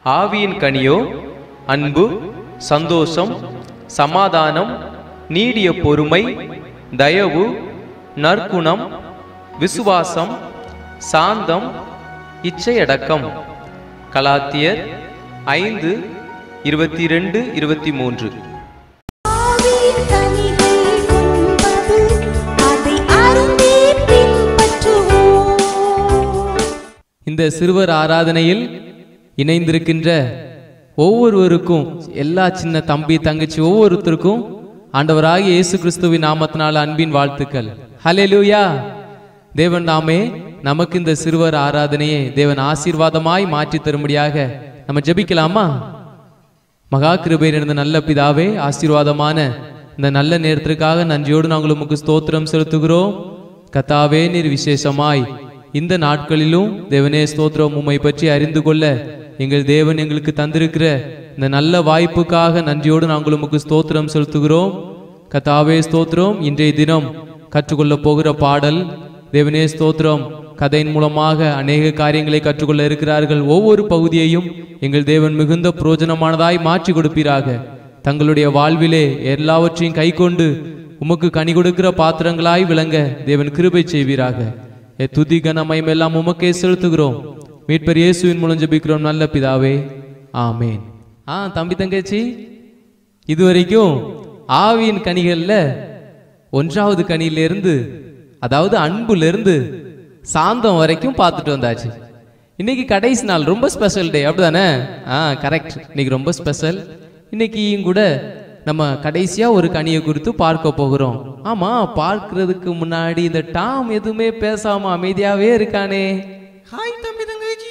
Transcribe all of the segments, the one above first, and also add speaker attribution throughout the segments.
Speaker 1: ஆவியின் கனியோ அன்பு, சந்தோஷம், சமாதானம், நீடிய பொறுமை, தயவு, நற்குணம், விசுவாசம், சாந்தம், இச்சையடக்கம். கலாத்தியர் 5:22-23. இந்த சிறுவர் ஆராதனையில் இணைந்திருக்கின்ற ஒவ்வொருவருக்கும், எல்லா சின்ன தம்பி தங்கச்சி ஒவ்வொருத்தருக்கும் ஆண்டவராகிய இயேசு கிறிஸ்துவின் நாமத்தினால் அன்பின் வாழ்த்துக்கள். ஹல்லேலூயா. தேவன் நாமே நமக்கு இந்த சிறுவர் ஆராதனையை தேவன் ஆசீர்வாதமாய் மாற்றி தரும்படியாக நம்ம ஜெபிக்கலாமா? மகா கிருபை நிறைந்த நல்ல பிதாவே, ஆசீர்வாதமான இந்த நல்ல நேரத்திற்காக நன்றியோடு நாங்கள் உமக்கு ஸ்தோத்திரம் செலுத்துகிறோம். கர்த்தாவே, நீர் விசேஷமாய் இந்த நாட்களிலும் தேவனே ஸ்தோத்திரம் உம்மை பற்றி அறிந்து கொள்ள எங்கள் தேவன் எங்களுக்கு தந்திருக்கிற இந்த நல்ல வாய்ப்புக்காக நன்றியோடு நாங்கள் உமக்கு ஸ்தோத்திரம் செலுத்துகிறோம். கர்த்தாவே ஸ்தோத்திரம். இன்றைய தினம் கற்றுக்கொள்ள போகிற பாடல் தேவனே ஸ்தோத்திரம் கதையின் மூலமாக அநேக காரியங்களை கற்றுக்கொள்ள இருக்கிறார்கள். ஒவ்வொரு பகுதியையும் எங்கள் தேவன் மிகுந்த பிரயோஜனமானதாய் மாற்றி கொடுப்பீராக. தங்களுடைய வாழ்விலே எல்லாவற்றையும் கை கொண்டு உமக்கு கனி கொடுக்கிற பாத்திரங்களாய் விளங்க தேவன் கிருபை செய்வீராக. துதி கனமயம் எல்லாம் உமக்கே செலுத்துகிறோம். மீட்பர் இயேசுவின் மூலம் ஜெபிக்கிறோம் நல்ல பிதாவே, ஆமேன். தம்பி தங்கச்சி, இதுவரைக்கும் ஆவியின் கனிகள்ல 1வது கனியிலிருந்து, அதாவது அன்புல இருந்து சாந்தம் வரைக்கும் பார்த்துட்டு வந்தாச்சு. இன்னைக்கு கடைசி நாள், ரொம்ப ஸ்பெஷல் டே, அப்படிதானே? கரெக்ட். இன்னைக்கு ரொம்ப ஸ்பெஷல். இன்னைக்கும் கூட நம்ம கடைசியா ஒரு கனியை குறித்து பார்க்க போகிறோம். ஆமா, பார்க்கிறதுக்கு முன்னாடி இந்த டாம் எதுவுமே பேசாம அமைதியாவே இருக்கானே.
Speaker 2: ஹாய் தம்பி தங்கச்சி.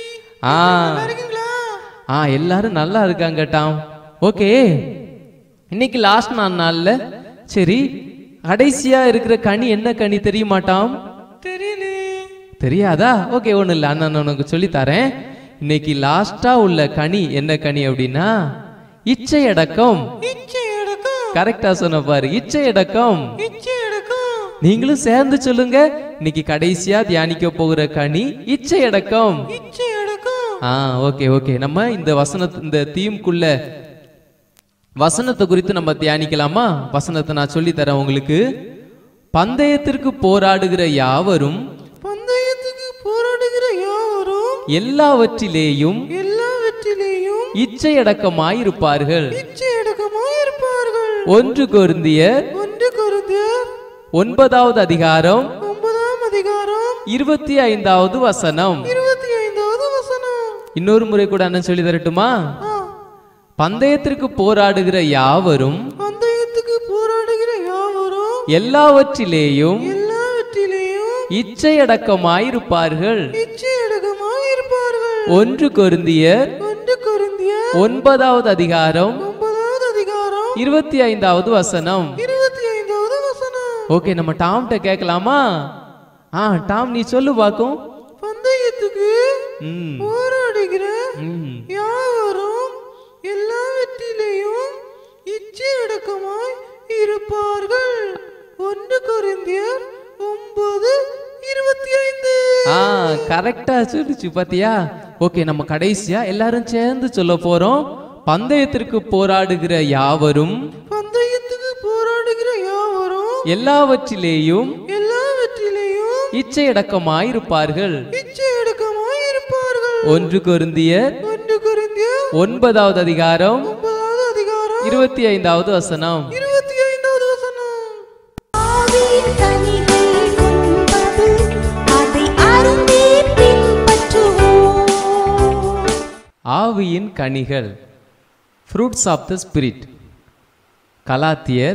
Speaker 1: எல்லாரும் நல்லா இருக்காங்க டாம். ஓகே, இன்னைக்கு லாஸ்ட் நாள்ல சரி, கடைசியா இருக்கிற கனி என்ன கனி தெரியுமா டாம்? தெரியாதா? ஓகே, ஒண்ணு இல்ல, அண்ணன் உனக்கு சொல்லி தரேன். இன்னைக்கு லாஸ்டா உள்ள கனி என்ன கனி அப்படின்னா இச்சையடக்கம். கரெக்டா சொன்ன பாரு, இச்சையடக்கம். நீங்களும் சேர்ந்து சொல்லுங்க. இன்னைக்கு கடைசியா தியானிக்க போகிற கனி இச்சையடக்கம். ஓகே ஓகே, நம்ம இந்த இந்த தீம்குள்ள வசனத்தை குறித்து நம்ம தியானிக்கலாமா? வசனத்தை நான் சொல்லி தரேன் உங்களுக்கு. பந்தயத்திற்கு போராடுகிற யாவரும் எல்லாவற்றிலேயும் இச்சையடக்கமாயிருப்பார்கள். 1 கொரிந்தியர் 9வது அதிகாரம் 25வது வசனம். இன்னொரு முறை கூட அண்ணன் சொல்லி தரட்டுமா? பந்தயத்திற்கு போராடுகிற யாவரும் எல்லாவற்றிலேயும் இச்சையடக்கமாயிருப்பார்கள். 1 கொரிந்தியர் 9வது அதிகாரம் 25வது வசனம். ஓகே, நம்ம டாம்கிட்ட கேட்கலாமா? டாம், நீ சொல்லு பாக்கும்.
Speaker 2: பந்தயத்துக்கு போராடுகிற யாவரும் எல்லாவற்றிலேயும் இச்சையடக்கமாய் இருப்பார்கள். 1 கொரிந்தியர் 9:25.
Speaker 1: கரெக்டா சொல்லிச்சு பாத்தியா? ஓகே, நம்ம கடைசியா எல்லாரும் சேர்ந்து சொல்ல போறோம். பந்தயத்திற்கு போராடுகிற யாவரும் எல்லாவற்றிலேயும் இச்சையடக்கமாயிருப்பார்கள். 1 கொரிந்தியர் 9வது அதிகாரம் 25வது வசனம். ஆவியின் கனிகள், ஃப்ரூட்ஸ் ஆஃப் த ஸ்பிரிட். கலாத்தியர்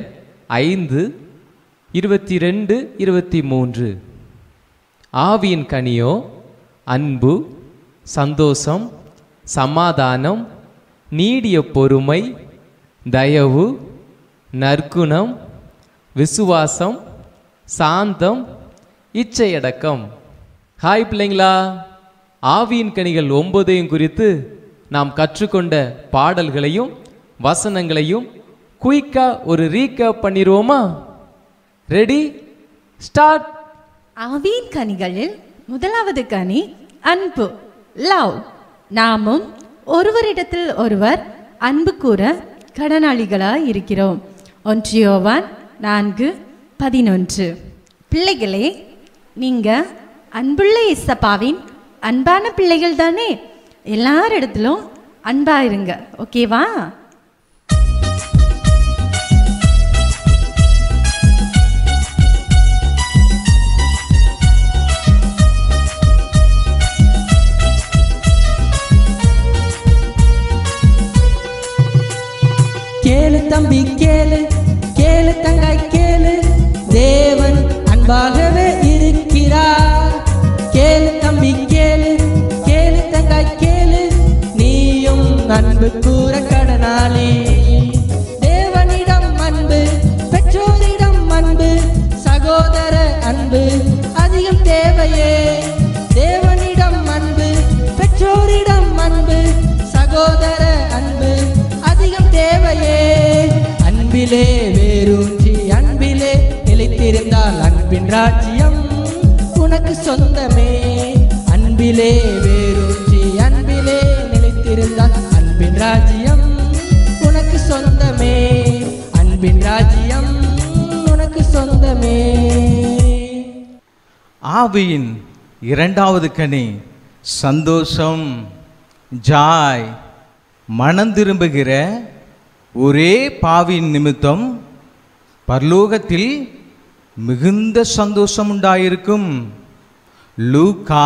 Speaker 1: 5:22-23. ஆவியின் கனியோ அன்பு, சந்தோஷம், சமாதானம், நீடிய பொறுமை, தயவு, நற்குணம், விசுவாசம், சாந்தம், இச்சையடக்கம். ஹாய் பிள்ளைங்களா, ஆவியின் கனிகள் 9ஐயும் குறித்து நாம் கற்றுக்கொண்ட பாடல்களையும் வசனங்களையும் குயிக்கா ஒரு ரீகேப் பண்ணிடுவோமா? Ready, start.
Speaker 3: ஆவியின் கனிகளில் முதலாவது கனி அன்பு, லவ். நாமும் ஒருவரிடத்தில் ஒருவர் அன்பு கூற கடனாளிகளாய் இருக்கிறோம். 1 யோவான் 4:11. பிள்ளைகளே, நீங்க அன்புள்ள இயேசப்பாவின் அன்பான பிள்ளைகள் தானே? எல்லாரிடத்திலும் அன்பா இருங்க. ஓகேவா?
Speaker 4: கேளு தம்பி கேளு, கேளு தங்காய் கேளு, தேவன் அன்பாகவே இருக்கிறார். கேளு தம்பி கேளு, கேளு தங்காய் கேளு, நீயும் அன்பு கூற கடனாளி. தேவனிடம் அன்பு, பெற்றோரிடம் அன்பு, சகோதர அன்பு அதிகம் தேவையே. தேவனிடம் அன்பு, பெற்றோரிடம் அன்பு, சகோதர அன்பு அதிகம் தேவையே. அன்பிலே வேரூன்றி அன்பிலே நிலைத்திருந்தால் அன்பின் ராஜ்யம் உனக்கு சொந்தமே. அன்பிலே வேரூன்றி அன்பிலே நிலைத்திருந்தால் அன்பின் ராஜ்யம் உனக்கு சொந்தமே. அன்பின் ராஜ்யம் உனக்கு சொந்தமே.
Speaker 5: ஆவியின் இரண்டாவது கனி சந்தோஷம், ஜாய். மனம் திரும்புகிற ஒரே பாவியின் நிமித்தம் பரலோகத்தில் மிகுந்த சந்தோஷம் உண்டாயிருக்கும். லூக்கா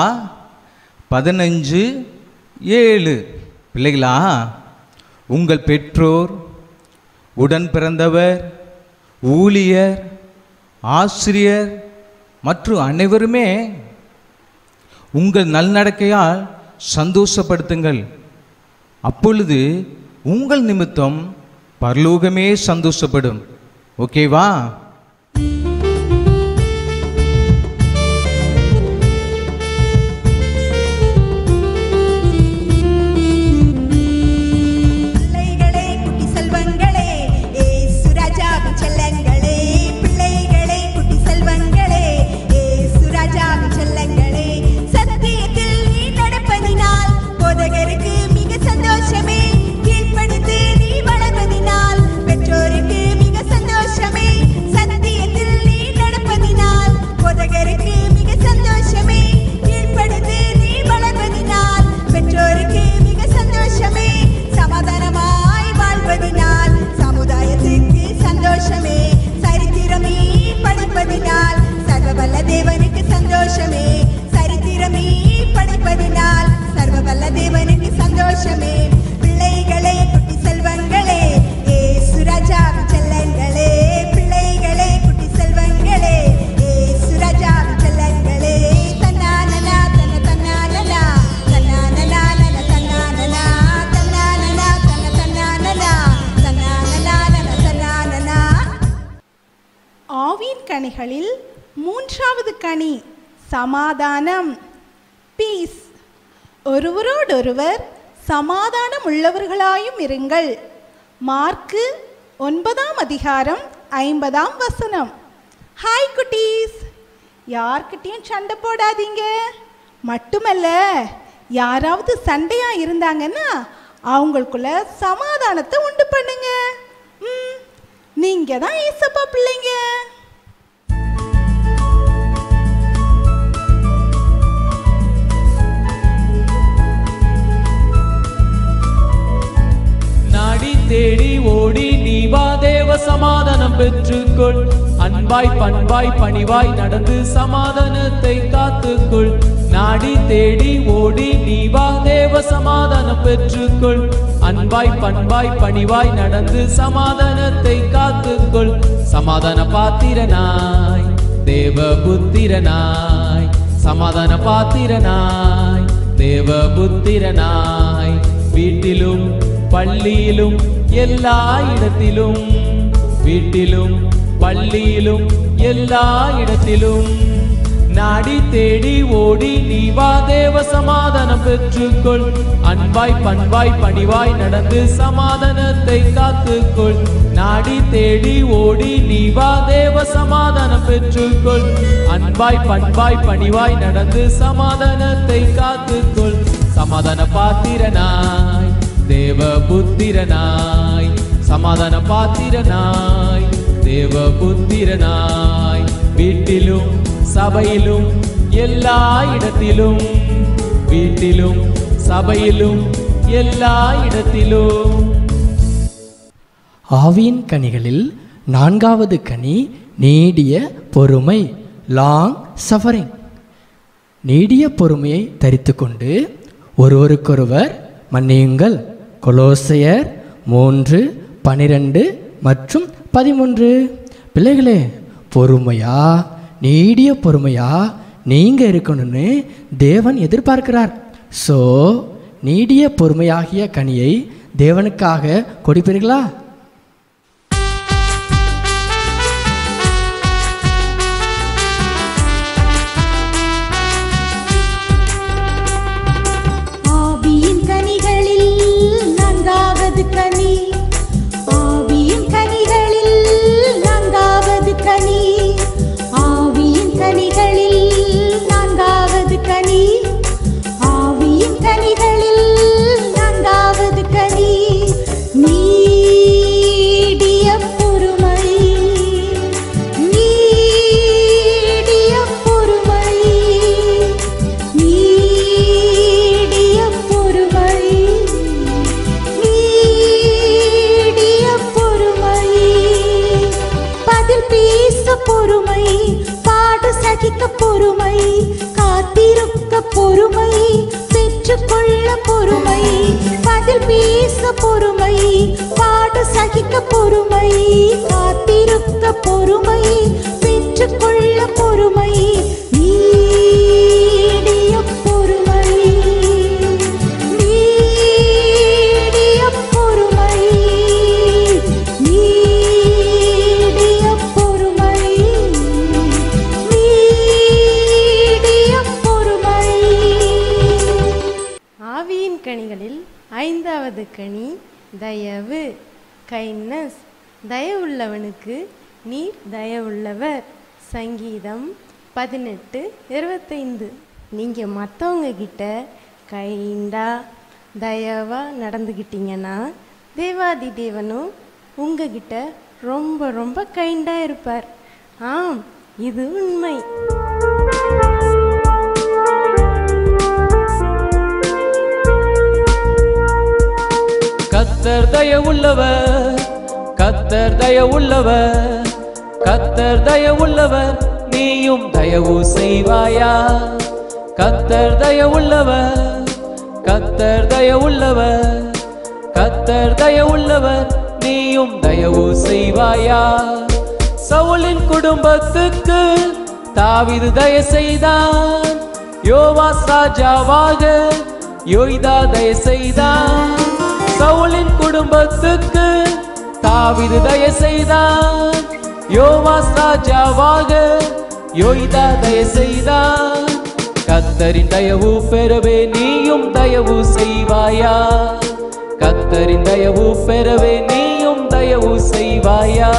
Speaker 5: 15:7. பிள்ளைகளா, உங்கள் பெற்றோர், உடன் பிறந்தவர், ஊழியர், ஆசிரியர் மற்றும் அனைவருமே உங்கள் நல்நடக்கையால் சந்தோஷப்படுத்துங்கள். அப்பொழுது உங்கள் நிமித்தம் பரலோகமே சந்தோஷப்படும். ஓகேவா?
Speaker 6: கனிகளில் மூன்றாவது கனி சமாதானம், பீஸ். ஒருவரோடொருவர் சமாதானம் உள்ளவர்களாயும் இருங்கள். மார்க்கு 9:50. ஹாய் குட்டீஸ், யார்கிட்டையும் சண்டை போடாதீங்க. மட்டுமல்ல, யாராவது சண்டையா இருந்தாங்கன்னா அவங்களுக்குள்ள சமாதானத்தை உண்டு பண்ணுங்க. நீங்க தான் ஏசப்பா பிள்ளைங்க.
Speaker 1: நாடி தேடி ஓடி நீ வா, தேவ சமாதானம் பெற்றுக்கொள். அன்பாய் பண்பாய் பணிவாய் நடந்து சமாதானத்தை காத்துக்கொள். நாடி தேடி ஓடி நீ வா, தேவ சமாதானம் பெற்றுக்கொள். அன்பாய் பண்பாய் பணிவாய் நடந்து சமாதானத்தை காத்துக்கொள். சமாதான பாத்திரனாய், தேவ புத்திரனாய். சமாதான பாத்திரனாய், தேவ புத்திரனாய். வீட்டிலும் பள்ளியிலும் எல்லா இடத்திலும், வீட்டிலும் பள்ளியிலும் எல்லா இடத்திலும் நாடி தேடி ஓடி நீ வா, தேவ சமாதானம் பெற்றுக்கொள். அன்பாய் பண்பாய் பணிவாய் நடந்து சமாதானத்தை காத்துக்கொள். நாடி தேடி ஓடி நீ வா, தேவ சமாதானம் பெற்றுக்கொள். அன்பாய் பண்பாய் பணிவாய் நடந்து சமாதானத்தை காத்துக்கொள். சமாதான பாத்திரனாய், தேவபுத்திரனாய், சமாதான பாத்திரனாய், தேவபுத்திரனாய், வீட்டிலும் சபையிலும் எல்லா இடத்திலும், வீட்டிலும் சபையிலும் எல்லா இடத்திலும்.
Speaker 7: ஆவியின் கனிகளில் 4வது கனி நீடிய பொறுமை, லாங் சஃபரிங். நீடிய பொறுமையை தரித்து கொண்டு ஒருவருக்கொருவர் மன்னியுங்கள். கொலோசையர் 3:12 மற்றும் 13. பிள்ளைகளே, பொறுமையா, நீடிய பொறுமையா நீங்கள் இருக்கணும்னு தேவன் எதிர்பார்க்கிறார். ஸோ நீடிய பொறுமையாகிய கனியை தேவனுக்காக கொடுப்பீர்களா?
Speaker 8: ஆவியின் கனிகளில் 4வது கனி, ஆவியின் கனிகளில் 4வது கனி, ஆவியின் கனிகளில் 4வது கனி, ஆவியின் கனிகளில் 4வது கனி, நீடிய பொறுமை, நீடிய பொறுமை, நீடிய பொறுமை, நீடிய பொறுமை, பதில் பேச பொறுமை, பாடு சகிக்க பொறுமை, காத்திருக்க பொறுமை, பெற்றுக்கொள்ள பொறுமை, பதில் பேச பொறுமை, பாடு சகிக்க பொறுமை, காத்திருக்க பொறுமை, பெற்றுக்கொள்ள பொறுமை, நீடிய பொறுமை, நீடிய பொறுமை, நீடிய பொறுமை, நீடிய பொறுமை.
Speaker 9: ஆவியின் கனிகளில் 5வது கனி தயவு, கைண்ட்னஸ். தயவுள்ளவனுக்கு நீர் தயவுள்ளவர். சங்கீதம் 18:25. நீங்கள் மற்றவங்க கிட்ட கைண்டாக தயவாக நடந்துக்கிட்டீங்கன்னா தேவாதி தேவனும் உங்ககிட்ட ரொம்ப ரொம்ப கைண்டாக இருப்பார். ஆம், இது உண்மை.
Speaker 1: கர்த்தர் தயவுள்ளவர், கர்த்தர் தயவுள்ளவர், கர்த்தர் தயவுள்ளவர், நீயும் தயவு செய்வாயா? கர்த்தர் தயவுள்ளவர், கர்த்தர் தயவுள்ளவர், கர்த்தர் தயவுள்ளவர், நீயும் தயவு செய்வாயா? சவுலின் குடும்பத்துக்கு தாவீது தயவு செய்தான், யோவாஸ் ராஜாவாக யோய்தா தயவு செய்தான். சவுலின் குடும்பத்துக்கு தாவீது தயவு செய்தான், யோவாஸ் ராஜாவாக யோய்தா தயவு செய்தான். கர்த்தரின் தயவு பெறவே நீயும் தயவு செய்வாயா? கர்த்தரின் தயவு பெறவே நீயும் தயவு செய்வாயா?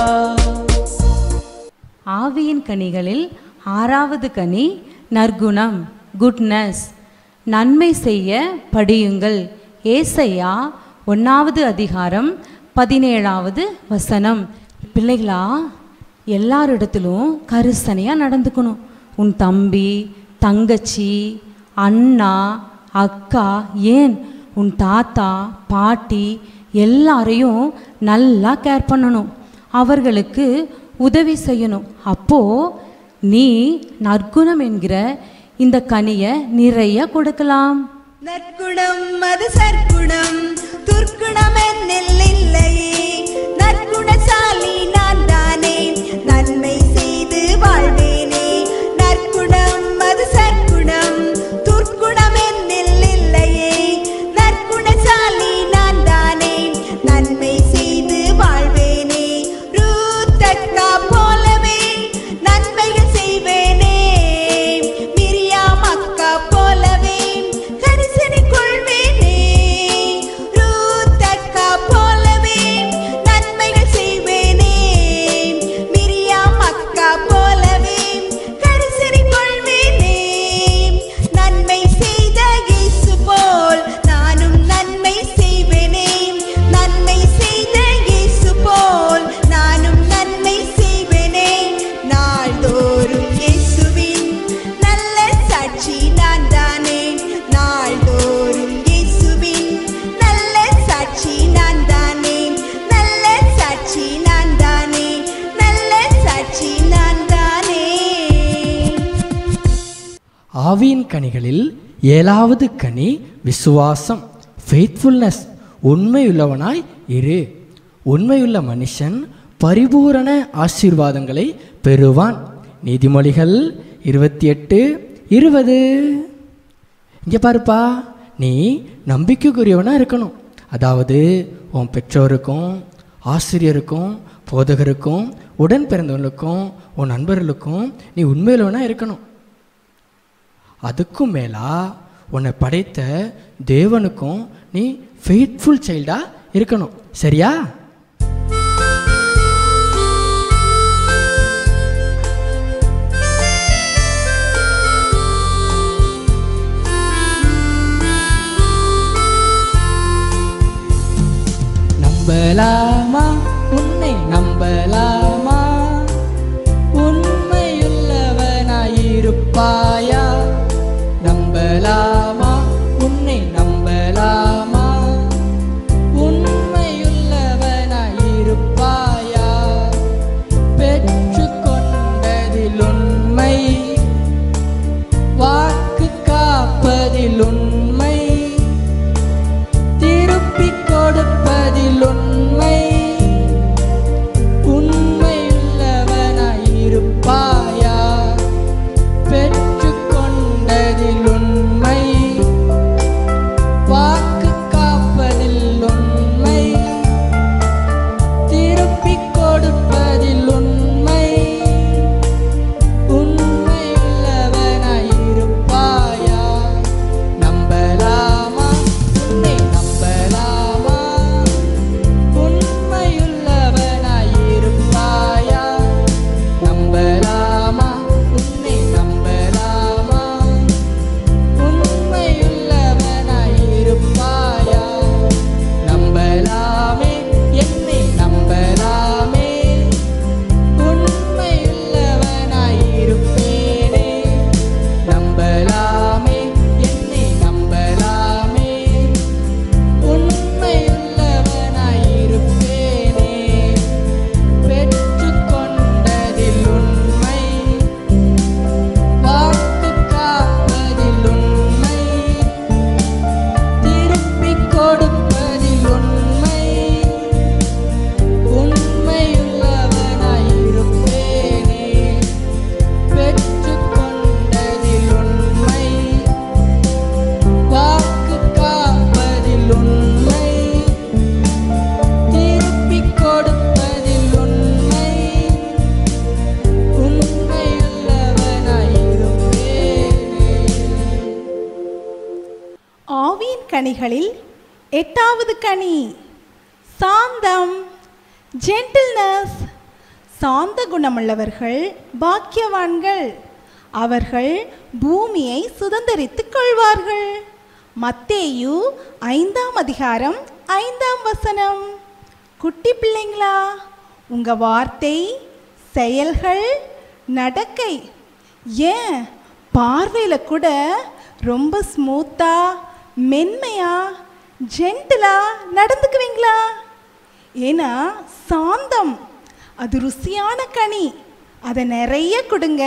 Speaker 10: ஆவியின் கனிகளில் 6வது கனி நற்குணம், குட்னஸ். நன்மை செய்ய படியுங்கள். ஏசாயா 1வது அதிகாரம் 17வது வசனம். பிள்ளைகளா, எல்லாரிடத்திலும் கரிசனையாக நடந்துக்கணும். உன் தம்பி, தங்கச்சி, அண்ணா, அக்கா, ஏன் உன் தாத்தா, பாட்டி எல்லாரையும் நல்லா கேர் பண்ணணும். அவர்களுக்கு உதவி செய்யணும். அப்போது நீ நற்குணம் என்கிற இந்த கனியை நிறைய கொடுக்கலாம்.
Speaker 8: நற்குணம் அது சற்குணம், துர்க்குணம் என்னில் இல்லையே. நற்குணசாலி நான் தானே, நன்மை செய்து வாழ்வேனே. நற்குணம் அது சற்குணம், துர்க்குணம் என்னில் இல்லையே. நற்குணசாலி நான் தானே, நன்மை செய்து வாழ்வேனே. ரூத்தக்கா போலவே நன்மைகள் செய்வேனே. மிரியாம் அக்கா போலவே கரிசனை கொள்வேனே. ரூத்தக்கா போலவே
Speaker 7: ஆவியின் கனிகளில் 7வது கனி விசுவாசம், ஃபெய்த்ஃபுல்னஸ். உண்மையுள்ளவனாய் இரு. உண்மையுள்ள மனுஷன் பரிபூரண ஆசீர்வாதங்களை பெறுவான். நீதிமொழிகள் 28:20. இங்கே பாருப்பா, நீ நம்பிக்கைக்குரியவனாக இருக்கணும். அதாவது உன் பெற்றோருக்கும் ஆசிரியருக்கும் போதகருக்கும் உடன் பிறந்தவர்களுக்கும் உன் நண்பர்களுக்கும் நீ உண்மையுள்ளவனாக இருக்கணும். அதுக்கும் மேலா உன்னை படைத்த தேவனுக்கும் நீ ஃபெய்த்ஃபுல் சைல்டாக இருக்கணும். சரியா?
Speaker 4: நம்பலாமா, உன்னை நம்பலாமா? உண்மையுள்ளவனாயிருப்பாயா? நம்பலாமா, உன்னை நம்பலாமா? உண்மையுள்ளவனாயிருப்பாயா? பெற்று கொண்டதில் உண்மை, வாக்கு காப்பதில் உண்மை, திருப்பிக் கொடுப்பதில் உண்மை, உண்மையுள்ளவனாயிருப்பாயா? பெற்று கொண்டதில் உண்மை, வாக்கு காப்பதில் உண்மை, திருப்பிக் கொடுப்பதில் உண்மை, உண்மையுள்ளவனாயிருப்பாயா? நம்பலாமா, உன்னை நம்பலாமா? உண்மையுள்ளவனாயிருப்பாயா? நம்பலாமா, உன்னை நம்பலாமா? உண்மையுள்ளவனாயிருப்பாயா? நம்பலாமே, என்னை நம்பலாமே, உண்மையுள்ளவனாயிருப்பேனே. நம்பலாமே, என்னை நம்பலாமே, உண்மையுள்ளவனாயிருப்பேனே. பெற்று கொண்டதில் உண்மை, வாக்கு காப்பதில் உண்மை, திருப்பிக் கொடுப்பதில் உண்மை, உண்மையுள்ளவனாயிருப்பேனே. பெற்று கொண்டதில் உண்மை, வாக்கு காப்பதில் உண்மை, திருப்பிக் கொடுப்பதில் உண்மை, உண்மையுள்ளவனாயிருப்பேனே.
Speaker 6: ஆவியின் கனிகளில் 8வது கனி சாந்தம், ஜென்டில்னஸ். சாந்த குணமுள்ளவர்கள் பாக்கியவான்கள், அவர்கள் பூமியை சுதந்தரித்துக் கொள்வார்கள். மத்தேயு 5:5. குட்டி பிள்ளைங்களா, உங்க வார்த்தை, செயல்கள், நடக்கை, ஏன் பார்வையில கூட ரொம்ப ஸ்மூத்தா, மென்மையா, ஜென்டிலா நடந்துக்குவீங்களா? ஏன்னா சாந்தம் அது ருசியான கனி, அதை நிறைய கொடுங்க.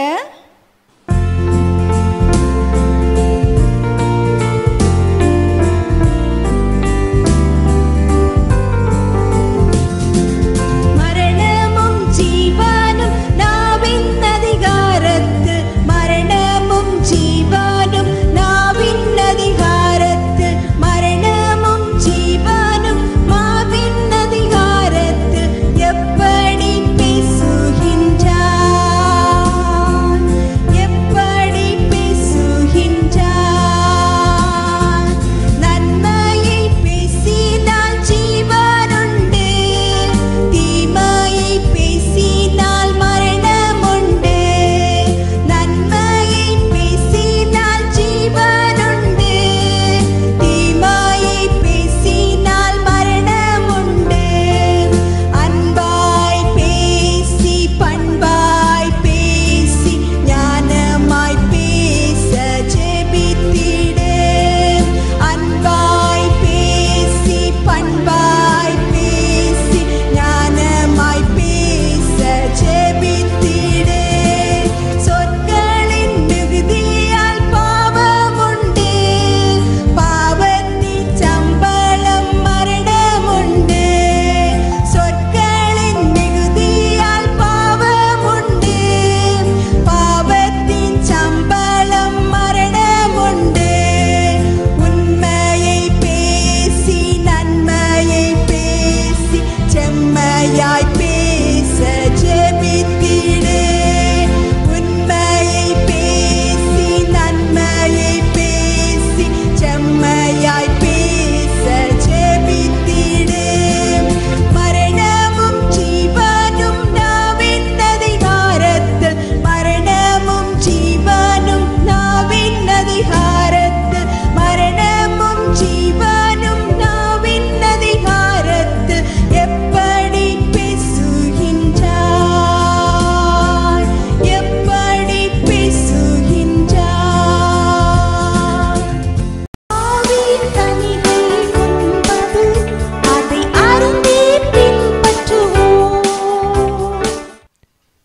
Speaker 8: மரணமும் ஜீவனும் நாவின் அதிகாரத்தில், மரணமும் ஜீவனும் நாவின் அதிகாரத்தில், மரணமும் ஜீவனும் மாவின் அதிகாரத்தில் எப்படி பேசுகின்றார்?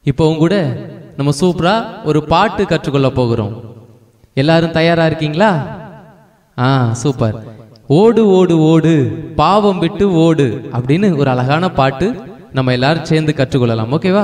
Speaker 1: இப்போ உங்க கூட நம்ம சூப்பரா ஒரு பாட்டு கற்றுக்கொள்ள போகிறோம். எல்லாரும் தயாரா இருக்கீங்களா? சூப்பர். ஓடு ஓடு ஓடு பாவம் விட்டு ஓடு அப்படின்னு ஒரு அழகான பாட்டு நம்ம எல்லாரும் சேர்ந்து கற்றுக்கொள்ளலாம். ஓகேவா?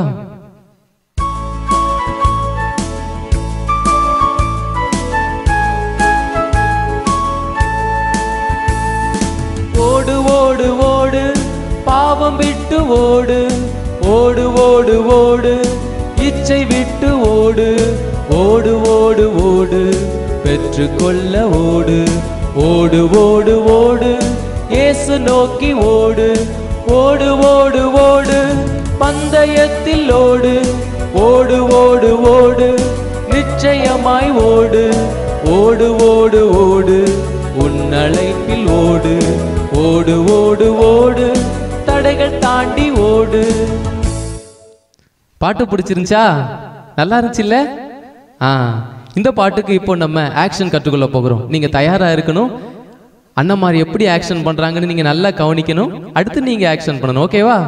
Speaker 1: ஓடு ஓடு ஓடு பாவம் விட்டு ஓடு, ஓடு ஓடு ஓடு இச்சை விட்டு ஓடு, ஓடு ஓடு ஓடு பெற்றுக்கொள்ள ஓடு, ஓடு ஓடு ஓடு இயேசு நோக்கி ஓடு, ஓடு ஓடு ஓடு பந்தயத்தில் ஓடு, ஓடு ஓடு ஓடு நிச்சயமாய் ஓடு, ஓடு ஓடு ஓடு உன் அழைப்பில் ஓடு, ஓடு ஓடு ஓடு தடைகள் தாண்டி ஓடு. பாட்டு பிடிச்சிருந்துச்சா? நல்லா இருந்துச்சுல்ல? இந்த பாட்டுக்கு இப்போ நம்ம ஆக்ஷன் கற்றுக்கொள்ள போகிறோம். நீங்க தயாரா இருக்கணும். அண்ணன்மார் எப்படி ஆக்ஷன் பண்றாங்கன்னு நீங்க நல்லா கவனிக்கணும். அடுத்து நீங்க ஆக்ஷன் பண்ணணும். ஓகேவா?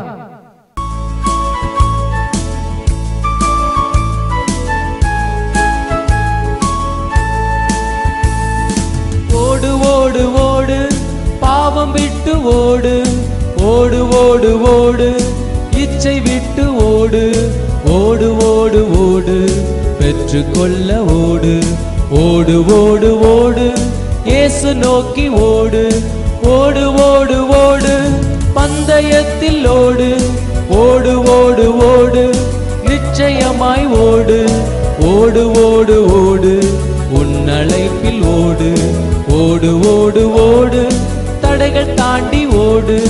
Speaker 1: ஓடு ஓடு ஓடு பாவம் விட்டு ஓடு, ஓடு ஓடு ஓடு இச்சை விட்டு ஓடு, ஓடு ஓடு ஓடு பெற்றுக்கொள்ள ஓடு, ஓடு ஓடு ஓடு இயேசு நோக்கி ஓடு, ஓடு ஓடு ஓடு பந்தயத்தில் ஓடு, ஓடு ஓடு ஓடு நிச்சயமாய் ஓடு, ஓடு ஓடு ஓடு உன் அழைப்பில் ஓடு, ஓடு ஓடு ஓடு தடைகள் தாண்டி ஓடு.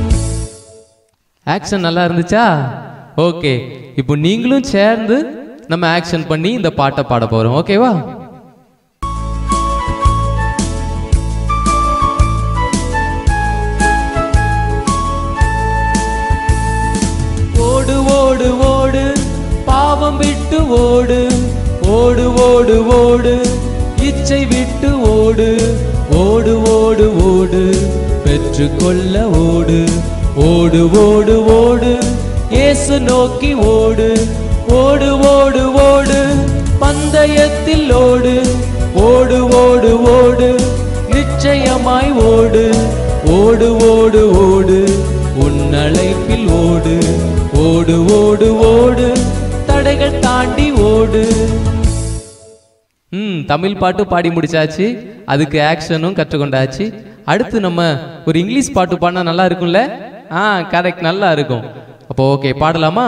Speaker 1: ஆக்ஷன் நல்லா இருந்துச்சா? ஓகே, இப்போ நீங்களும் சேர்ந்து நம்ம ஆக்ஷன் பண்ணி இந்த பாட்டை பாட போறோம். ஓகேவா? ஓடு ஓடு ஓடு பாவம் விட்டு ஓடு, ஓடு ஓடு ஓடு இச்சை விட்டு ஓடு, ஓடு ஓடு ஓடு பெற்றுக்கொள்ள ஓடு, ஓடு ஓடு ஓடு இயேசு நோக்கி ஓடு, ஓடு ஓடு ஓடு பந்தயத்தில் ஓடு, ஓடு ஓடு ஓடு நிச்சயமாய் ஓடு, ஓடு ஓடு ஓடு உன் அழைப்பில் ஓடு, ஓடு ஓடு ஓடு தடைகள் தாண்டி ஓடு. தமிழ் பாட்டு பாடி முடிச்சாச்சு. அதுக்கு ஆக்ஷனும் கற்றுக்கொண்டாச்சு. அடுத்து நம்ம ஒரு இங்கிலீஷ் பாட்டு பாடினா நல்லா இருக்கும்ல? கரெக்ட், நல்லா இருக்கும். அப்போ ஓகே, பாடலாமா?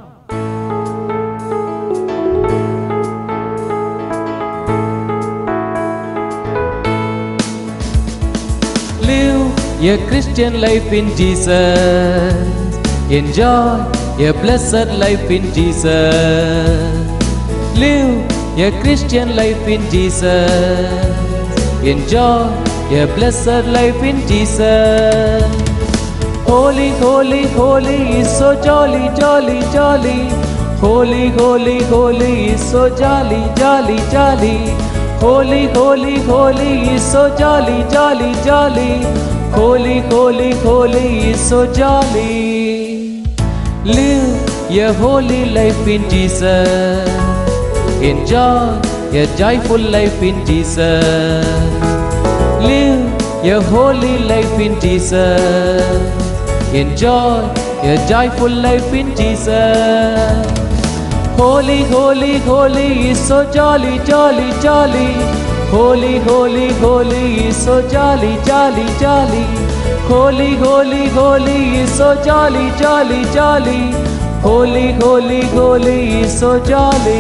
Speaker 1: Live a Christian life in Jesus. Enjoy a blessed life in Jesus. Live a Christian life in Jesus. Enjoy a blessed life in Jesus. Holy, holy, holy is so jolly, jolly, jolly. Holy, holy, holy is so jolly, jolly, jolly. Holy, holy, holy is so jolly, jolly, jolly. Holy, holy, holy is so jolly. Live a holy life in Jesus. Enjoy a joyful life in Jesus. Live a holy life in Jesus. Enjoy a joyful life in Jesus. Holy, holy, holy is so jolly, jolly, jolly. Holy, holy, holy is so jolly, jolly, jolly. Holy, holy, holy is so jolly, jolly, jolly. Holy, holy, holy is so jolly.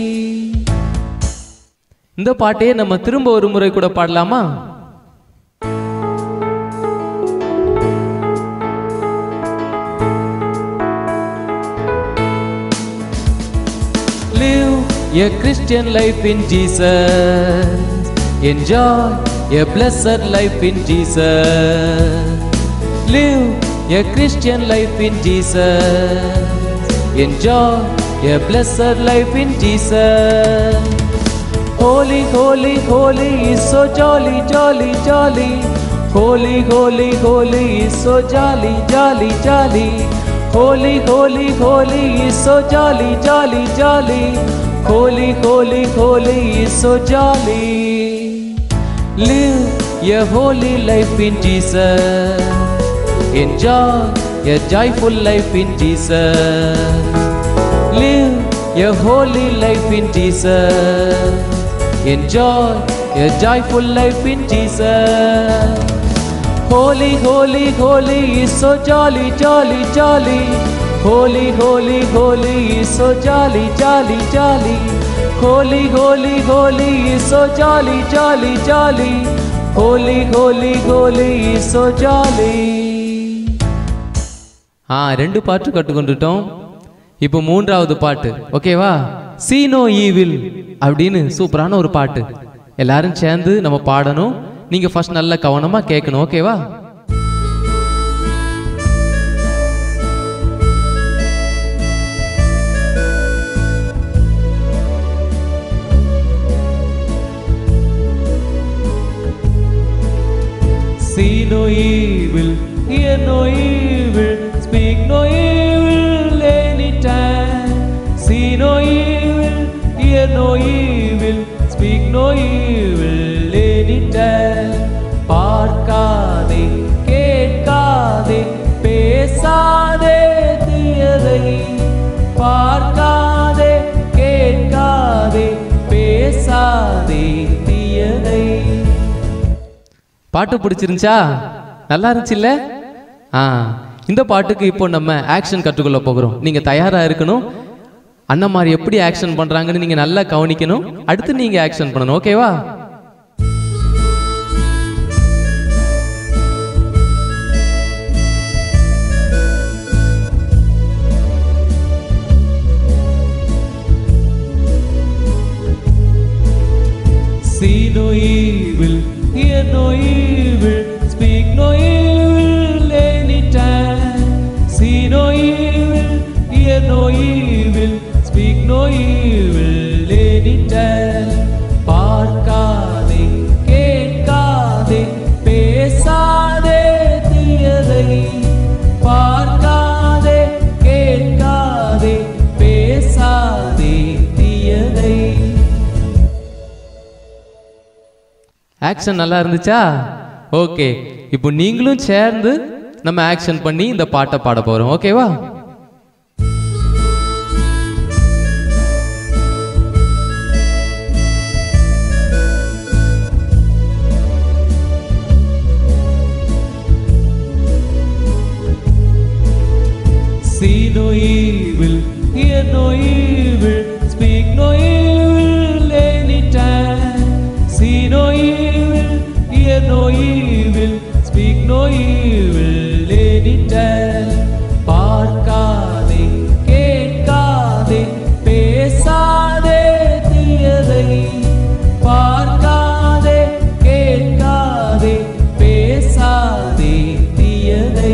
Speaker 1: இந்த பாட்டையே நம்ம திரும்ப ஒரு முறை கூட பாடலாமா? Live a Christian life in Jesus. Enjoy a blessed life in Jesus. Live a Christian life in Jesus. Enjoy a blessed life in Jesus. Holy, holy, holy is so jolly, jolly, jolly. Holy, holy, holy is so jolly, jolly, jolly. Holy, holy, holy is so jolly, jolly, jolly. Holy, holy, holy is so jolly. Live a holy life in Jesus. Enjoy a joyful life in Jesus. Live a holy life in Jesus. Enjoy a joyful life in Jesus. Holy, holy, holy is so jolly, jolly, jolly. Holy, holy, holy is so jolly, jolly, jolly. Holy, holy, holy is so jolly, jolly, jolly. Holy, holy, holy is so jolly. ரெண்டு பாட்டு கற்றுக்கொண்டுட்டோம். இப்போ மூன்றாவது பாட்டு, ஓகேவா? See no evil அப்படின்னு சூப்பரான ஒரு பாட்டு. எல்லாரும் சேர்ந்து நம்ம பாடணும். நீங்க ஃபர்ஸ்ட் நல்ல கவனமா கேட்கணும், ஓகேவா? See no evil, hear no evil, speak no evil anytime. See no evil, hear no evil, speak no evil anytime. பார்க்காதே, கேட்காதே, பேசாதே தீயதை. பார்க்காதே, கேட்காதே, பேசாதே தீயதை. பாட்டு பிடிச்சிருந்துச்சா? நல்லா இருந்துச்சுல்ல? இந்த பாட்டுக்கு இப்போ நம்ம ஆக்ஷன் கற்றுக்கொள்ள போகிறோம். நீங்க தயாரா இருக்கணும். அண்ணன் மாதிரி எப்படி ஆக்ஷன் பண்றாங்கன்னு நீங்க நல்லா கவனிக்கணும். அடுத்து நீங்க ஆக்ஷன் பண்ணணும், ஓகேவா? See no evil, hear no evil, speak no evil anytime. See no evil, hear no evil, speak no evil anytime. பார்க்காதே, கேட்காதே, பேசாதே தீயதை. பார்க்காதே, கேட்காதே, பேசாதே தீயதை. ஆக்ஷன் நல்லா இருந்துச்சா? ஓகே, இப்போ நீங்களும் சேர்ந்து நம்ம ஆக்ஷன் பண்ணி இந்த பாட்டை பாட போறோம், ஓகேவா? See no evil, hear no evil, speak no evil anytime. See no evil, hear no evil, speak no evil anytime. பார்க்காதே, கேட்காதே, பேசாதே தீயதை. பார்க்காதே, கேட்காதே, பேசாதே தீயதை.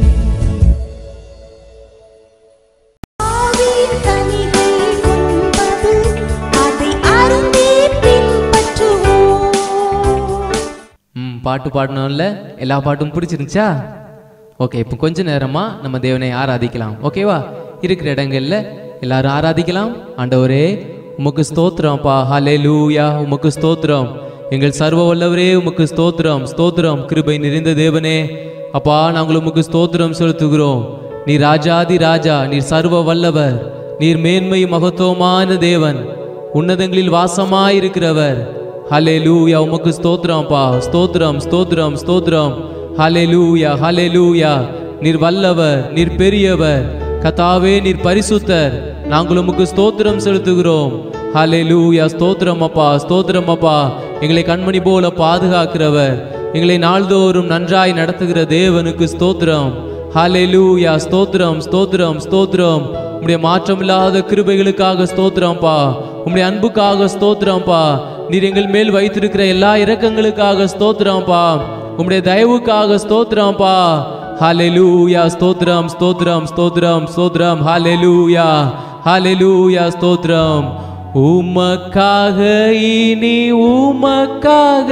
Speaker 1: பாட்டு பாடணும்ல? எல்லா பாட்டும் பிடிச்சிருந்துச்சா? ஓகே, இப்போ கொஞ்ச நேரமா நம்ம தேவனை ஆராதிக்கலாம், ஓகேவா? இருக்கிற இடங்கள்ல எல்லாரும் ஆராதிக்கலாம். ஆண்டவரே உமக்கு ஸ்தோத்திரம்ப்பா, ஹல்லேலூயா, உமக்கு ஸ்தோத்திரம். எங்கள் சர்வ வல்லவரே உமக்கு ஸ்தோத்திரம், ஸ்தோத்திரம். கிருபை நிறைந்த தேவனே, அப்பா நாங்கள் உமக்கு ஸ்தோத்திரம் செலுத்துகிறோம். நீர் ராஜாதி ராஜா, நீர் சர்வ வல்லவர், நீர் மேன்மை மகத்துவமான தேவன், உன்னதங்களில் வாசமாயிருக்கிறவர். ஹல்லேலூயா, உமக்கு ஸ்தோத்திரம்ப்பா, ஸ்தோத்திரம், ஸ்தோத்திரம், ஸ்தோத்திரம். ஹல்லேலூயா, ஹல்லேலூயா. நீர் வல்லவர், நீர் பெரியவர். கர்த்தாவே நீர் பரிசுத்தர். நாங்கள் உமக்கு ஸ்தோத்திரம் செலுத்துகிறோம். ஹல்லேலூயா, ஸ்தோத்திரம் அப்பா, ஸ்தோத்திரம் அப்பா. எங்களை கண்மணி போல பாதுகாக்கிறவர், எங்களை நாள்தோறும் நன்றாய் நடத்துகிற தேவனுக்கு ஸ்தோத்திரம். ஹல்லேலூயா, ஸ்தோத்திரம், ஸ்தோத்திரம், ஸ்தோத்திரம். உம்முடைய மாற்றமில்லாத கிருபைகளுக்காக ஸ்தோத்திரம்ப்பா, உம்முடைய அன்புக்காக ஸ்தோத்திரம்ப்பா. நீர் எங்கள் மேல் வைத்திருக்கிற எல்லா இரக்கங்களுக்காக ஸ்தோத்திரம்ப்பா, உம்முடைய தயவுக்காக ஸ்தோத்திரம்ப்பா. ஹல்லேலூயா, ஸ்தோத்திரம், ஸ்தோத்திரம், ஸ்தோத்திரம், ஸ்தோத்திரம். ஹல்லேலூயா, ஹல்லேலூயா, ஸ்தோத்திரம். உமக்காக இனி உமக்காக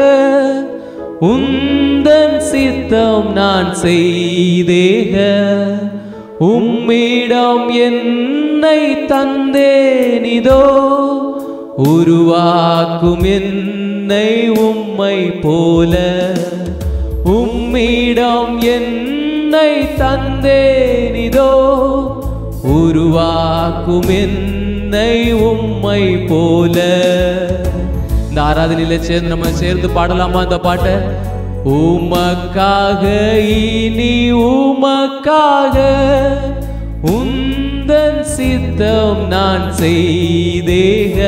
Speaker 1: உந்தன் சித்தம் நான் செய்தேக. உம்மிடம் என்னை தந்தேனிதோ, உருவாக்கும் என்னை உம்மை போல. உம்மிடம் என்னை தந்தேனிதோ, உருவாக்கும் என்னை உம்மை போல. இந்த ஆராதனையில சேர்ந்து நம்ம சேர்ந்து பாடலாமா இந்த பாட்டை? உமக்காக இனி உமக்காக உந்தன் சித்தம் நான் செய்தேக.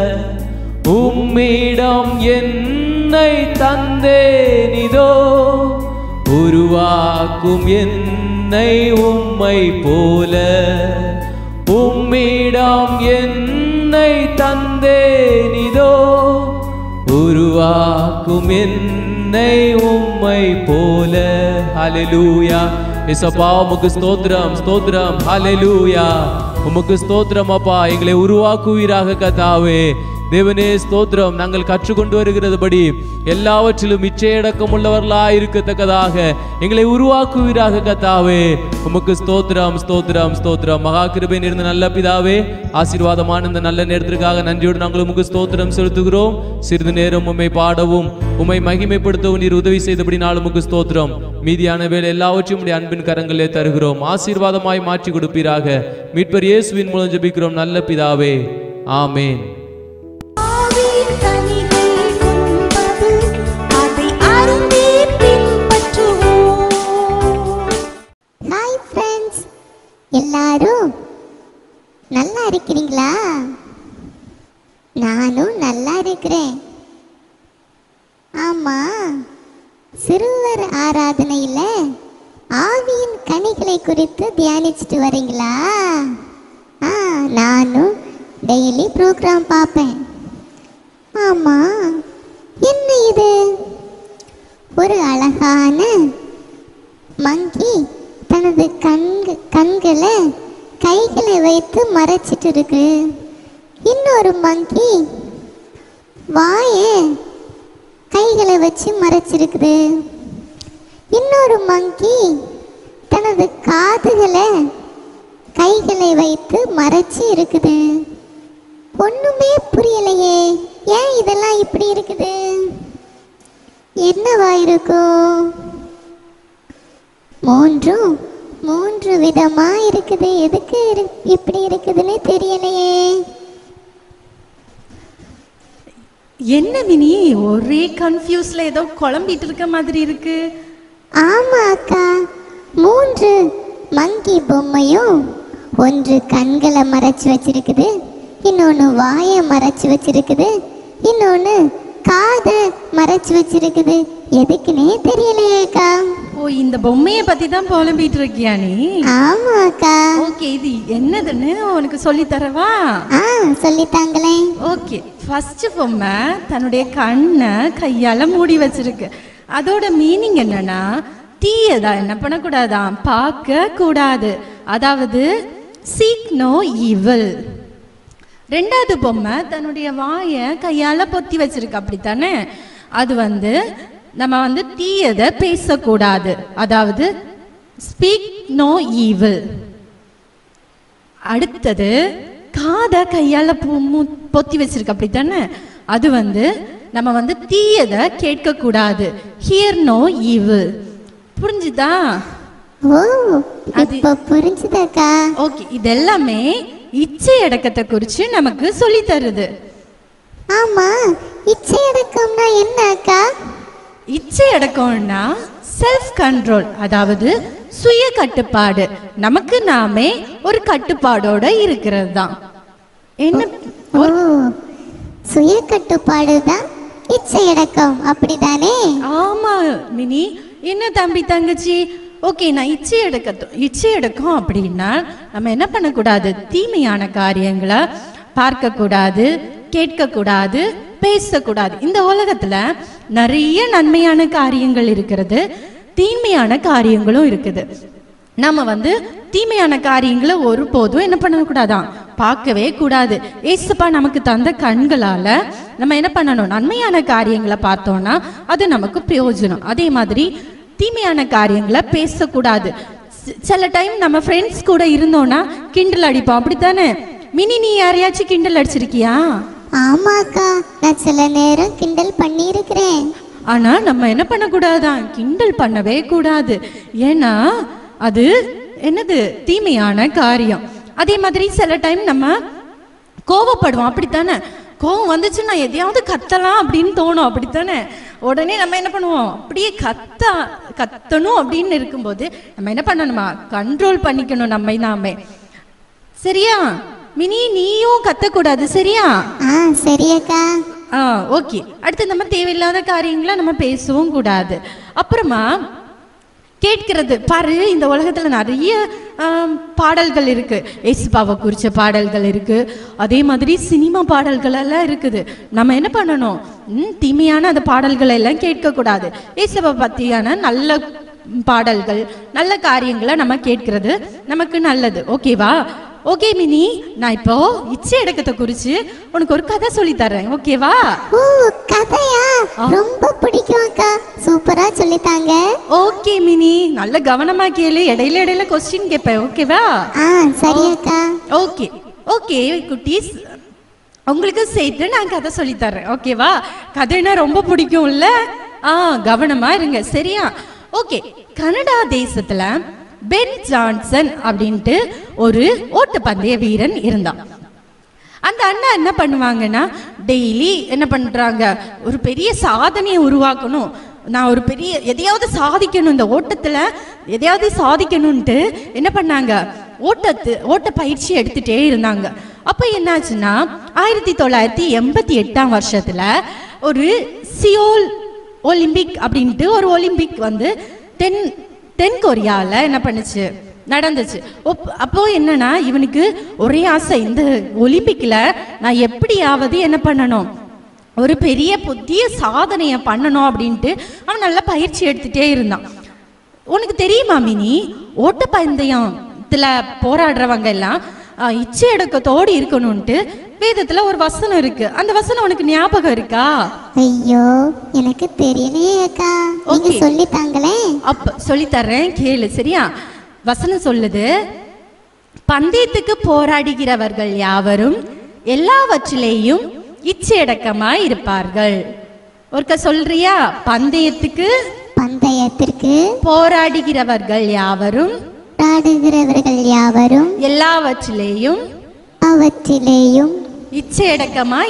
Speaker 1: உம்மிடம் என்னை தந்தேனிதோ, உருவாக்கும் என்னை உம்மை போல. உம்மிடம் என்னை தந்தேனிதோ, உருவாக்கும் என்னை உம்மை போல. ஹல்லேலூயா. இயேசப்பா உமக்கு ஸ்தோத்திரம் ஸ்தோத்திரம். ஹல்லேலூயா. உமக்கு ஸ்தோத்திரம் அப்பா. எங்களை உருவாக்குவீராக கர்த்தாவே. தேவனே ஸ்தோத்திரம். நாங்கள் கற்றுக்கொண்டு வருகிறதுபடி எல்லாவற்றிலும் இச்சையடக்கம் உள்ளவர்களாய் இருக்கத்தக்கதாக எங்களை உருவாக்குவீராக கர்த்தாவே. உமக்கு ஸ்தோத்திரம் ஸ்தோத்திரம் ஸ்தோத்திரம். மகா கிருபை நிறைந்த நல்ல பிதாவே, ஆசீர்வாதமான இந்த நல்ல நேரத்திற்காக நன்றியோடு நாங்கள் உமக்கு ஸ்தோத்திரம் செலுத்துகிறோம். சிறிது நேரம் உம்மை பாடவும் உம்மை மகிமைப்படுத்தவும் நீர் உதவி செய்தபடி நாள் உமக்கு ஸ்தோத்திரம். மீதியான வேலை எல்லாவற்றையும் உடைய அன்பின் கரங்களிலே தருகிறோம். ஆசீர்வாதமாய் மாற்றி கொடுப்பீராக. மீட்பர் இயேசுவின் மூலம் ஜெபிக்கிறோம் நல்ல பிதாவே. ஆமென்.
Speaker 11: ஹாய் ஃப்ரெண்ட்ஸ், எல்லாரும் நல்லா இருக்கிறீங்களா? நானும் நல்லா இருக்கிறேன். ஆமா, சிறுவர் ஆராதனையில ஆவியின் கனிகளை குறித்து தியானிச்சுட்டு வரீங்களா? நானும் டெய்லி ப்ரோக்ராம் பார்ப்பேன். ஆமா, என்ன இது? ஒரு அழகான மங்கி தனது கண்களை கைகளை வைத்து மறைச்சிட்டு இருக்கு. இன்னொரு மங்கி வாயை கைகளை வச்சு மறைச்சிருக்குது. இன்னொரு மங்கி தனது காதுகளை கைகளை வைத்து மறைச்சி இருக்குது. ஒண்ணுமே புரியலையே, ஏன் இதெல்லாம் இப்படி இருக்குது? என்னவா இருக்கும்? மூன்று விதமா இருக்குது. எதுக்கு இப்படி இருக்குதுன்னு தெரியலையே.
Speaker 3: என்ன மினி, ஒரே கன்ஃபியூஸ்ல ஏதோ குழம்பிட்டு இருக்க மாதிரி இருக்கு.
Speaker 11: ஆமா அக்கா, 3 மங்கி பொம்மையும் ஒன்று கண்களை மறைச்சு வச்சிருக்குது, இன்னொன்று வாயை மறைச்சு வச்சிருக்குது, இன்னொன்று காதை மறைச்சு வச்சிருக்குது. எதுக்குன்னே தெரியலையே அக்கா.
Speaker 3: ஓ, இந்த பொம்மையை பத்தி தான் புலம்பிட்டு இருக்கியா நீ?
Speaker 11: ஆமா அக்கா.
Speaker 3: ஓகே, இது என்னதுன்னு உனக்கு சொல்லி தரவா?
Speaker 11: சொல்லித்தாங்களே.
Speaker 3: ஓகே, ஃபர்ஸ்ட் பொம்மை தன்னுடைய கண்ணை கையால மூடி வச்சிருக்கு. அதோட மீனிங் என்னன்னா, தீயதா என்ன பண்ணக்கூடாதான், பார்க்க கூடாது. அதாவது சீக் நோ ஈவில். ரெண்டாவது பொம்மை தன்னுடைய வாயை கையால பொத்தி வச்சிருக்கு, அப்படித்தானே? அது நம்ம தீயதை பேசக்கூடாது. அதாவது ஸ்பீக் நோ ஈவில். அடுத்தது காதை கையால பொத்தி வச்சிருக்கு, அப்படித்தானே? அது நம்ம தீயதை கேட்க கூடாது. Hear no evil. புரிஞ்சுதா?
Speaker 11: ஓ, இப்போ புரிஞ்சுதாக்கா.
Speaker 3: ஓகே, இதெல்லாமே இச்சை அடக்கத்தை குறித்து நமக்கு சொல்லி தருது.
Speaker 11: ஆமா, இச்சை அடக்கம்னா என்ன அக்கா?
Speaker 3: இச்சை அடக்கம்னா செல்ஃப் கண்ட்ரோல், அதாவது சுய கட்டுப்பாடு. நமக்கு நாமே ஒரு கட்டுப்பாடோட இருக்கிறது தான். என்ன?
Speaker 11: சுய கட்டுப்பாடு தான் இச்சை அடக்கம், அப்படிதானே?
Speaker 3: ஆமா மினி. என்ன தம்பி தங்கச்சி? ஓகே, நான் இச்சை அடக்கம் அப்படின்னா நம்ம என்ன பண்ணக்கூடாது? தீமையான காரியங்களை பார்க்கக்கூடாது, கேட்கக்கூடாது, பேசக்கூடாது. இந்த உலகத்துல நிறைய நன்மையான காரியங்கள் இருக்கிறது, தீமையான காரியங்களும் இருக்குது. நம்ம தீமையான காரியங்களை ஒருபோதும் என்ன பண்ணக்கூடாதான், பார்க்கவே கூடாது. ஏசப்பா நமக்கு தந்த கண்களால நம்ம என்ன பண்ணணும்? நன்மையான காரியங்களை பார்த்தோம்னா அது நமக்கு பிரயோஜனம். அதே மாதிரி தீமையான காரியங்களை பேசக்கூடாது. சில டைம் நம்ம ஃப்ரெண்ட்ஸ் கூட இருந்தோம்னா கிண்டல் அடிப்போம், அப்படித்தானே? மினி, நீ யாரையாச்சும் கிண்டல் அடிச்சிருக்கியா?
Speaker 11: ஆமாக்கா, நான் சில நேரம் கிண்டல் பண்ணியிருக்கிறேன்.
Speaker 3: ஆனா நம்ம என்ன பண்ணக்கூடாதான், கிண்டல் பண்ணவே கூடாது. ஏன்னா அது என்னது, தீமையான காரியம். அதே மாதிரி சில டைம் நம்ம கோவப்படுவோம், அப்படித்தானே? கோவம் வந்துச்சுன்னா எதையாவது கத்தலாம் அப்படின்னு தோணும், அப்படித்தானே? உடனே நம்ம என்ன பண்ணுவோம், அப்படியே கத்தணும் அப்படின்னு இருக்கும்போது நம்ம என்ன பண்ணணுமா, கண்ட்ரோல் பண்ணிக்கணும் நம்மை நாமே. சரியா மினி? நீயும் கத்தக்கூடாது, சரியா?
Speaker 11: சரியக்கா.
Speaker 3: ஓகே. அடுத்து நம்ம தேவையில்லாத காரியங்களை நம்ம பேசவும் கூடாது. அப்புறமா கேட்கிறது பாரு, இந்த உலகத்துல நிறைய பாடல்கள் இருக்கு. ஏசுபாவை குறிச்ச பாடல்கள் இருக்கு, அதே மாதிரி சினிமா பாடல்கள் எல்லாம் இருக்குது. நம்ம என்ன பண்ணணும், தீமையான அந்த பாடல்களை எல்லாம் கேட்க கூடாது. ஏசுபா பத்தியான நல்ல பாடல்கள், நல்ல காரியங்களை நம்ம கேட்கிறது நமக்கு நல்லது. ஓகேவா? ஓகே மினி, நான் இப்போ இச்சை அடக்கத்தை குறிச்சு உனக்கு ஒரு கதை சொல்லி தரேன், ஓகேவா?
Speaker 11: ஓ, கதையா? ரொம்ப பிடிக்கும் அக்கா, சூப்பரா சொல்லித்தாங்க.
Speaker 3: ஓகே மினி, நல்ல கவனமா கேளு, இடையில இடையில கொஸ்டின் கேட்பேன், ஓகேவா?
Speaker 11: சரி அக்கா.
Speaker 3: ஓகே ஓகே குட்டீஸ், உங்களுக்கு சேர்த்து நான் கதை சொல்லி தரேன், ஓகேவா? கதைனா ரொம்ப பிடிக்கும்ல? கவனமா இருங்க, சரியா? ஓகே. கனடா தேசத்துல பென் ஜான்சன் அப்படின்ட்டு ஒரு ஓட்டப்பந்தய வீரன் இருந்தான். அந்த அண்ணா என்ன பண்ணுவாங்கன்னா, டெய்லி என்ன பண்றாங்க, ஒரு பெரிய சாதனையை உருவாக்கணும், நான் ஒரு பெரிய எதையாவது சாதிக்கணும், இந்த ஓட்டத்துல எதையாவது சாதிக்கணும்ட்டு என்ன பண்ணாங்க, ஓட்ட பயிற்சி எடுத்துட்டே இருந்தாங்க. அப்ப என்னாச்சுன்னா 1988 வருஷத்துல ஒரு சியோல் ஒலிம்பிக் அப்படின்ட்டு ஒரு ஒலிம்பிக் வந்து தென் கொரியாவில் என்ன பண்ணுச்சு, நடந்துச்சு. அப்போ என்னன்னா, இவனுக்கு ஒரே ஆசை, இந்த ஒலிம்பிக்ல நான் எப்படியாவது என்ன பண்ணணும், ஒரு பெரிய புதிய சாதனையை பண்ணணும் அப்படின்ட்டு அவன் நல்லா பயிற்சி எடுத்துட்டே இருந்தான். உனக்கு தெரியுமா மினி, ஓட்டப்பந்தயத்துல போராடுறவங்க எல்லாம் இச்சை அடக்கத்தோடு இருக்கணும்ட்டு வேதத்துல ஒரு வசனம் இருக்கு. அந்த வசனம் உனக்கு ஞாபகம் இருக்கா?
Speaker 11: ஐயோ, எனக்கு தெரியலையே அக்கா, நீங்க சொல்லி தாங்களே.
Speaker 3: அப்ப சொல்லி தர்றேன், கேளு, சரியா? வசனம் சொல்லுது, பந்தயத்துக்கு போராடுகிறவர்கள் யாவரும் எல்லாவற்றிலேயும் இச்சையடக்கமாய் இருப்பார்கள். ஒருக்க சொல்றியா? பந்தயத்துக்கு போராடுகிறவர்கள் யாவரும் எல்லாவற்றிலேயும் இச்சையடக்கமாய்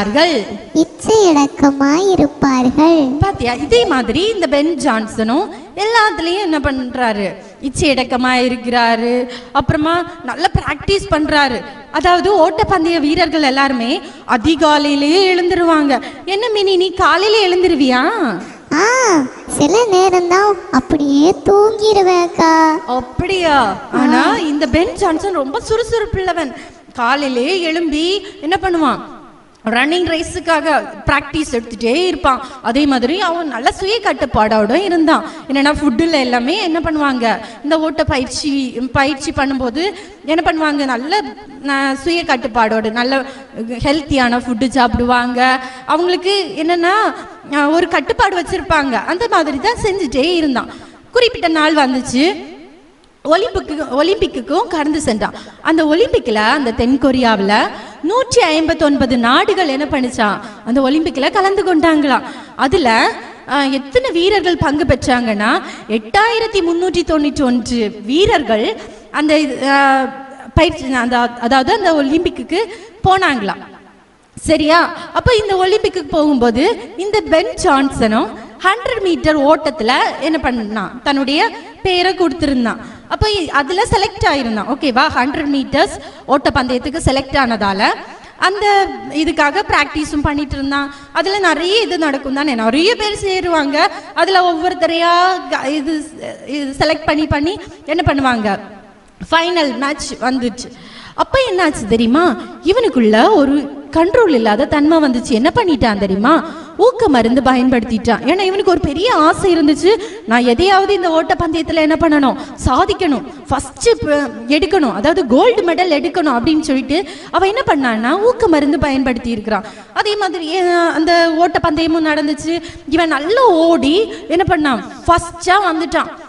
Speaker 3: இருப்பார்கள். பாத்தியா? இதே மாதிரி இந்த பென் ஜான்சனும் எல்லாத்துலயும் என்ன பண்றாரு, இச்சையடக்கமாய் இருக்கிறாரு. அப்புறமா நல்ல பிராக்டிஸ் பண்றாரு. அதாவது ஓட்டப்பந்தய வீரர்கள் எல்லாருமே அதிகாலையிலேயே எழுந்துருவாங்க. என்ன மினி, நீ காலையில எழுந்துருவியா?
Speaker 11: சில நேரம் தான் அப்படியே தூங்கிடுவேக்கா.
Speaker 3: அப்படியா? ஆனா இந்த பென் ஜான்சன் ரொம்ப சுறுசுறுப்புள்ளவன். காலையிலே எழும்பி என்ன பண்ணுவான், ரன்னிங் ரேஸுக்காக பிராக்டிஸ் எடுத்துட்டே இருப்பான். அதே மாதிரி அவன் நல்ல சுய கட்டுப்பாடோட இருந்தான். என்னன்னா ஃபுட்டில் எல்லாமே என்ன பண்ணுவாங்க, இந்த ஓட்ட பயிற்சி பண்ணும்போது என்ன பண்ணுவாங்க, நல்ல சுய கட்டுப்பாடோடு நல்ல ஹெல்த்தியான ஃபுட்டு சாப்பிடுவாங்க. அவங்களுக்கு என்னன்னா ஒரு கட்டுப்பாடு வச்சிருப்பாங்க. அந்த மாதிரி தான் செஞ்சுட்டே இருந்தான். குறிப்பிட்ட நாள் வந்துச்சு, ஒலிம்பிக்குக்கும் கடந்து சென்றான். அந்த ஒலிம்பிக்ல, அந்த தென்கொரியாவில் 159 நாடுகள் என்ன பண்ணிச்சான், அந்த ஒலிம்பிக்ல கலந்து கொண்டாங்களாம். அதுல எத்தனை வீரர்கள் பங்கு பெற்றாங்கன்னா 8391 வீரர்கள் அந்த பயிற்சி அதாவது அந்த ஒலிம்பிக்கு போனாங்களாம். சரியா? அப்ப இந்த ஒலிம்பிக்கு போகும்போது இந்த பென் ஜான்சனும் 100 மீட்டர் ஓட்டத்துல என்ன பண்ணான், தன்னுடைய பேரை கொடுத்திருந்தான். அப்ப அதுல செலக்ட் ஆயிருந்தான். ஓகேவா? 100 மீட்டர்ஸ் ஓட்ட பந்தயத்துக்கு செலக்ட் ஆனதால அந்த இதுக்காக பிராக்டிஸும் பண்ணிட்டு இருந்தான். அதுல நிறைய இது நடக்கும் தானே, நிறைய பேர் சேருவாங்க. அதுல ஒவ்வொருத்தரையா இது செலக்ட் பண்ணி என்ன பண்ணுவாங்க, ஃபைனல் மேட்ச் வந்துச்சு. அப்ப என்னாச்சு தெரியுமா, இவனுக்குள்ள ஒரு கண்ட்ரோல் இல்லாத தன்மை வந்துச்சு. என்ன பண்ணிட்டான் தெரியுமா, ஊக்க மருந்து பயன்படுத்திட்டான். ஏன்னா இவனுக்கு ஒரு பெரிய ஆசை இருந்துச்சு, நான் எதையாவது இந்த ஓட்ட பந்தயத்துல என்ன பண்ணணும், சாதிக்கணும், ஃபர்ஸ்ட் எடுக்கணும், அதாவது கோல்டு மெடல் எடுக்கணும் அப்படின்னு சொல்லிட்டு அவன் என்ன பண்ணான்னா ஊக்க மருந்து பயன்படுத்தி இருக்கிறான். அதே மாதிரி அந்த ஓட்ட பந்தயமும் நடந்துச்சு. இவன் நல்லா ஓடி என்ன பண்ணான், ஃபர்ஸ்டா வந்துட்டான்.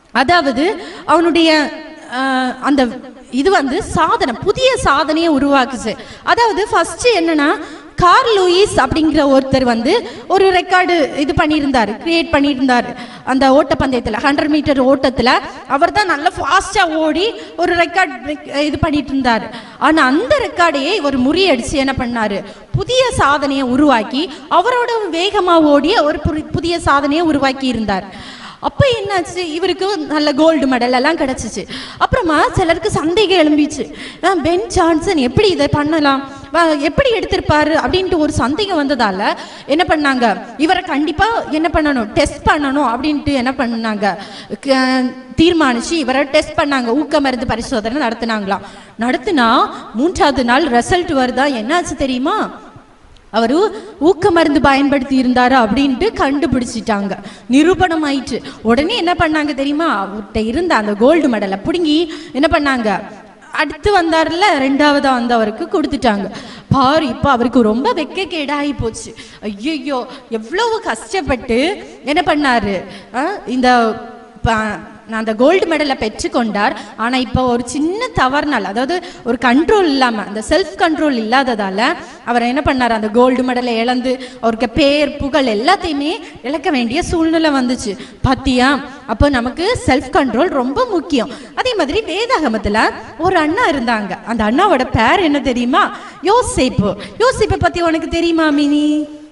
Speaker 3: அதாவது அவனுடைய அந்த இது வந்து சாதனை, புதிய சாதனையை உருவாக்குச்சு. அதாவது ஃபர்ஸ்ட் என்னன்னா, கார்ல் லூயிஸ் அப்படிங்கிற ஒருத்தர் வந்து ஒரு ரெக்கார்டு இது பண்ணியிருந்தார், கிரியேட் பண்ணியிருந்தார். அந்த ஓட்டப்பந்தயத்தில் 100 மீட்டர் ஓட்டத்தில் அவர் தான் நல்லா ஃபாஸ்ட்டாக ஓடி ஒரு ரெக்கார்டு இது பண்ணிட்டு இருந்தார். ஆனால் அந்த ரெக்கார்டையே இவர் முறியடிச்சு என்ன பண்ணார், புதிய சாதனையை உருவாக்கி அவரோட வேகமாக ஓடி ஒரு புதிய சாதனையை உருவாக்கி இருந்தார். அப்போ என்னாச்சு, இவருக்கு நல்ல கோல்டு மெடல் எல்லாம் கிடச்சிச்சு. அப்புறமா சிலருக்கு சந்தேகம் எழும்பிச்சு, பென் ஜான்சன் எப்படி இதை பண்ணலாம், எப்படி எடுத்திருப்பாரு அப்படின்ட்டு ஒரு சந்தேகம் வந்ததால என்ன பண்ணாங்க, இவரை கண்டிப்பாக என்ன பண்ணணும், டெஸ்ட் பண்ணணும் அப்படின்ட்டு என்ன பண்ணாங்க, தீர்மானிச்சு இவரை டெஸ்ட் பண்ணாங்க. ஊக்க மருந்து பரிசோதனை நடத்தினாங்களாம். நடத்தினா 3ஆவது நாள் ரிசல்ட் வருதா, என்னாச்சு தெரியுமா, அவரு ஊக்க மருந்து பயன்படுத்தி இருந்தாரு அப்படின்ட்டு கண்டுபிடிச்சிட்டாங்க, நிரூபணம் ஆயிடுச்சு. உடனே என்ன பண்ணாங்க தெரியுமா, அவர்கிட்ட இருந்த அந்த கோல்டு மெடலை பிடுங்கி என்ன பண்ணாங்க, அடுத்து வந்தார்ல 2ஆவதா வந்தவருக்கு கொடுத்துட்டாங்க. பாரு, இப்போ அவருக்கு ரொம்ப வெட்கக்கேடாகி போச்சு. ஐயோ, எவ்வளவு கஷ்டப்பட்டு என்ன பண்ணாரு, இந்த நான் அந்த கோல்டு மெடலை பெற்றுக்கொண்டார். ஆனால் இப்போ ஒரு சின்ன தவறுனால, அதாவது ஒரு கண்ட்ரோல் இல்லாமல், அந்த செல்ஃப் கண்ட்ரோல் இல்லாததால் அவர் என்ன பண்ணார், அந்த கோல்டு மெடலை இழந்து அவருக்கு பேர் புகழ் எல்லாத்தையுமே இழக்க வேண்டிய சூழ்நிலை வந்துச்சு. பார்த்தியா, அப்போ நமக்கு செல்ஃப் கண்ட்ரோல் ரொம்ப முக்கியம். அதே மாதிரி வேதாகமத்தில் ஒரு அண்ணா இருந்தாங்க. அந்த அண்ணாவோட பேர் என்ன தெரியுமா, யோசேப்பு. யோசேப்பை பற்றி உனக்கு தெரியுமா மினி?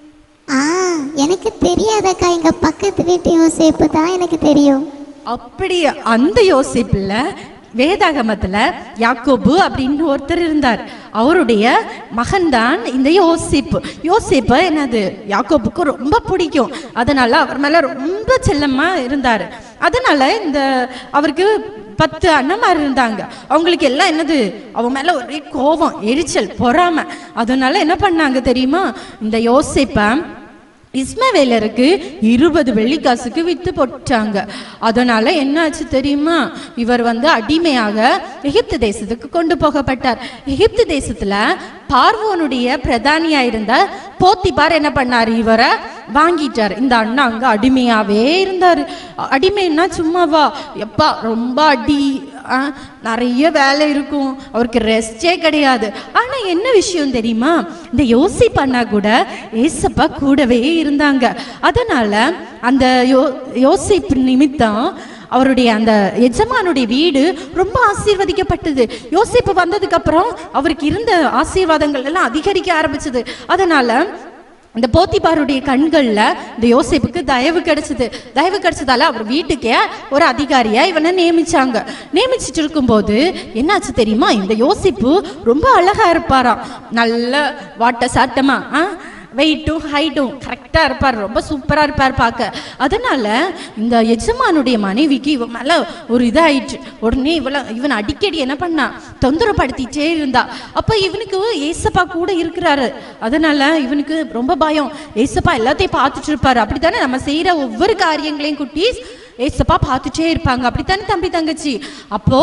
Speaker 11: எனக்கு தெரியாதக்கா, எங்க பக்கத்து வீட்டு யோசேப்பு தான் எனக்கு தெரியும்.
Speaker 3: அப்படி அந்த யோசேப்புல வேதாகமத்துல யாக்கோபு அப்படின்னு ஒருத்தர் இருந்தார். அவருடைய மகன்தான் இந்த யோசேப்பு. யோசேப்பு என்னது, யாக்கோபுக்கு ரொம்ப பிடிக்கும். அதனால அவர் மேல ரொம்ப செல்லமா இருந்தார். அதனால இந்த அவருக்கு 10 அண்ணன்மார் இருந்தாங்க. அவங்களுக்கு எல்லாம் என்னது, அவங்க மேல ஒரே கோபம், எரிச்சல், பொறாமை. அதனால என்ன பண்ணாங்க தெரியுமா, இந்த யோசேப்பை இஸ்மவேலருக்கு 20 வெள்ளிக்காசுக்கு வித்து போட்டாங்க. அதனால என்னாச்சு தெரியுமா, இவர் வந்து அடிமையாக எகிப்து தேசத்துக்கு கொண்டு போகப்பட்டார். எகிப்து தேசத்துல பார்வோனுடைய பிரதானியா இருந்த போத்திபார் என்ன பண்ணாரு, இவரை வாங்கிட்டார். இந்த அண்ணா அங்க அடிமையாவே இருந்தாரு. அடிமைன்னா சும்மாவா, எப்பா ரொம்ப அடி, நிறைய வேலை இருக்கும், அவருக்கு ரெஸ்டே கிடையாது. ஆனா என்ன விஷயம் தெரியுமா, இந்த யோசிப்பு அண்ணா கூட ஏசப்பா கூடவே இருந்தாங்க. அதனால அந்த யோசிப்பு நிமித்தம் அவருடைய அந்த எஜமானுடைய வீடு ரொம்ப ஆசீர்வதிக்கப்பட்டது. யோசிப்பு வந்ததுக்கு அப்புறம் அவருக்கு இருந்த ஆசீர்வாதங்கள் எல்லாம் அதிகரிக்க ஆரம்பிச்சது. அதனால இந்த போத்திபாருடைய கண்கள்ல இந்த யோசேப்புக்கு தயவு கிடைச்சது. தயவு கிடைச்சதால அவர் வீட்டுக்கே ஒரு அதிகாரியா இவனை நியமிச்சாங்க. நியமிச்சுட்டு இருக்கும்போது என்னாச்சு தெரியுமா, இந்த யோசேப்பு ரொம்ப அழகா இருப்பாராம். நல்ல வாட்ட சாட்டமா, வெயிட்டும் ஹைட்டும் கரெக்டாக இருப்பார், ரொம்ப சூப்பராக இருப்பார் பார்க்க. அதனால இந்த எஜமானுடைய மனைவிக்கு இவன் மேலே ஒரு இதாயிடுச்சு. உடனே இவன் அடிக்கடி என்ன பண்ணா, தொந்தரப்படுத்திட்டே இருந்தா. அப்போ இவனுக்கு ஏசப்பா கூட இருக்கிறாரு. அதனால இவனுக்கு ரொம்ப பயம். ஏசப்பா எல்லாத்தையும் பார்த்துட்டு இருப்பாரு. அப்படித்தானே நம்ம செய்கிற ஒவ்வொரு காரியங்களையும் குட்டி ஏசப்பா பார்த்துட்டே இருப்பாங்க. அப்படித்தானே தம்பி தங்கச்சி? அப்போ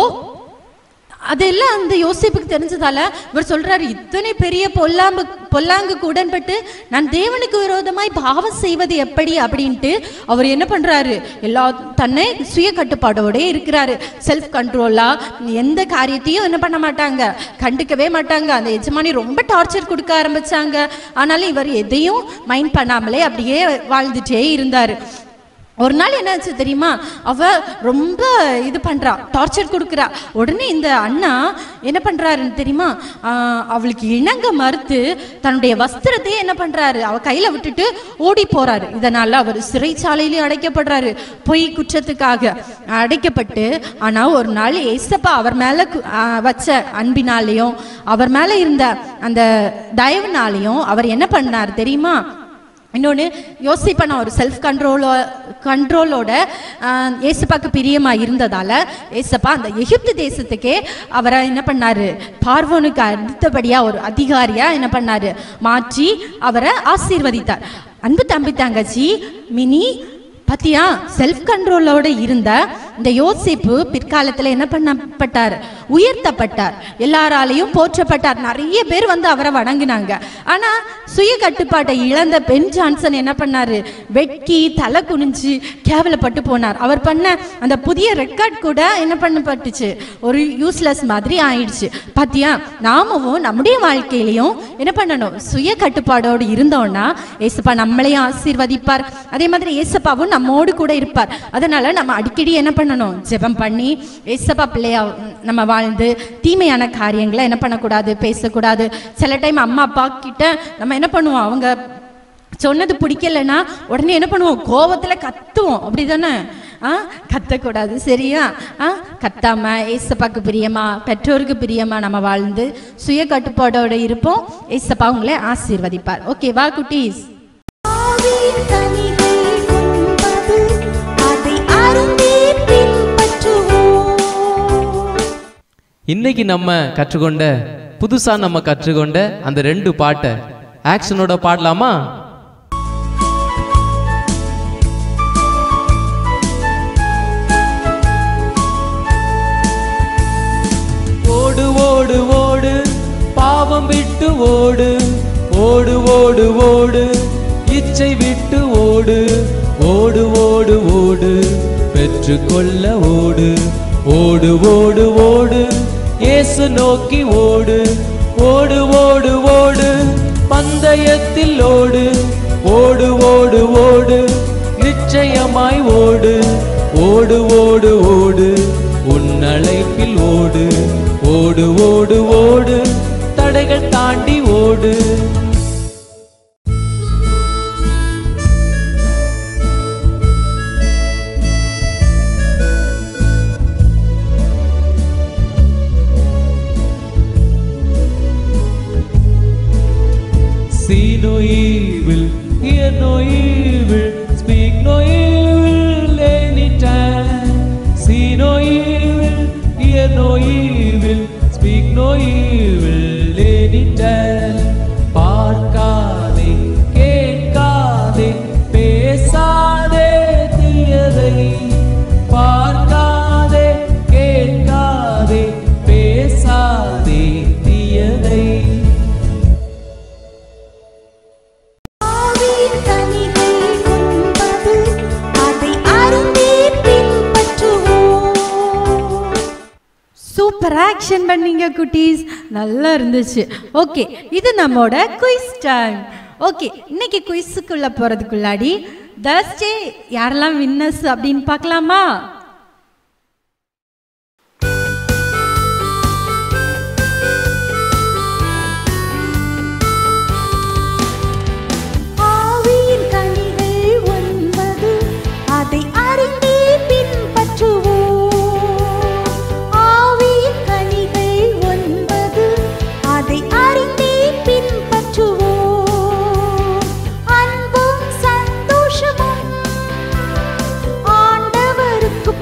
Speaker 3: அதெல்லாம் அந்த யோசேப்புக்கு தெரிஞ்சதால இவர் சொல்றாரு, இத்தனை பெரிய பொல்லாங்குக்கு உடன்பட்டு நான் தேவனுக்கு விரோதமாய் பாவம் செய்வது எப்படி அப்படின்ட்டு அவர் என்ன பண்றாரு, எல்லா தன்னை சுய கட்டுப்பாடோட இருக்கிறாரு. செல்ஃப் கண்ட்ரோலா எந்த காரியத்தையும் என்ன பண்ண மாட்டாங்க, கண்டுக்கவே மாட்டாங்க. அந்த எஜமானி ரொம்ப டார்ச்சர் கொடுக்க ஆரம்பிச்சாங்க. ஆனாலும் இவர் எதையும் மைண்ட் பண்ணாமலே அப்படியே வாழ்ந்துட்டே இருந்தாரு. ஒரு நாள் என்னாச்சு தெரியுமா, அவ ரொம்ப இது பண்றா, டார்ச்சர் கொடுக்குறா. உடனே இந்த அண்ணா என்ன பண்றாருன்னு தெரியுமா, அவளுக்கு இணங்க மறுத்து தன்னுடைய வஸ்திரத்தையே என்ன பண்றாரு, அவ கையில விட்டுட்டு ஓடி போறாரு. இதனால அவர் சிறைச்சாலையிலையும் அடைக்கப்படுறாரு, பொய் குற்றத்துக்காக அடைக்கப்பட்டு. ஆனா ஒரு நாள் ஏசப்பா அவர் மேல வச்ச அன்பினாலையும் அவர் மேல இருந்த அந்த தயவுனாலையும் அவர் என்ன பண்ணார் தெரியுமா, இன்னொன்று யோசிப்பா ஒரு செல்ஃப் கண்ட்ரோலோட ஏசப்பாக்கு பிரியமாக இருந்ததால் ஏசப்பா அந்த எகிப்து தேசத்துக்கே அவரை என்ன பண்ணார், பார்வோனுக்கு அடுத்தபடியாக ஒரு அதிகாரியாக என்ன பண்ணார், மாற்றி அவரை ஆசீர்வதித்தார். அன்பு தம்பி தங்கச்சி மினி பத்தியா, செல்ஃப் கண்ட்ரோலோட இருந்த இந்த யோசேப்பு பிற்காலத்தில் என்ன பண்ணப்பட்டார், உயர்த்தப்பட்டார், எல்லாராலையும் போற்றப்பட்டார். நிறைய பேர் வந்து அவரை வணங்கினாங்க. ஆனா சுய கட்டுப்பாட்டை இழந்த பென் ஜான்சன் என்ன பண்ணாரு? வெட்கி தலை குனிஞ்சு கேவலப்பட்டு போனார். அவர் பண்ண அந்த புதிய ரெக்கார்ட் கூட என்ன பண்ணப்பட்டுச்சு? ஒரு யூஸ்லெஸ் மாதிரி ஆயிடுச்சு. பாத்தியா, நாமும் நம்முடைய வாழ்க்கையிலையும் என்ன பண்ணணும்? சுய கட்டுப்பாடோடு இருந்தோம்னா ஏசப்பா நம்மளையும் ஆசீர்வதிப்பார். அதே மாதிரி ஏசப்பாவும் நம்மோடு கூட இருப்பார். அதனால நம்ம அடிக்கடி என்ன பண்ணணும்? ஜெபம் பண்ணி ஏசப்பா பிள்ளையா நம்ம வாழ்ந்து தீமையான காரியங்களை என்ன பண்ணக்கூடாது? பேசக்கூடாது. சில டைம் அம்மா அப்பா கிட்ட நம்ம என்ன பண்ணுவோம்? அவங்க சொன்னது பிடிக்கலன்னா உடனே என்ன பண்ணுவோம்? கோபத்துல கத்துவோம், அப்படிதானே? கத்தக்கூடாது, சரியா? கத்தாம ஏசப்பாக்கு பிரியமா, பெற்றோருக்கு பிரியமா நம்ம வாழ்ந்து சுய கட்டுப்பாடோட இருப்போம். ஏசப்பா உங்களை ஆசீர்வதிப்பார். ஓகேவா குட்டீஸ்?
Speaker 1: இன்னைக்கு நம்ம கற்றுக்கொண்ட புதுசா நம்ம கற்றுக்கொண்ட அந்த 2 பாட்டை ஆக்ஷனோட பாடலாமா? ஓடு ஓடு ஓடு பாவம் விட்டு ஓடு, ஓடு ஓடு ஓடு இச்சை விட்டு ஓடு, ஓடு ஓடு ஓடு பெற்றுக்கொள்ள ஓடு, ஓடு ஓடு ஓடு இயேசு நோக்கி ஓடு, ஓடு ஓடு ஓடு பந்தயத்தில் ஓடு, ஓடு ஓடு ஓடு நிச்சயமாய் ஓடு, ஓடு ஓடு ஓடு உன் அழைப்பில் ஓடு, ஓடு ஓடு ஓடு தடைகள் தாண்டி ஓடு. See no evil, hear no evil, speak no evil anytime. See no evil, hear no evil, speak no evil anytime. பார்க்காதே கேட்காதே பேசாதே தீயதை, பார்க்காதே கேட்காதே பேசாதே தீயதை.
Speaker 3: சூப்பர் ஆக்ஷன் பண்ணீங்க குட்டீஸ், நல்லா இருந்துச்சு. ஓகே, இது நம்மோட குயிஸ் டைம். ஓகே, இன்னைக்கு குயிஸுக்குள்ள போறதுக்குள்ளாடி தர்ஸ்டே யாரெல்லாம் வின்னர்ஸ் அப்படின்னு பார்க்கலாமா?
Speaker 8: அன்பும் சந்தோஷமும் ஆண்டவருக்கு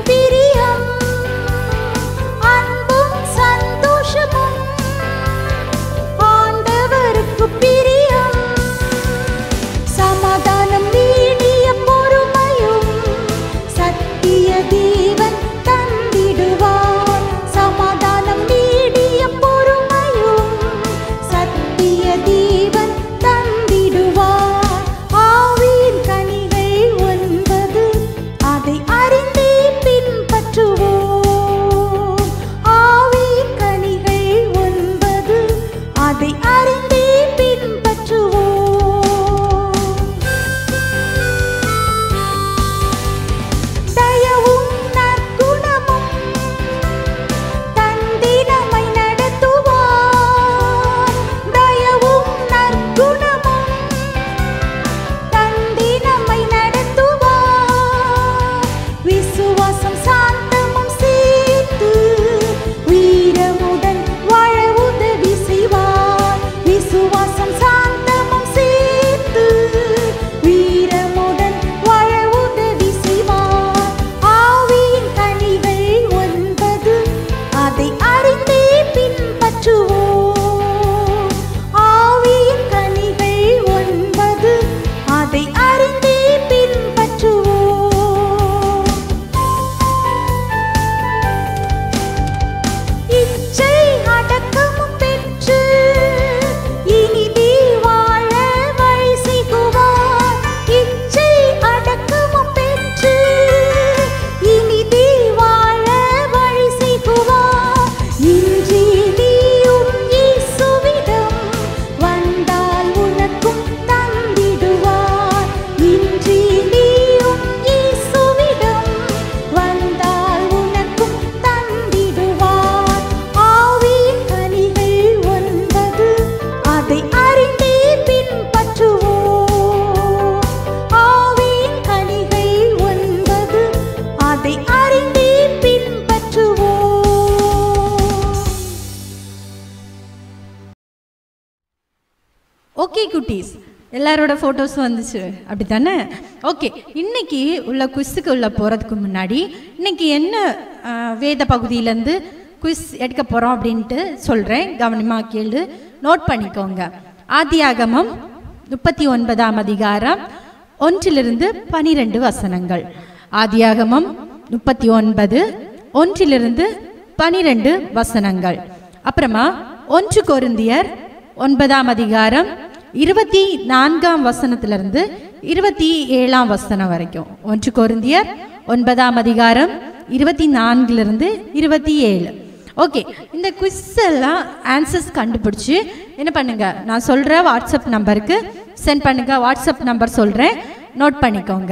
Speaker 3: குட்டீஸ் எல்லாரோட ஃபோட்டோஸும் வந்துச்சு அப்படி தானே? ஓகே, இன்னைக்கு உள்ள குவிஸுக்கு உள்ள போகிறதுக்கு முன்னாடி இன்னைக்கு என்ன வேத பகுதியிலேருந்து குவிஸ் எடுக்க போகிறோம் அப்படின்ட்டு சொல்கிறேன். கவனமாக கேளு, நோட் பண்ணிக்கோங்க. ஆதியாகமம் 39ஆம் அதிகாரம் 1 to 12 வசனங்கள். ஆதியாகமம் 39 1 to 12 வசனங்கள். அப்புறமா 1 கொரிந்தியர் 9ஆம் அதிகாரம் 24ஆம் வசனத்திலிருந்து 27ஆம் வசனம் வரைக்கும். 1 கொரிந்தியர் 9ஆம் அதிகாரம் 24லிருந்து 27. ஓகே, இந்த குவிஸ் எல்லாம் ஆன்சர்ஸ் கண்டுபிடிச்சி என்ன பண்ணுங்க, நான் சொல்ற வாட்ஸ்அப் நம்பருக்கு சென்ட் பண்ணுங்க. வாட்ஸ்அப் நம்பர் சொல்றேன், நோட் பண்ணிக்கோங்க.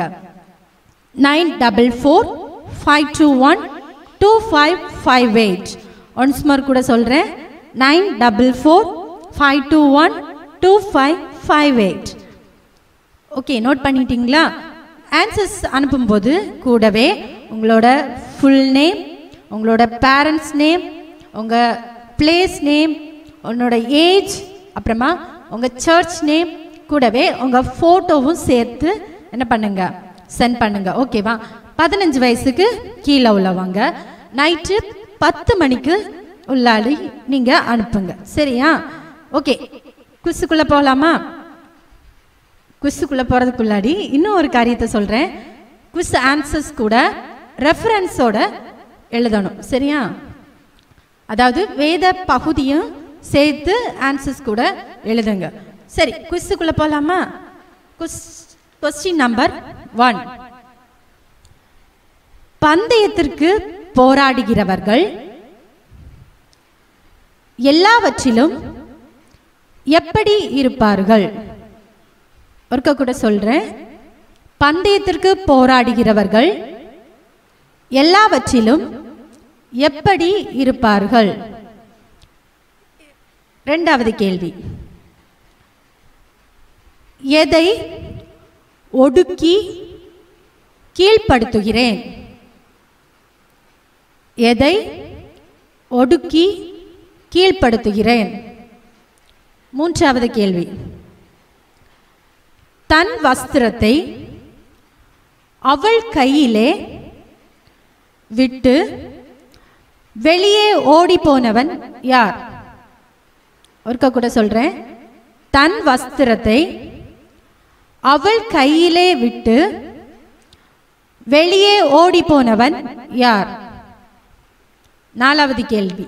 Speaker 3: 9445212558. ஒன்ஸ் மோர் கூட சொல்றேன், 9445212558. ஓகே, நோட் பண்ணிட்டீங்களா? ஆன்சர்ஸ் அனுப்பும்போது கூடவே உங்களோட ஃபுல் நேம், உங்களோட பேரண்ட்ஸ் நேம், உங்கள் பிளேஸ் நேம், உன்னோட ஏஜ், அப்புறமா உங்கள் சர்ச் நேம், கூடவே உங்கள் ஃபோட்டோவும் சேர்த்து என்ன பண்ணுங்க, சென்ட் பண்ணுங்க. ஓகேவா? 15 வயசுக்கு கீழே உள்ளவங்க நைட்டு 10 மணிக்கு உள்ளாடி நீங்கள் அனுப்புங்க. சரியா? ஓகே, குவிஸுக்குள்ளே போகலாமா? குவிஸுக்குள்ளே போகிறதுக்குள்ளாடி இன்னும் ஒரு காரியத்தை சொல்கிறேன். குவிஸ் ஆன்சர்ஸ் கூட ரெஃபரன்ஸோட எழுதணும். சரியா? அதாவது வேத பகுதியும் சேர்த்து ஆன்சர்ஸ் கூட எழுதுங்க. சரி, குவிஸுக்குள்ளே போகலாமா? Question number 1. பந்தயத்திற்கு போராடுகிறவர்கள் எல்லாவற்றிலும் எப்படி இருப்பார்கள்? ஒருக்க கூட சொல்றேன். பந்தயத்திற்கு போராடுகிறவர்கள் எல்லாவற்றிலும் எப்படி இருப்பார்கள்? இரண்டாவது கேள்வி, எதை ஒடுக்கி கீழ்ப்படுத்துகிறேன்? எதை ஒடுக்கி கீழ்ப்படுத்துகிறேன்? மூன்றாவது கேள்வி, தன் வஸ்திரத்தை அவள் கையிலே விட்டு வெளியே ஓடி போனவன் யார்? ஒருக்க கூட சொல்றேன். தன் வஸ்திரத்தை அவள் கையிலே விட்டு வெளியே ஓடி போனவன் யார்? நாலாவது கேள்வி,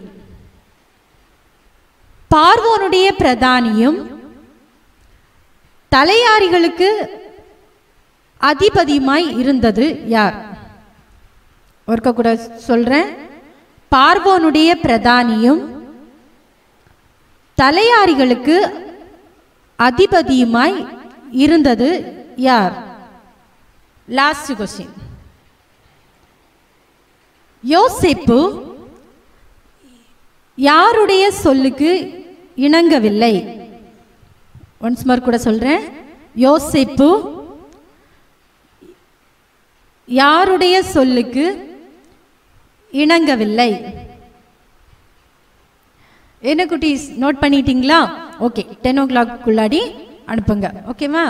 Speaker 3: பார்வோனுடைய பிரதானியும் தலையாரிகளுக்கு அதிபதியுமாய் இருந்தது யார்? ஒருக்க கூட சொல்றேன். பார்வோனுடைய பிரதானியும் தலையாரிகளுக்கு அதிபதியுமாய் இருந்தது யார்? லாஸ்ட் கொஸ்டின், யோசேப்பு யாருடைய சொல்லுக்கு இணங்கவில்லை? ஒன்ஸ் மோர் கூட சொல்றேன். யோசேப்பு யாருடைய சொல்லுக்கு இணங்கவில்லை? என்ன குட்டீஸ், நோட் பண்ணிட்டீங்களா? ஓகே, 10 o'clock குள்ளாடி அனுப்புங்க. ஓகேவா?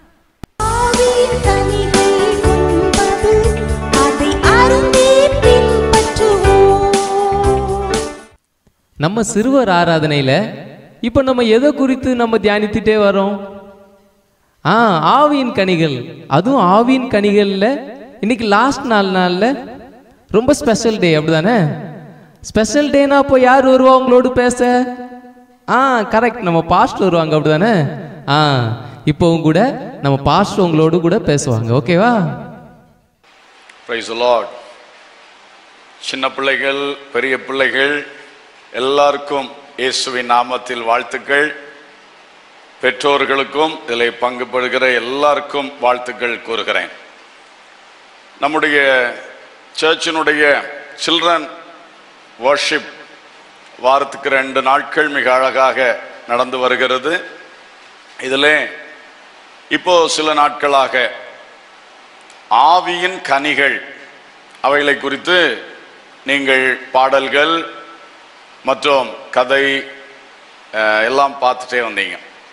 Speaker 1: நம்ம சிறுவர் ஆராதனையில இப்ப நம்ம எதை குறித்து நம்ம தியானித்துட்டே வரோம்? ஆவியின் கனிகள். அதுவும் ஆவியின் கனிகள்ல இன்னைக்கு லாஸ்ட் நாள்ல ரொம்ப ஸ்பெஷல் டே. அப்படிதானே? ஸ்பெஷல் டேனா அப்போ யார் வருவா உங்களோடு பேச? கரெக்ட், நம்ம பாஸ்டர் வருவாங்க. அப்படிதானே? இப்போவும் கூட நம்ம பாஸ்டர் உங்களோடு கூட பேசுவாங்க. ஓகேவா?
Speaker 12: Praise the lord. சின்ன பிள்ளைகள், பெரிய பிள்ளைகள் எல்லாருக்கும் இயேசுவின் நாமத்தில் வாழ்த்துக்கள். பெற்றோர்களுக்கும் இதில் பங்கு பெறுகிற எல்லாருக்கும் வாழ்த்துக்கள் கூறுகிறேன். நம்முடைய சர்ச்சினுடைய சில்ட்ரன் வர்ஷிப் வாரத்துக்கு 2 நாட்கள் மிக அழகாக நடந்து வருகிறது. இதில் இப்போ சில நாட்களாக ஆவியின் கனிகள் அவைகளை குறித்து நீங்கள் பாடல்கள் மற்றும் கதை எல்லாம் பார்த்துட்டே வந்தீங்க.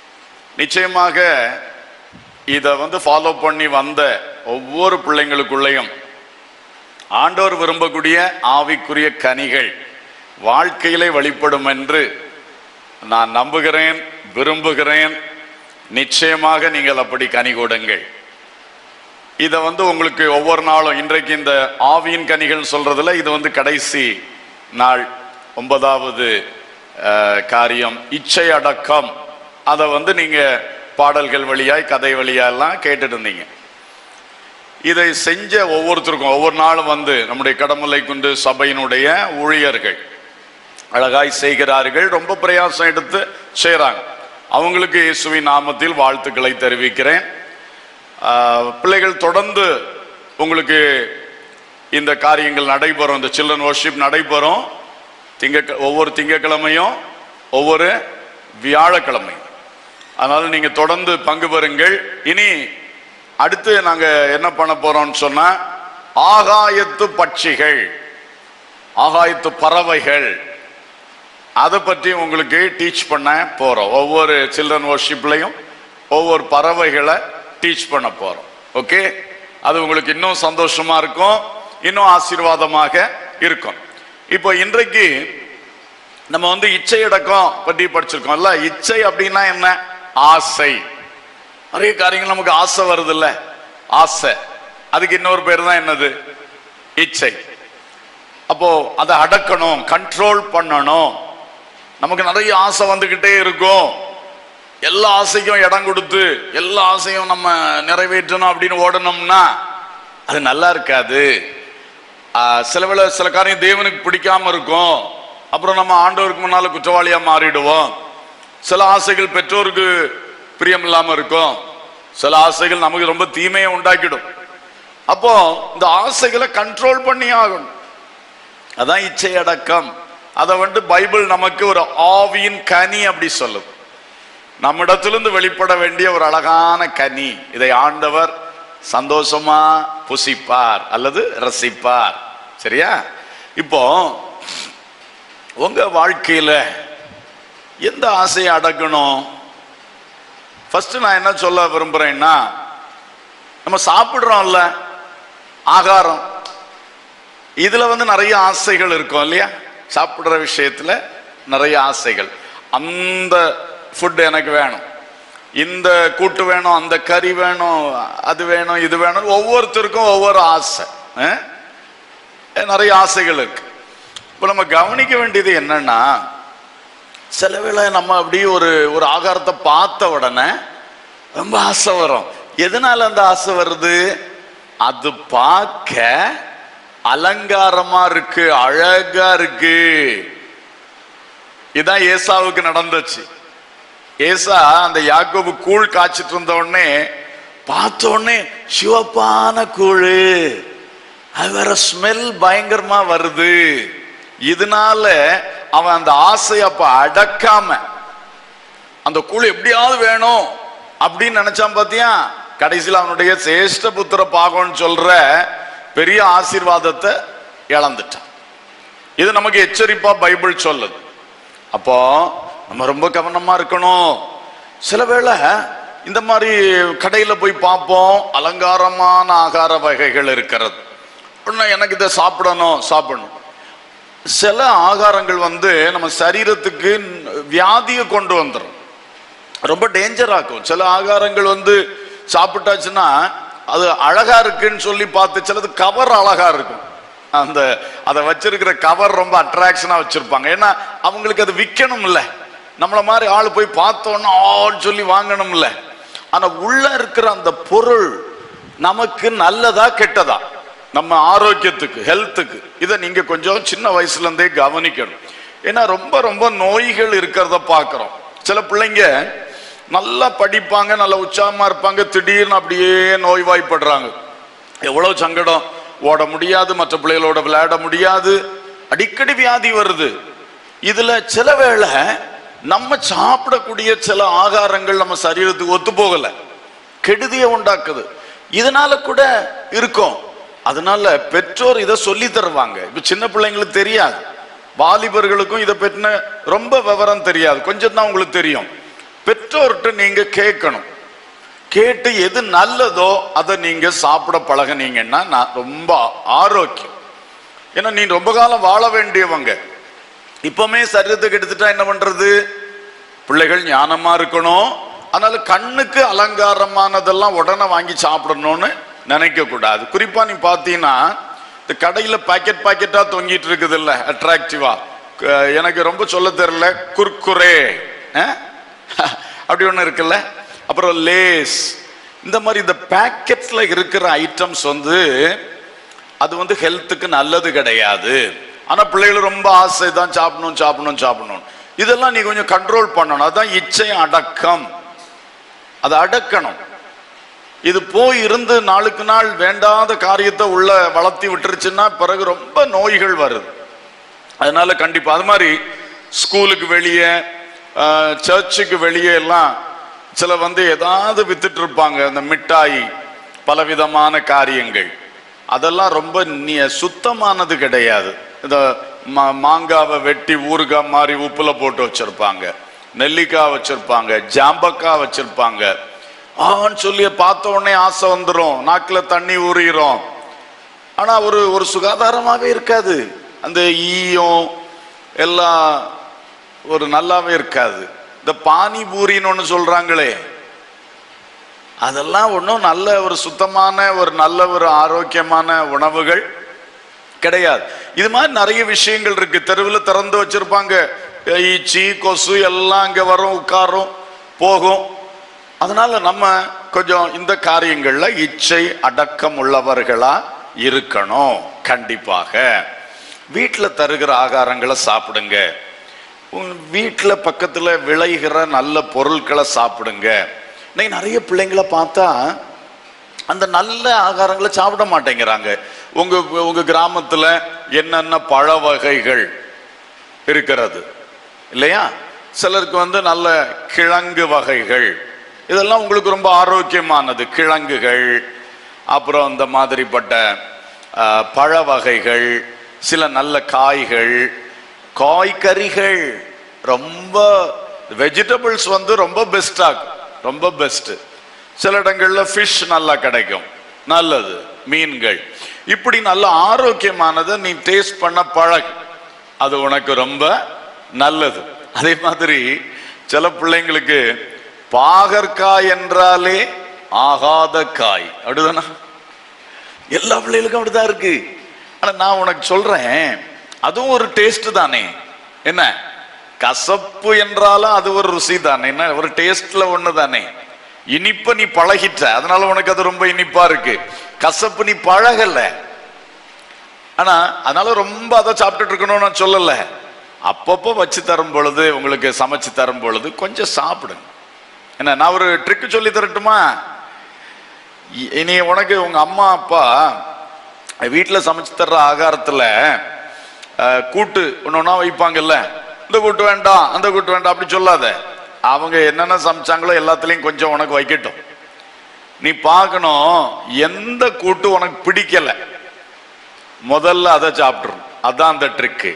Speaker 12: நிச்சயமாக இதை ஃபாலோ பண்ணி வந்த ஒவ்வொரு பிள்ளைங்களுக்குள்ளேயும் ஆண்டவர் விரும்பக்கூடிய ஆவிக்குரிய கனிகள் வாழ்க்கையிலே வெளிப்படும் என்று நான் நம்புகிறேன், விரும்புகிறேன். நிச்சயமாக நீங்கள் அப்படி கனி கொடுங்கள். இதை உங்களுக்கு ஒவ்வொரு நாளும், இன்றைக்கு இந்த ஆவியின் கனிகள் சொல்றதுல இது கடைசி நாள், 9வது காரியம், இச்சை அடக்கம். அதை நீங்க பாடல்கள் வழியாய் கதை வழியெல்லாம் கேட்டுட்டு இருந்தீங்க. இதை செஞ்ச ஒவ்வொருத்தருக்கும் ஒவ்வொரு நாளும் நம்முடைய கடமலை குன்று சபையினுடைய ஊழியர்கள் அழகாய் செய்கிறார்கள். ரொம்ப பிரயாசம் எடுத்து செய்கிறாங்க. அவங்களுக்கு இயேசுவின் நாமத்தில் வாழ்த்துக்களை தெரிவிக்கிறேன். பிள்ளைகள் தொடர்ந்து உங்களுக்கு இந்த காரியங்கள் நடைபெறும். இந்த சில்ட்ரன் வர்ஷிப் நடைபெறும். ஒவ்வொரு திங்கட்கிழமையும் ஒவ்வொரு வியாழக்கிழமையும். அதனால நீங்க தொடர்ந்து பங்கு பெறுங்கள். இனி அடுத்து நாங்க என்ன பண்ண போறோம்னு சொன்னா, ஆகாயத்து பட்சிகள், ஆகாயத்து பறவைகள், அதை பற்றி உங்களுக்கு டீச் பண்ண போறோம். ஒவ்வொரு சில்ட்ரன் வர்ஷிப்லையும் ஒவ்வொரு பறவைகளை டீச் பண்ண போறோம். ஓகே, அது உங்களுக்கு இன்னும் சந்தோஷமா இருக்கும், இன்னும் ஆசீர்வாதமாக இருக்கும். இப்போ இன்றைக்கு நம்ம இச்சை அடக்கம் பற்றி படிச்சிருக்கோம்ல. இச்சை அப்படின்னா என்ன? ஆசை. நிறைய காரியங்கள் நமக்கு ஆசை வருது இல்ல, ஆசை. அதுக்கு இன்னொரு பேர் தான் என்னது? இச்சை. அப்போ அதை அடக்கணும், கண்ட்ரோல் பண்ணணும். நமக்கு நிறைய ஆசை வந்துகிட்டே இருக்கும். எல்லா ஆசைக்கும் இடம் கொடுத்து எல்லா ஆசையும் நம்ம நிறைவேற்றணும் அப்படின்னு ஓடணும்னா அது நல்லா இருக்காது. சில காரியம் தேவனுக்கு பிடிக்காம இருக்கும். அப்புறம் நம்ம ஆண்டவருக்கு முன்னால குற்றவாளியா மாறிடுவோம். சில ஆசைகள் பெற்றோருக்கு பிரியம் இல்லாம இருக்கும். சில ஆசைகள் நமக்கு ரொம்ப தீமையை உண்டாக்கிடும். அப்போ இந்த ஆசைகளை கண்ட்ரோல் பண்ணி ஆகணும். அதான் இச்சை அடக்கம். அதை பைபிள் நமக்கு ஒரு ஆவியின் கனி அப்படி சொல்லும். நம்மிடத்திலிருந்து வெளிப்பட வேண்டிய ஒரு அழகான கனி. இதை ஆண்டவர் சந்தோஷமா புசிப்பார் அல்லது ரசிப்பார். சரியா? இப்போ உங்க வாழ்க்கையில எந்த ஆசையை அடக்கணும்? ஃபர்ஸ்ட் நான் என்ன சொல்ல விரும்புறேன்னா, நம்ம சாப்பிடுறோம்ல ஆகாரம், இதுல நிறைய ஆசைகள் இருக்கும் இல்லையா? சாப்பிடுற விஷயத்துல நிறைய ஆசைகள். அந்த ஃபுட் எனக்கு வேணும், இந்த கூட்டு வேணும், அந்த கறி வேணும், அது வேணும், இது வேணும். ஒவ்வொருத்தருக்கும் ஒவ்வொரு ஆசை, நிறைய ஆசைகள் இருக்கு. இப்ப நம்ம கவனிக்க வேண்டியது என்னன்னா, சில வேளை நம்ம அப்படி ஒரு ஆகாரத்தை பார்த்த உடனே ரொம்ப ஆசை வரும். எதனால அந்த ஆசை வருது? அது பார்க்க அலங்காரமா இருக்கு, அழகா இருக்கு. இதான் ஏசாவுக்கு நடந்துச்சு. ஏசா அந்த யாக்கோபு கூழ் காய்ச்சிட்டு இருந்த உடனே பார்த்த உடனே சிவப்பான கூழ், அது வேற ஸ்மெல் பயங்கரமா வருது. இதனால அவன் அந்த ஆசையை அப்ப அடக்காம அந்த கூழ் எப்படியாவது வேணும் அப்படின்னு நினைச்சான். பாத்தியா, கடைசியில் அவனுடைய சேஷ்ட புத்திர பாகம்னு சொல்ற பெரிய ஆசீர்வாதத்தை இழந்துட்டான். இது நமக்கு எச்சரிப்பா பைபிள் சொல்லுது. அப்போ நம்ம ரொம்ப கவனமா இருக்கணும். சில வேளை இந்த மாதிரி கடையில போய் பார்ப்போம், அலங்காரமான ஆகார வகைகள் இருக்கிறது. எனக்கு இதை சாப்பிடணும். சில ஆகாரங்கள் நம்ம சரீரத்துக்கு வியாதியை கொண்டு வந்துடும், ரொம்ப டேஞ்சர் ஆக்கும். சில ஆகாரங்கள் சாப்பிட்டாச்சுன்னா அது அழகா இருக்குன்னு சொல்லி பார்த்து, சிலது கவர் அழகா இருக்கும், அதை வச்சிருக்கிற கவர் ரொம்ப அட்ராக்ஷனா வச்சிருப்பாங்க. ஏன்னா அவங்களுக்கு அது விற்கணும் இல்ல, நம்மள மாதிரி ஆள் போய் பார்த்தோன்னா ஆன்னு சொல்லி வாங்கணும் இல்ல. ஆனா உள்ள இருக்கிற அந்த பொருள் நமக்கு நல்லதா கெட்டதா, நம்ம ஆரோக்கியத்துக்கு, ஹெல்த்துக்கு, இதை நீங்க கொஞ்சம் சின்ன வயசுல இருந்தே கவனிக்கணும். ஏன்னா ரொம்ப ரொம்ப நோய்கள் இருக்கிறத பார்க்கிறோம். சில பிள்ளைங்க நல்லா படிப்பாங்க, நல்ல உற்சாகமா இருப்பாங்க, திடீர்னு அப்படியே நோய்வாய்ப்படுறாங்க. எவ்வளவு சங்கடம். ஓட முடியாது, மற்ற பிள்ளைகளோட விளையாட முடியாது, அடிக்கடி வியாதி வருது. இதுல சில வேளை நம்ம சாப்பிடக்கூடிய சில ஆகாரங்கள் நம்ம சரீரத்துக்கு ஒத்து போகல, கெடுதியை உண்டாக்குது. இதனால கூட இருக்கும். அதனால பெற்றோர் இதை சொல்லி தருவாங்க. இப்ப சின்ன பிள்ளைங்களுக்கு தெரியாது, வாலிபர்களுக்கும் இதை பற்றின ரொம்ப விவரம் தெரியாது, கொஞ்சம் தான் உங்களுக்கு தெரியும். பெற்றோர்கிட்ட நீங்க கேட்கணும். கேட்டு எது நல்லதோ அதை நீங்க சாப்பிட பழகினீங்கன்னா ரொம்ப ஆரோக்கியம். ஏன்னா நீ ரொம்ப காலம் வாழ வேண்டியவங்க. இப்பவுமே சரீரத்துக்கு எடுத்துட்டா என்ன பண்றது? பிள்ளைகள் ஞானமா இருக்கணும், அதனால கண்ணுக்கு அலங்காரமானதெல்லாம் உடனே வாங்கி சாப்பிடணும்னு நினைக்க கூடாது. குறிப்பா நீ பாத்தீங்கன்னா இந்த கடையில பாக்கெட் பாக்கெட்டா தொங்கிட்டு இருக்குது இல்ல, அட்ராக்டிவா, எனக்கு ரொம்ப சொல்ல தெரியல, குர்குரே அப்படி ஒண்ணு இருக்குல்ல, அப்புறம் லேஸ், இந்த மாதிரி இந்த பேக்கெட்ஸ்ல இருக்கிற ஐட்டம்ஸ் அது ஹெல்த்துக்கு நல்லது கிடையாது. ஆனா பிள்ளைகள் ரொம்ப ஆசை தான் சாப்பிடணும் சாப்பிடணும் சாப்பிடணும். இதெல்லாம் நீ கொஞ்சம் கண்ட்ரோல் பண்ணணும். அதான் இச்சை அடக்கம். அதை அடக்கணும். இது போய் இருந்து நாளுக்கு நாள் வேண்டாத காரியத்தை உள்ள வளர்த்தி விட்டுருச்சுன்னா பிறகு ரொம்ப நோய்கள் வருது. அதனால கண்டிப்பா அது மாதிரி ஸ்கூலுக்கு வெளியே, சர்ச்சுக்கு வெளியே எல்லாம் சில ஏதாவது வித்துட்டு இருப்பாங்க, அந்த மிட்டாய், பலவிதமான காரியங்கள். அதெல்லாம் ரொம்ப சுத்தமானது கிடையாது. இந்த மாங்காவை வெட்டி ஊறுகாய் மாதிரி உப்புல போட்டு வச்சிருப்பாங்க, நெல்லிக்காய் வச்சிருப்பாங்க, ஜாம்பக்காய் வச்சிருப்பாங்க. சொல்லி பார்த்த உடனே ஆசை வந்துடும், நாக்குல தண்ணி ஊறிடும். ஆனா ஒரு சுகாதாரமாவே இருக்காது. அந்த ஈயம் எல்லாம் ஒரு நல்லாவே இருக்காது. இந்த பானிபூரின்னு ஒண்ணு சொல்றாங்களே, அதெல்லாம் ஒன்றும் நல்ல ஒரு சுத்தமான ஒரு நல்ல ஒரு ஆரோக்கியமான உணவுகள் கிடையாது. இது மாதிரி நிறைய விஷயங்கள் இருக்கு. தெருவில் திறந்து வச்சிருப்பாங்க, ஈச்சி கொசு எல்லாம் அங்க வரும், உட்காரும், போகும். அதனால நம்ம கொஞ்சம் இந்த காரியங்கள்ல இச்சை அடக்கம் உள்ளவர்களா இருக்கணும். கண்டிப்பாக வீட்டில் தருகிற ஆகாரங்களை சாப்பிடுங்க. வீட்டில் பக்கத்துல விளைகிற நல்ல பொருட்களை சாப்பிடுங்க. இன்னைக்கு நிறைய பிள்ளைங்களை பார்த்தா அந்த நல்ல ஆகாரங்களை சாப்பிட மாட்டேங்கிறாங்க. உங்க கிராமத்துல என்னென்ன பழ வகைகள் இருக்கிறது இல்லையா? சிலருக்கு நல்ல கிழங்கு வகைகள், இதெல்லாம் உங்களுக்கு ரொம்ப ஆரோக்கியமானது. கிழங்குகள், அப்புறம் இந்த மாதிரிப்பட்ட பழ வகைகள், சில நல்ல காய்கள், காய்கறிகள், ரொம்ப வெஜிடபிள்ஸ் ரொம்ப பெஸ்டா, ரொம்ப பெஸ்ட். சில இடங்கள்ல ஃபிஷ் நல்லா கிடைக்கும், நல்லது, மீன்கள், இப்படி நல்ல ஆரோக்கியமானதை நீ டேஸ்ட் பண்ண பழகு, அது உனக்கு ரொம்ப நல்லது. அதே மாதிரி சில பிள்ளைங்களுக்கு பாகற்காய் என்றாலே ஆகாத காய், அப்படிதானா? எல்லா பிள்ளைகளுக்கும் அப்படிதான் இருக்கு. ஆனா நான் உனக்கு சொல்றேன், அதுவும் ஒரு டேஸ்ட் தானே. என்ன, கசப்பு என்றாலும் அது ஒரு ருசி தானே, என்ன ஒரு டேஸ்ட்ல ஒண்ணு தானே. இனிப்ப நீ பழகிட்ட, அதனால உனக்கு அது ரொம்ப இனிப்பா இருக்கு. கசப்பு நீ பழகல, ஆனா அதனால ரொம்ப அதை சாப்பிட்டுட்டு இருக்கணும்னு நான் சொல்லல. அப்பப்போ வச்சு தரும் பொழுது, உங்களுக்கு சமைச்சு தரும் பொழுது கொஞ்சம் சாப்பிடுங்க. என்ன, நான் ஒரு ட்ரிக் சொல்லி தரட்டுமா? இனி உனக்கு உங்க அம்மா அப்பா வீட்டுல சமைச்சு தர்ற ஆகாரத்துல கூட்டு ஒன்னொன்னா வைப்பாங்கல்ல, இந்த கூட்டு வேண்டாம் அந்த கூட்டு வேண்டாம் அப்படி சொல்லாத. அவங்க என்னென்ன சமைச்சாங்களோ எல்லாத்துலயும் கொஞ்சம் உனக்கு வைக்கட்டும். நீ பார்க்கணும், எந்த கூட்டு உனக்கு பிடிக்கல முதல்ல அதை சாப்பிட்டுரும். அதான் அந்த ட்ரிக்கு.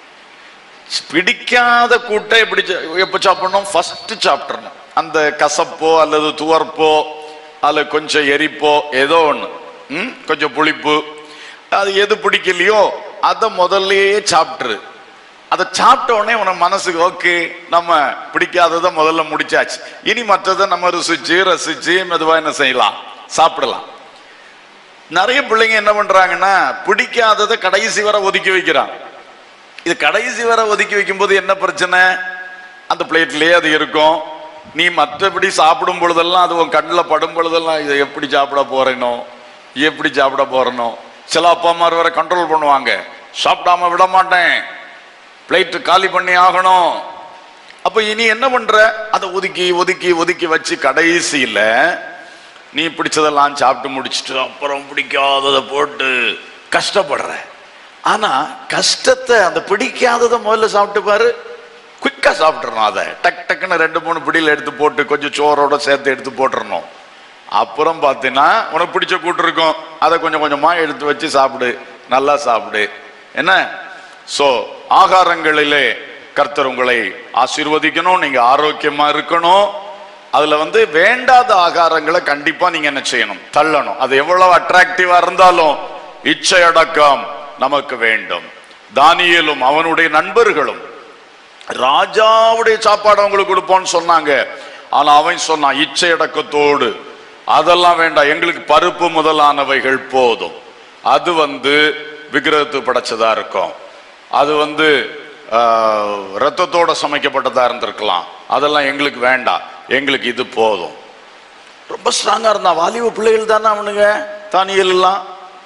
Speaker 12: பிடிக்காத கூட்டை எப்ப சாப்பிடணும்? ஃபர்ஸ்ட் சாப்பிட்றணும். அந்த கசப்போ அல்லது துவர்ப்போ அல்ல கொஞ்சம் எரிப்போ ஏதோ ஒண்ணு, கொஞ்சம் புளிப்பு, அது எது பிடிக்கலையோ அதை முதல்லயே சாப்பிட்டுரு. அதை சாப்பிட்ட உடனே உனக்கு மனசுக்கு ஓகே, நம்ம பிடிக்காததை முதல்ல முடிச்சாச்சு, இனி மற்றதை நம்ம ருசிச்சு ரசிச்சு மெதுவா என்ன செய்யலாம், சாப்பிடலாம். நிறைய பிள்ளைங்க என்ன பண்றாங்கன்னா, பிடிக்காததை கடைசி வரை ஒதுக்கி வைக்கிறாங்க. இது கடைசி வரை ஒதுக்கி வைக்கும் போது என்ன பிரச்சனை? அந்த பிளேட்லயே அது இருக்கும். நீ மற்றபடி சாப்பிடும் பொழுதெல்லாம், அது உன் கண்ணில் படும் பொழுதெல்லாம், இதை எப்படி சாப்பிட போறேனோ, எப்படி சாப்பிட போறனோ. சில அப்பா அம்மா வரை கண்ட்ரோல் பண்ணுவாங்க, சாப்பிடாம விட மாட்டேன், பிளேட்டு காலி பண்ணி ஆகணும். அப்ப இனி என்ன பண்ற? அதை ஒதுக்கி ஒதுக்கி ஒதுக்கி வச்சு கடைசியில நீ பிடிச்சதெல்லாம் சாப்பிட்டு முடிச்சுட்டு அப்புறம் பிடிக்காததை போட்டு கஷ்டப்படுற. ஆனா கஷ்டத்தை, அந்த பிடிக்காததை முதல்ல சாப்பிட்டு பாரு, குயிக்கா சாப்பிட்டுறணும். அதை டக் டக்குன்னு 2-3 பிடியில் எடுத்து போட்டு கொஞ்சம் சோறோட சேர்த்து எடுத்து போட்டுறணும். அப்புறம் பார்த்தீங்கன்னா உனக்கு பிடிச்ச கூட்டு இருக்கும், அதை கொஞ்சம் கொஞ்சமா எடுத்து வச்சு சாப்பிடு, நல்லா சாப்பிடு. என்ன, சோ ஆகாரங்களிலே கர்த்தர் உங்களை ஆசீர்வதிக்கணும், நீங்க ஆரோக்கியமா இருக்கணும். அதுல வந்து வேண்டாத ஆகாரங்களை கண்டிப்பா நீங்க என்ன செய்யணும்? தள்ளணும். அது எவ்வளவு அட்ராக்டிவா இருந்தாலும் இச்சை அடக்கம் நமக்கு வேண்டும். தானியேலும் அவனுடைய நண்பர்களும் ராஜாவுடைய சாப்பாடு அவங்களுக்கு கொடுப்போம்னு சொன்னாங்க. ஆனா அவன் சொன்னான், இச்சை அடக்கத்தோடு அதெல்லாம் வேண்டாம், எங்களுக்கு பருப்பு முதலானவைகள் போதும். அது வந்து விக்கிரகத்து படைச்சதா இருக்கும், அது வந்து ரத்தத்தோட சமைக்கப்பட்டதா இருந்திருக்கலாம், அதெல்லாம் எங்களுக்கு வேண்டாம், எங்களுக்கு இது போதும். ரொம்ப ஸ்ட்ராங்கா இருந்தான். வாலிப பிள்ளைகள் தானே அவனுங்க தானியேல் எல்லாம்.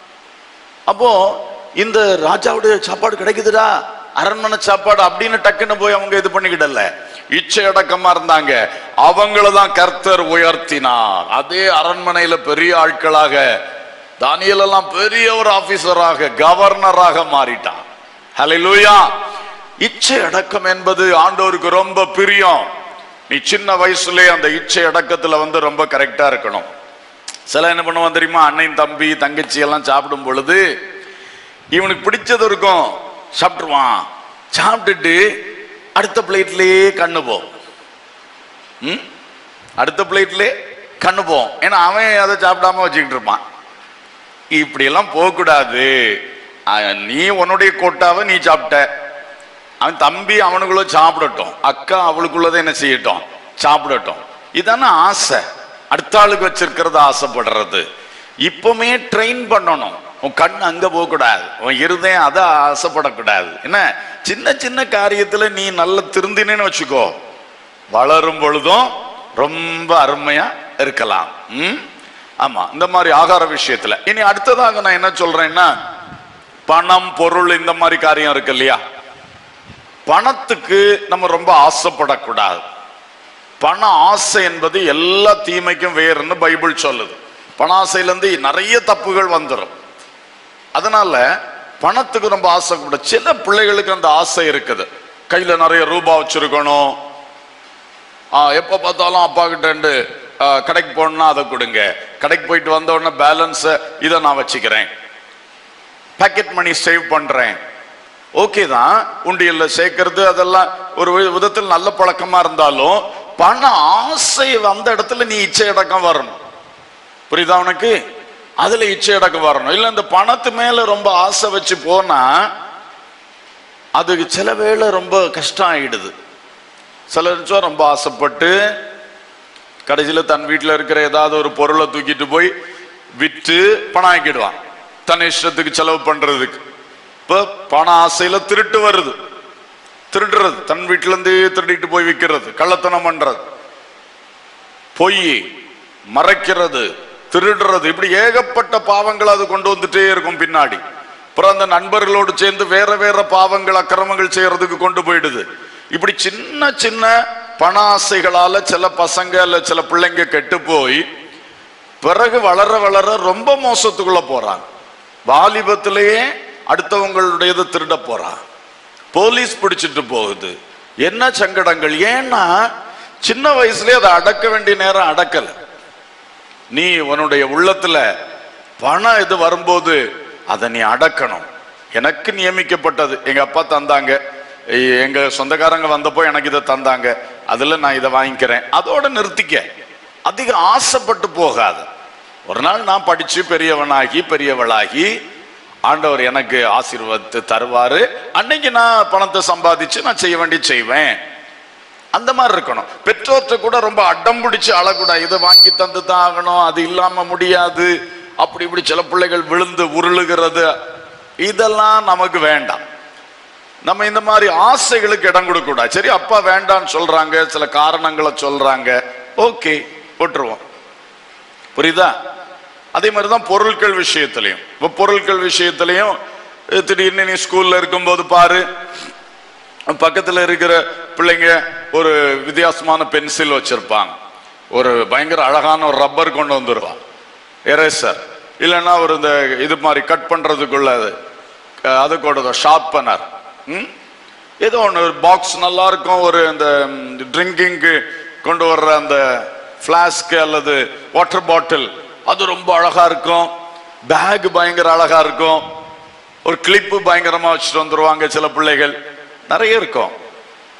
Speaker 12: அப்போ இந்த ராஜாவுடைய சாப்பாடு கிடைக்குதுடா, அரண்மனை சாப்பாடு அப்படின்னு டக்குன்னு போய் அவங்க இது பண்ணிக்கிடல, இச்சை அடக்கமா இருந்தாங்க. அவங்களதான் கர்த்தர் உயர்த்தினார். அதே அரண்மனையில பெரிய ஆட்களாக தானியேல் எல்லாம் பெரிய ஒரு ஆபீசராக, கவர்னராக மாறிட்டான். ஹல்லேலூயா. இச்சை அடக்கம் என்பது ஆண்டவருக்கு ரொம்ப பிரியம். நீ சின்ன வயசுல அந்த இச்சை அடக்கத்துல வந்து ரொம்ப கரெக்டா இருக்கணும். சில என்ன பண்ணுவான் தெரியுமா? அண்ணன் தம்பி தங்கச்சி எல்லாம் சாப்பிடும் பொழுது இவனுக்கு பிடிச்சது இருக்கும், சாப்பிட்டுருவான். சாப்பிட்டுட்டு அடுத்த பிளேட்லயே கண்ணு போகும். அடுத்த பிளேட்லயே கண்ணு போகும். ஏன்னா அவன் அதை சாப்பிடாம வச்சுக்கிட்டு இருப்பான். இப்படி எல்லாம் போகக்கூடாது. நீ உன்னுடைய கோட்டாவை நீ சாப்பிட்ட, அவன் தம்பி அவனுக்குள்ள சாப்பிடட்டும், அக்கா அவளுக்குள்ளதை என்ன செய்யட்டும், சாப்பிடட்டும். இதான ஆசை. அடுத்த ஆளுக்கு வச்சிருக்கிறது ஆசைப்படுறது. இப்பவுமே ட்ரெயின் பண்ணணும். உன் கண் அங்க போக கூடாது, உன் இருதயம் அதை ஆசைப்படக்கூடாது. என்ன சின்ன சின்ன காரியத்துல நீ நல்ல திருந்தினேன்னு வச்சுக்கோ, வளரும் பொழுதும் ரொம்ப அருமையா இருக்கலாம். ஆமா, இந்த மாதிரி ஆகார விஷயத்துல. இனி அடுத்ததாக நான் என்ன சொல்றேன்னா, பணம் பொருள் இந்த மாதிரி காரியம் இருக்கு இல்லையா, பணத்துக்கு நம்ம ரொம்ப ஆசைப்படக்கூடாது. பண ஆசை என்பது எல்லா தீமைக்கும் வேறுன்னு பைபிள் சொல்லுது. பண ஆசையிலிருந்து நிறைய தப்புகள் வந்துடும். அதனால பணத்துக்கு ரொம்ப ஆசைப்பட. சில பிள்ளைகளுக்கு அந்த ஆசை இருக்குது, கையில நிறைய ரூபா வச்சிருக்கணும், எப்ப பார்த்தாலும் அப்பா கிட்ட கடைக்கு போனா அதை கொடுங்க, கடைக்கு போயிட்டு வந்த உடனே பேலன்ஸ் இதை நான் வச்சுக்கிறேன், பாக்கெட் மணி சேவ் பண்றேன். ஓகே தான், உண்டியல்ல சேர்க்கறது அதெல்லாம் ஒரு விதத்தில் நல்ல பழக்கமா இருந்தாலும் பண ஆசை அந்த இடத்துல நீ இச்சை அடக்கம் வரணும். புரியுதா உனக்கு? அதுல இச்சை அடக்கம் வரணும். இல்ல இந்த பணத்து மேல ரொம்ப ஆசை வச்சு போனா அதுக்கு சில வேளை ரொம்ப கஷ்டம் ஆயிடுது. சிலர் ரொம்ப ஆசைப்பட்டு கடைசியில தன் வீட்டுல இருக்கிற ஏதாவது ஒரு பொருளை தூக்கிட்டு போய் விற்று பணம் ஆக்கிடுவான், தன் இஷ்டத்துக்கு செலவு பண்றதுக்கு. இப்ப பண ஆசையில திருட்டு வருது, திருடுறது, தன் வீட்டுல இருந்து திருடிட்டு போய் விற்கிறது, கள்ளத்தனம் பண்றது, பொய் மறைக்கிறது, திருடுறது, இப்படி ஏகப்பட்ட பாவங்கள் அது கொண்டு வந்துட்டே இருக்கும் பின்னாடி. அப்புறம் அந்த நண்பர்களோடு சேர்ந்து வேற வேற பாவங்கள் அக்கிரமங்கள் செய்யறதுக்கு கொண்டு போயிடுது. இப்படி சின்ன சின்ன பண ஆசைகளால சில பசங்க இல்ல சில பிள்ளைங்க கெட்டு போய் பிறகு வளர வளர ரொம்ப மோசத்துக்குள்ள போறாங்க. வாலிபத்திலேயே அடுத்தவங்களுடையது திருட போறான், போலீஸ் பிடிச்சிட்டு போகுது. என்ன சங்கடங்கள்! ஏன்னா சின்ன வயசுலயே அதை அடக்க வேண்டிய நேரம் அடக்கல. நீ உன்னுடைய உள்ளத்துல பணம் இது வரும்போது அதை நீ அடக்கணும். எனக்கு நியமிக்கப்பட்டது எங்க அப்பா தந்தாங்க, எங்க சொந்தக்காரங்க வந்தப்போ எனக்கு இதை தந்தாங்க, அதுல நான் இதை வாங்கிக்கிறேன், அதோட நிறுத்திக்க. அதிக ஆசைப்பட்டு போகாத. ஒரு நாள் நான் படிச்சு பெரியவனாகி பெரியவளாகி ஆண்டவர் எனக்கு ஆசீர்வாதத்தை தருவாரு, அன்னைக்கு நான் பணத்தை சம்பாதிச்சு நான் செய்ய வேண்டிய செய்வேன். அந்த மாதிரி இருக்கணும். பெற்றோர்கிட்ட கூட ரொம்ப அடம் பிடிச்சு அழக்கூடாது, இதை வாங்கி தந்து தான் ஆகணும், அது இல்லாம முடியாது, அப்படி இப்படி சில பிள்ளைகள் விழுந்து உருளுகிறது, இதெல்லாம் நமக்கு வேண்டாம். நம்ம இந்த மாதிரி ஆசைகளுக்கு இடம் கொடுக்க கூடாது. சரி, அப்பா வேண்டான்னு சொல்றாங்க, சில காரணங்களை சொல்றாங்க, ஓகே போட்டுருவோம். புரியுதா? அதே மாதிரிதான் பொருட்கள் விஷயத்திலையும். இப்ப பொருட்கள் விஷயத்திலையும் திடீர்னு நீ ஸ்கூல்ல இருக்கும்போது பாரு, பக்கத்துல இருக்கிற பிள்ளைங்க ஒரு வித்தியாசமான பென்சில் வச்சிருப்பாங்க, ஒரு பயங்கர அழகான ஒரு ரப்பர் கொண்டு வந்துருவான், எரேசர், இல்லைன்னா ஒரு இந்த இது மாதிரி கட் பண்றதுக்குள்ள அது கூட ஷார்ப்பனர், ஏதோ ஒன்று பாக்ஸ் நல்லா இருக்கும், ஒரு இந்த ட்ரிங்கிங்க்கு கொண்டு வர்ற அந்த ஃப்ளாஸ்க் அல்லது வாட்டர் பாட்டில் அது ரொம்ப அழகா இருக்கும், பேக் பயங்கர அழகா இருக்கும், ஒரு கிளிப்பு பயங்கரமா வச்சுட்டு வந்துருவாங்க சில பிள்ளைகள், நிறைய இருக்கும்.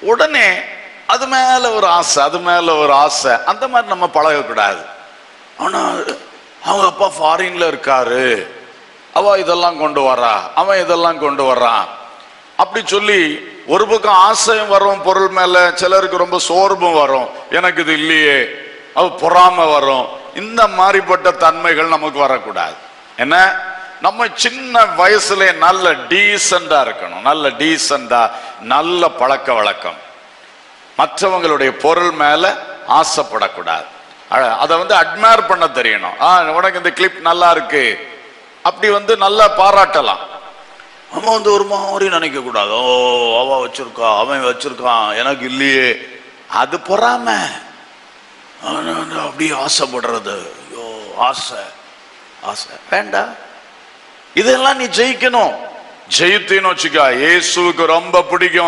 Speaker 12: உடனே அது மேல ஒரு ஆசை, அது மேல ஒரு ஆசை. அந்த மாதிரி நம்ம பழகக்கூடாது. ஆனா அவங்க அப்பா ஃபாரின்ல இருக்காரு, அவ இதெல்லாம் கொண்டு வரா, அவன் இதெல்லாம் கொண்டு வர்றான் அப்படி சொல்லி ஒரு பக்கம் ஆசையும் வரும் பொருள் மேல, சிலருக்கு ரொம்ப சோர்வும் வரும், எனக்கு இது இல்லையே, அவ பொறாம வரும். இந்த மாதிரிப்பட்ட தன்மைகள் நமக்கு வரக்கூடாது. என்ன, நம்ம சின்ன வயசுல நல்ல டீசெண்டா இருக்கணும், நல்ல டீசெண்டா, நல்ல பழக்க வழக்கம். மற்றவங்களுடைய பொருள் மேல ஆசைப்படக்கூடாது. அதை அட்மையர் பண்ண தெரியணும். உனக்கு இந்த கிளிப் நல்லா இருக்கு அப்படி நல்லா பாராட்டலாம். நம்ம ஒரு மாதிரி நினைக்க கூடாது, ஓ அவ வச்சிருக்கா, அவன் வச்சிருக்கான், எனக்கு இல்லையே, அது பொறாம. அப்படி ஆசைப்படுறது, ஐயோ ஆசை ஆசை வேண்டாம். இதெல்லாம் நீ ஜெயிக்கணும். ஜெயித்தேன்னு வச்சுக்கா, இயேசுவுக்கு ரொம்ப பிடிக்கும்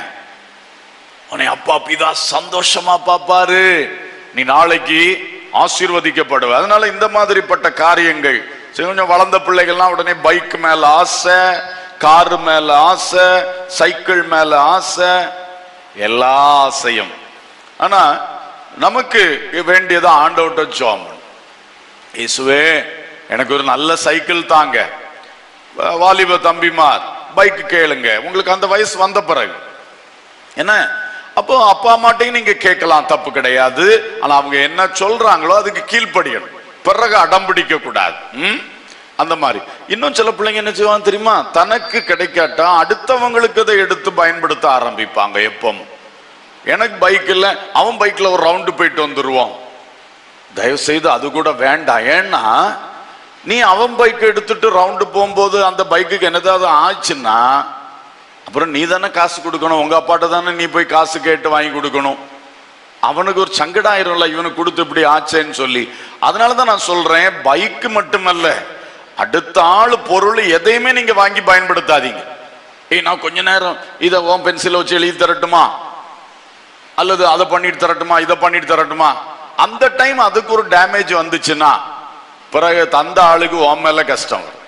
Speaker 12: உன்னை அப்பா பிதா சந்தோஷமா பாப்பாரு, நீ நாளைக்கு ஆசீர்வதிக்கப்படுவ. அதனால இந்த மாதிரிப்பட்ட காரியங்கள் கொஞ்சம் வளர்ந்த பிள்ளைகள்லாம் உடனே பைக் மேல ஆசை, காரு மேல ஆசை, சைக்கிள் மேல ஆசை, எல்லா ஆசையும். ஆனா நமக்கு வேண்டியது ஆண்டவர்ட்ட ஜெபம். இயேசுவே எனக்கு ஒரு நல்ல சைக்கிள் தாங்க. வாலிப தம்பிமார் பைக் கேளுங்க, உங்களுக்கு அந்த வயசு வந்த பிறகு. என்ன, அப்போ அப்பா அம்மாட்டையும் நீங்க கேட்கலாம், தப்பு கிடையாது. ஆனா அவங்க என்ன சொல்றாங்களோ அதுக்கு கீழ்ப்படியணும், பிறகு அடம் பிடிக்க கூடாது. அந்த மாதிரி. இன்னும் சில பிள்ளைங்க என்ன செய்வாங்க தெரியுமா, தனக்கு கிடைக்காட்டா அடுத்தவங்களுக்கு அதை எடுத்து பயன்படுத்த ஆரம்பிப்பாங்க. எப்பவும் எனக்கு பைக் இல்லை, அவன் பைக்ல ஒரு ரவுண்டு போயிட்டு வந்துருவான். தயவு செய்து அது கூட வேண்டாம். ஏன்னா நீ அவன் பைக் எடுத்துட்டு ரவுண்டு போகும்போது அந்த பைக்குக்கு என்னதாவது ஆச்சுன்னா அப்புறம் நீ தானே காசு கொடுக்கணும், உங்க அப்பாட்ட தானே நீ போய் காசு கேட்டு வாங்கி கொடுக்கணும். அவனுக்கு ஒரு சங்கடம் ஆயிரும்ல, இவனுக்கு கொடுத்து இப்படி ஆச்சேன்னு சொல்லி. அதனாலதான் நான் சொல்றேன், பைக்கு மட்டுமல்ல, அடுத்த ஆளு பொருள் எதையுமே நீங்க வாங்கி பயன்படுத்தாதீங்க. நான் கொஞ்ச நேரம் இதை உன் பென்சிலை வச்சு எழுதி தரட்டுமா, அல்லது அதை பண்ணிட்டு தரட்டுமா, இதை பண்ணிட்டு தரட்டுமா, அந்த டைம் அதுக்கு ஒரு டேமேஜ் வந்துச்சுன்னா பிறகு தந்த ஆளுக்கு உன் மேல கஷ்டம் வரும்.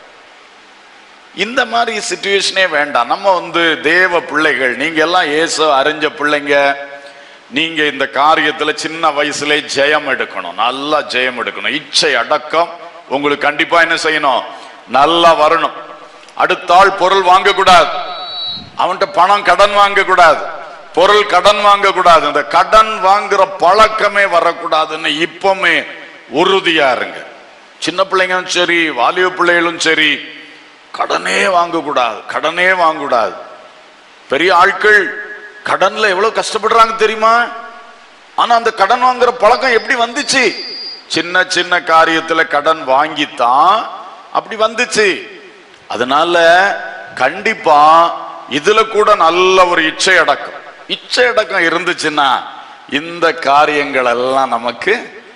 Speaker 12: இந்த மாதிரி சிச்சுவேஷனே வேண்டாம். நம்ம தேவ பிள்ளைகள், நீங்க எல்லாம் இயேசு அறிஞ்ச பிள்ளைங்க. நீங்க இந்த காரியத்துல சின்ன வயசுல ஜெயம் எடுக்கணும், நல்லா ஜெயம் எடுக்கணும். இச்சை அடக்கம் உங்களுக்கு கண்டிப்பா என்ன செய்யணும், நல்லா வரணும். அடுத்த ஆள் பொருள் வாங்க கூடாது, அவன்கிட்ட பணம் கடன் வாங்க கூடாது, பொருள் கடன் வாங்க கூடாது. இந்த கடன் வாங்குற பழக்கமே வரக்கூடாதுன்னு இப்பவுமே உறுதியா இருங்க. சின்ன பிள்ளைங்களும் சரி, வாலிப பிள்ளைகளும் சரி, கடனே வாங்கக்கூடாது, கடனே வாங்கக்கூடாது. பெரிய ஆட்கள் கடன்ல எவ்வளவு கஷ்டப்படுறாங்க தெரியுமா? ஆனா அந்த கடன் வாங்குற பழக்கம் எப்படி வந்துச்சு? சின்ன சின்ன காரியத்துல கடன் வாங்கித்தான் அப்படி வந்துச்சு. அதனால கண்டிப்பா இதுல கூட நல்ல ஒரு இச்சை அடக்கம் இருந்துச்சுன்னா இந்த காரியங்கள் எல்லாம் நமக்கு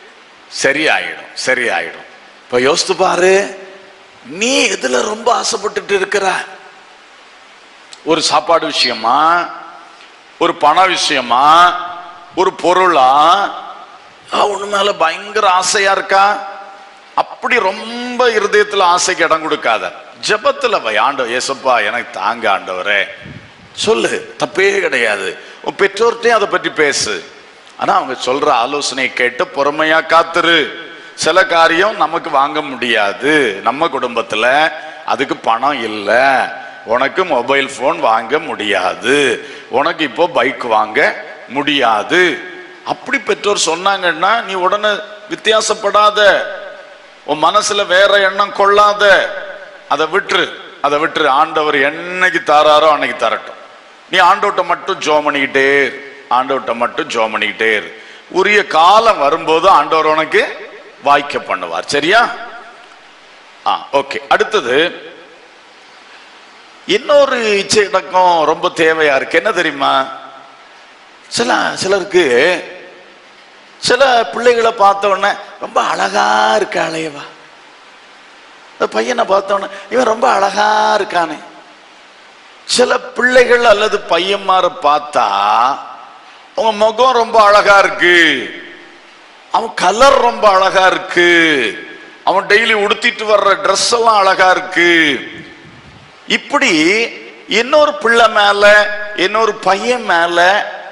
Speaker 12: சரியாயிடும். இப்ப யோசித்து பாரு, நீ எதுல ரொம்ப ஆசைப்பட்டுட்டு இருக்கிற? ஒரு சாப்பாடு விஷயமா, ஒரு பண விஷயமா, ஒரு பொருளா, ஒண்ணு மேல பயங்கர ஆசையா இருக்கா? அப்படி ரொம்ப இருதயத்துல ஆசைக்கு இடம் கொடுக்காத. ஜெபத்துல வை, ஆண்டவர் ஏசப்பா எனக்கு தாங்க ஆண்டவரே சொல்லு, தப்பே கிடையாது. உன் பெற்றோர்கிட்டையும் அதை பற்றி பேசு. ஆனா அவங்க சொல்ற ஆலோசனை கேட்டு பொறுமையா காத்துரு. சில காரியம் நமக்கு வாங்க முடியாது, நம்ம குடும்பத்துல அதுக்கு பணம் இல்லை, உனக்கு மொபைல் போன் வாங்க முடியாது, உனக்கு இப்போ பைக் வாங்க முடியாது. அப்படி பெற்றோர் சொன்னாங்கன்னா நீ உடனே வித்தியாசப்படாத, உன் மனசுல வேற எண்ணம் கொள்ளாத, அதை விட்டுரு. ஆண்டவர் என்னைக்கு தாராரோ அன்னைக்கு தரட்டும். நீ ஆண்டவர்ட்ட மட்டும் ஜெபம் பண்ணிக்கிட்டே இரு. உரிய காலம் வரும்போது ஆண்டவர் உனக்கு வாய்க்க பண்ணுவார். சரியா? ஓகே. அடுத்தது இன்னொரு இச்சை அடக்கம் ரொம்ப தேவையா இருக்கு. என்ன தெரியுமா? சிலருக்கு சில பிள்ளைகளை பார்த்த உடனே ரொம்ப அழகா இருக்காளேவா, பையனை பார்த்த உடனே இவன் ரொம்ப அழகா இருக்கானே. சில பிள்ளைகள் அல்லது பையன்மாரை பார்த்தா அவங்க முகம் ரொம்ப அழகா இருக்கு, அவன் கலர் ரொம்ப அழகா இருக்கு, அவன் டெய்லி உடுத்திட்டு வர்ற ட்ரெஸ் எல்லாம் அழகா இருக்கு. இப்படி இன்னொரு பிள்ளை மேல, இன்னொரு பையன் மேல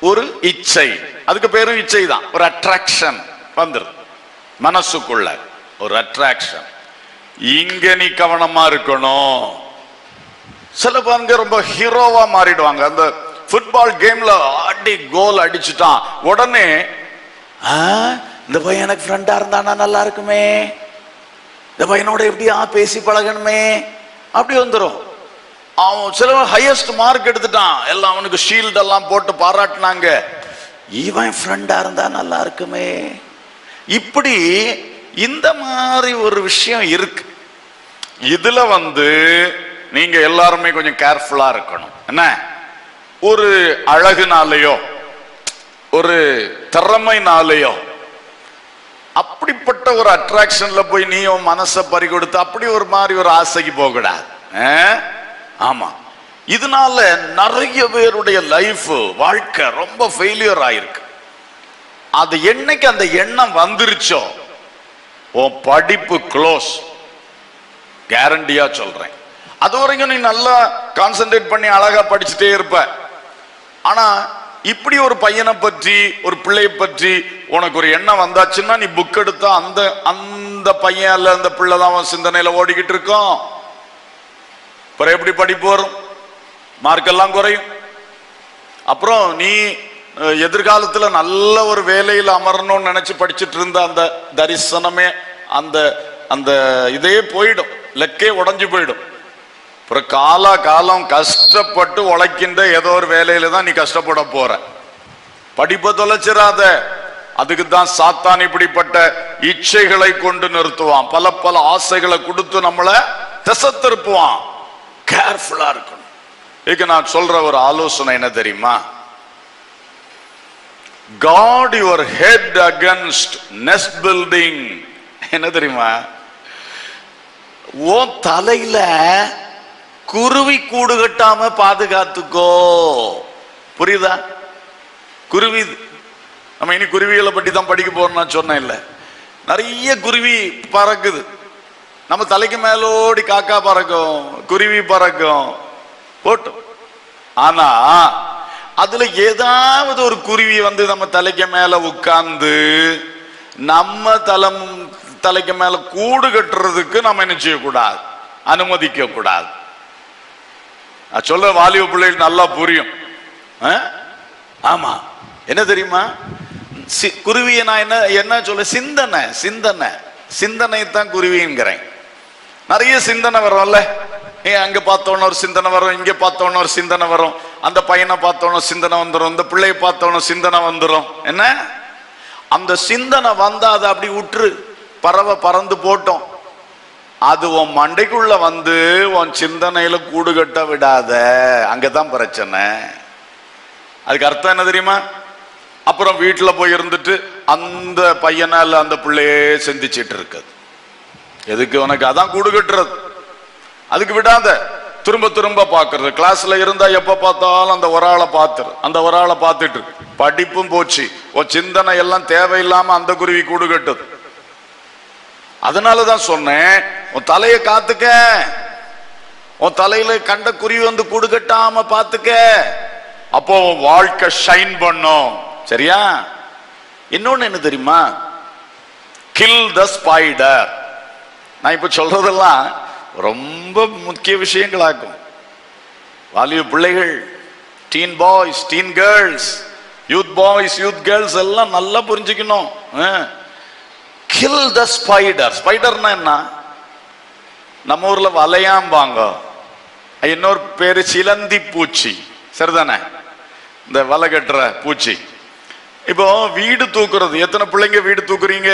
Speaker 12: ஒரு இச்சை, அதுக்கு பேரும் இச்சை தான். ஒரு அட்ராக்ஷன் வந்துடும் மனசுக்குள்ள, ஒரு அட்ராக்ஷன். இங்க நீ கவனமா இருக்கணும். சில பாருங்க ரொம்ப ஹீரோவா மாறிடுவாங்க. அந்த ஃபுட்பால் கேம்ல அடி கோல் அடிச்சுட்டான் உடனே இந்த பையன் எனக்கு ஃப்ரெண்டா இருந்தானா நல்லா இருக்குமே, இந்த பையனோட எப்படியா பேசி பழகணுமே, அப்படி வந்துடும். அவன் சில ஹையஸ்ட் மார்க் எடுத்துட்டான், எல்லாம் அவனுக்கு ஷீல்ட் எல்லாம் போட்டு பாராட்டினாங்க, இவன் ஃப்ரெண்டா இருந்தா நல்லா இருக்குமே. இப்படி இந்த மாதிரி ஒரு விஷயம் இருக்கு. இதுல நீங்க எல்லாருமே கொஞ்சம் கேர்ஃபுல்லா இருக்கணும். என்ன, ஒரு அழகுனாலேயோ ஒரு திறமைனாலேயோ அப்படிப்பட்ட ஒரு அட்ராக்ஷன்ல போய் நீயும் மனசை பறி கொடுத்து அப்படி ஒரு மாதிரி ஒரு ஆசைக்கு போக கூடாது. ஆமா, இதனால நிறைய பேருடைய லைஃப் வாழ்க்கை ரொம்ப ஃபெயிலியர் ஆயிருக்கு. அது என்னைக்கு அந்த எண்ணம் வந்துருச்சோ உன் படிப்பு க்ளோஸ், கேரண்டியா சொல்றேன். அது வரைக்கும் நீ நல்லா கான்சென்ட்ரேட் பண்ணி அழகா படிச்சுட்டே இருப்ப. ஆனா இப்படி ஒரு பையனை பற்றி ஒரு பிள்ளையை பற்றி உனக்கு ஒரு எண்ணம் வந்தாச்சுன்னா நீ புக் எடுத்தா அந்த அந்த பையன் அல்ல அந்த பிள்ளை தான் சிந்தனையில ஓடிக்கிட்டு இருக்கோம். அப்புறம் எப்படி படிப்பு வரும், மார்க்கெல்லாம் குறையும். அப்புறம் நீ எதிர்காலத்துல நல்ல ஒரு வேலையில் அமரணும்னு நினைச்சு படிச்சுட்டு இருந்த அந்த தரிசனமே அந்த அந்த இதே போயிடும், லெக்கே உடஞ்சு போயிடும். அப்புறம் காலம் கஷ்டப்பட்டு உழைக்கின்ற ஏதோ ஒரு வேலையில தான் நீ கஷ்டப்பட போற. படிப்பை தொலைச்சிடாத. அதுக்கு தான் சாத்தான் இப்படிப்பட்ட இச்சைகளை கொண்டு நிறுத்துவான், பல பல ஆசைகளை கொடுத்து நம்மளை திசை திருப்புவான். கேர்ஃபுல்லா இருக்கணும். இதுக்கு நான் சொல்ற ஒரு ஆலோசனை என்ன தெரியுமா? God your head against nest building. என்ன தெரியுமா? ஓ தலையில குருவி கூடு கட்டாம பாதுகாத்துக்கோ. புரியுதா? குருவி, நம்ம இனி குருவிகளை பற்றி தான் படிக்க போறோம். நான் சொன்னேன் இல்ல, நிறைய குருவி பறக்குது. நம்ம தலைக்கு மேலோடி காக்கா பறக்கும், குருவி பறக்கும், போட்டும். ஆனா அதுல ஏதாவது ஒரு குருவி நம்ம தலைக்கு மேல உட்கார்ந்து நம்ம தலைக்கு மேல கூடு கட்டுறதுக்கு நம்ம என்ன செய்யக்கூடாது, அனுமதிக்க கூடாது. சொல்ல வாலிப பிள்ளைகள் நல்லா புரியும். ஆமா, என்ன தெரியுமா? குருவியை நான் என்ன சொல்ல, சிந்தனை தான் குருவிங்கிறேன். நிறைய சிந்தனை வரும்ல, அங்க பார்த்தோன்னு ஒரு சிந்தனை வரும், இங்க பார்த்தோன்னு ஒரு சிந்தனை வரும், அந்த பையனை பார்த்தோன்னு சிந்தனை வந்துடும், இந்த பிள்ளையை பார்த்தோன்னு சிந்தனை வந்துடும். என்ன, அந்த சிந்தனை வந்தா அதை அப்படி விட்டுரு, பறவை பறந்து போட்டோம். அது உன் மண்டைக்குள்ள உன் சிந்தனையில கூடு கட்ட விடாத, அங்கதான் பிரச்சனை. அதுக்கு அர்த்தம் என்ன தெரியுமா? அப்புறம் வீட்டுல போய் இருந்துட்டு அந்த பையனால அந்த பிள்ளையே சிந்திச்சிட்டு இருக்குது. எதுக்கு உனக்கு? அதான் கூடு கட்டுறது. அதுக்கு விடாத, திரும்ப திரும்ப பாக்குறது. கிளாஸ்ல இருந்தா எப்ப பார்த்தாலும் அந்த ஒரு ஆளை பார்த்துரு, அந்த ஒரு ஆளை பார்த்துட்டு படிப்பும் போச்சு, உன் சிந்தனை எல்லாம் தேவையில்லாம அந்த குருவி கூடு கட்டுது. அதனாலதான் சொன்னேன், உன் தலையை காத்துக்க, உன் தலையில கண்ட குருவி கூடு கட்டாம பாத்துக்க. அப்போ வாழ்க்கை ஷைன் பண்ணும். சரியா? இன்னொன்னு என்ன தெரியுமா? Kill the spider. நான் இப்ப சொல்றதெல்லாம் ரொம்ப முக்கிய விஷயங்களாக்கும். வாலிப பிள்ளைகள், teen boys, teen girls, youth boys, youth girls எல்லாம் நல்லா புரிஞ்சுக்கணும். Kill the spider. ஸ்பைடர்னா என்ன? நம்ம ஊர்ல வலையாம்பாங்க, இன்னொரு பேரு சிலந்தி பூச்சி. சரிதானே? இந்த வலை கட்டுற பூச்சி. இப்போ வீடு தூக்குறது, எத்தனை பிள்ளைங்க வீடு தூக்குறீங்க?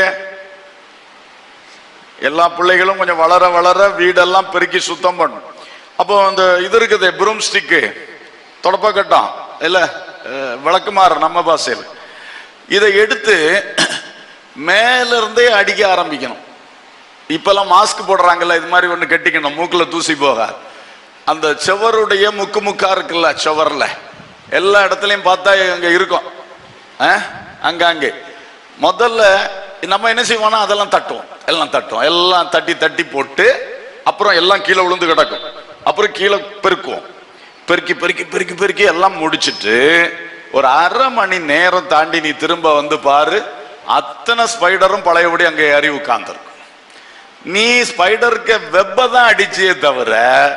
Speaker 12: எல்லா பிள்ளைகளும் கொஞ்சம் வளர வளர வீடெல்லாம் பெருக்கி சுத்தம் பண்ணும். அப்போ அந்த இது இருக்குது, ப்ரூம் ஸ்டிக்கு, தொடப்ப கட்டம் இல்ல, விளக்குமாறு நம்ம பாசையில், இதை எடுத்து மேல இருந்தே அடிக்க ஆரம்பிக்கணும். இப்பெல்லாம் மாஸ்க் போடுறாங்கல்ல, இது மாதிரி ஒண்ணு கட்டிக்கணும், மூக்குல தூசி போகாது. அந்த செவருடைய முக்கா இருக்குல்ல, செவர்ல எல்லா இடத்துலயும் பார்த்தா இங்க இருக்கும், அங்கே முதல்ல நம்ம என்ன செய்வோம்னா அதெல்லாம் தட்டுவோம், எல்லாம் தட்டி தட்டி போட்டு அப்புறம் எல்லாம் கீழே விழுந்து கிடக்கும். அப்புறம் கீழே பெருக்குவோம், பெருக்கி பெருக்கி பெருக்கி பெருக்கி எல்லாம் முடிச்சுட்டு ஒரு அரை மணி நேரம் தாண்டி நீ திரும்ப வந்து பாரு, அத்தனை ஸ்பைடரும் பழையபடி அங்க ஏறி உட்கார்ந்துருக்கும். நீ ஸ்பைடருக்கு வெப்ப தான் அடிச்சியே தவிர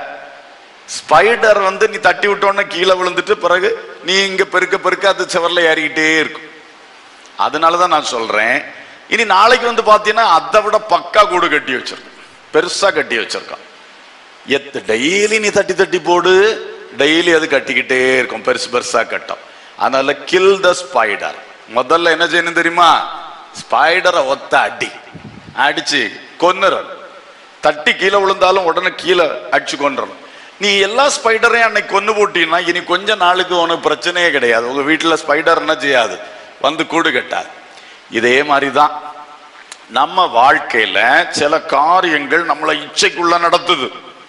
Speaker 12: ஸ்பைடர் வந்து நீ தட்டி விட்டோன்னு கீழே விழுந்துட்டு பிறகு நீ இங்க பெருக்க பெருக்க அது செவர்ல ஏறிக்கிட்டே இருக்கும். அதனாலதான் நான் சொல்றேன், இனி நாளைக்கு வந்து பாத்தீங்கன்னா அதை விட பக்கா கூடு கட்டி வச்சிருக்கான், பெருசா கட்டி வச்சிருக்கான். டெய்லி நீ தட்டி தட்டி போடு, டெய்லி அது கட்டிக்கிட்டே இருக்கும், பெருசு பெருசா கட்டும். அதனால கில் த ஸ்பைடர். முதல்ல என்ன செய்யணும் தெரியுமா? ஸ்பைடரை ஒத்த அடிச்சு கொன்னுறோம். தட்டி கீழே விழுந்தாலும் உடனே கீழே அடிச்சு கொண்டுறோம். நீ எல்லா ஸ்பைடரையும் அன்னைக்கு கொண்டு போட்டீங்கன்னா இனி கொஞ்ச நாளுக்கு உனக்கு பிரச்சனையே கிடையாது. உங்க வீட்டுல ஸ்பைடர் என்ன செய்யாது, வந்து கூடு கட்டாது. இதே மாதிரிதான் நம்ம வாழ்க்கையில சில காரியங்கள் நம்மளை இச்சைக்குள்ள நடத்துது,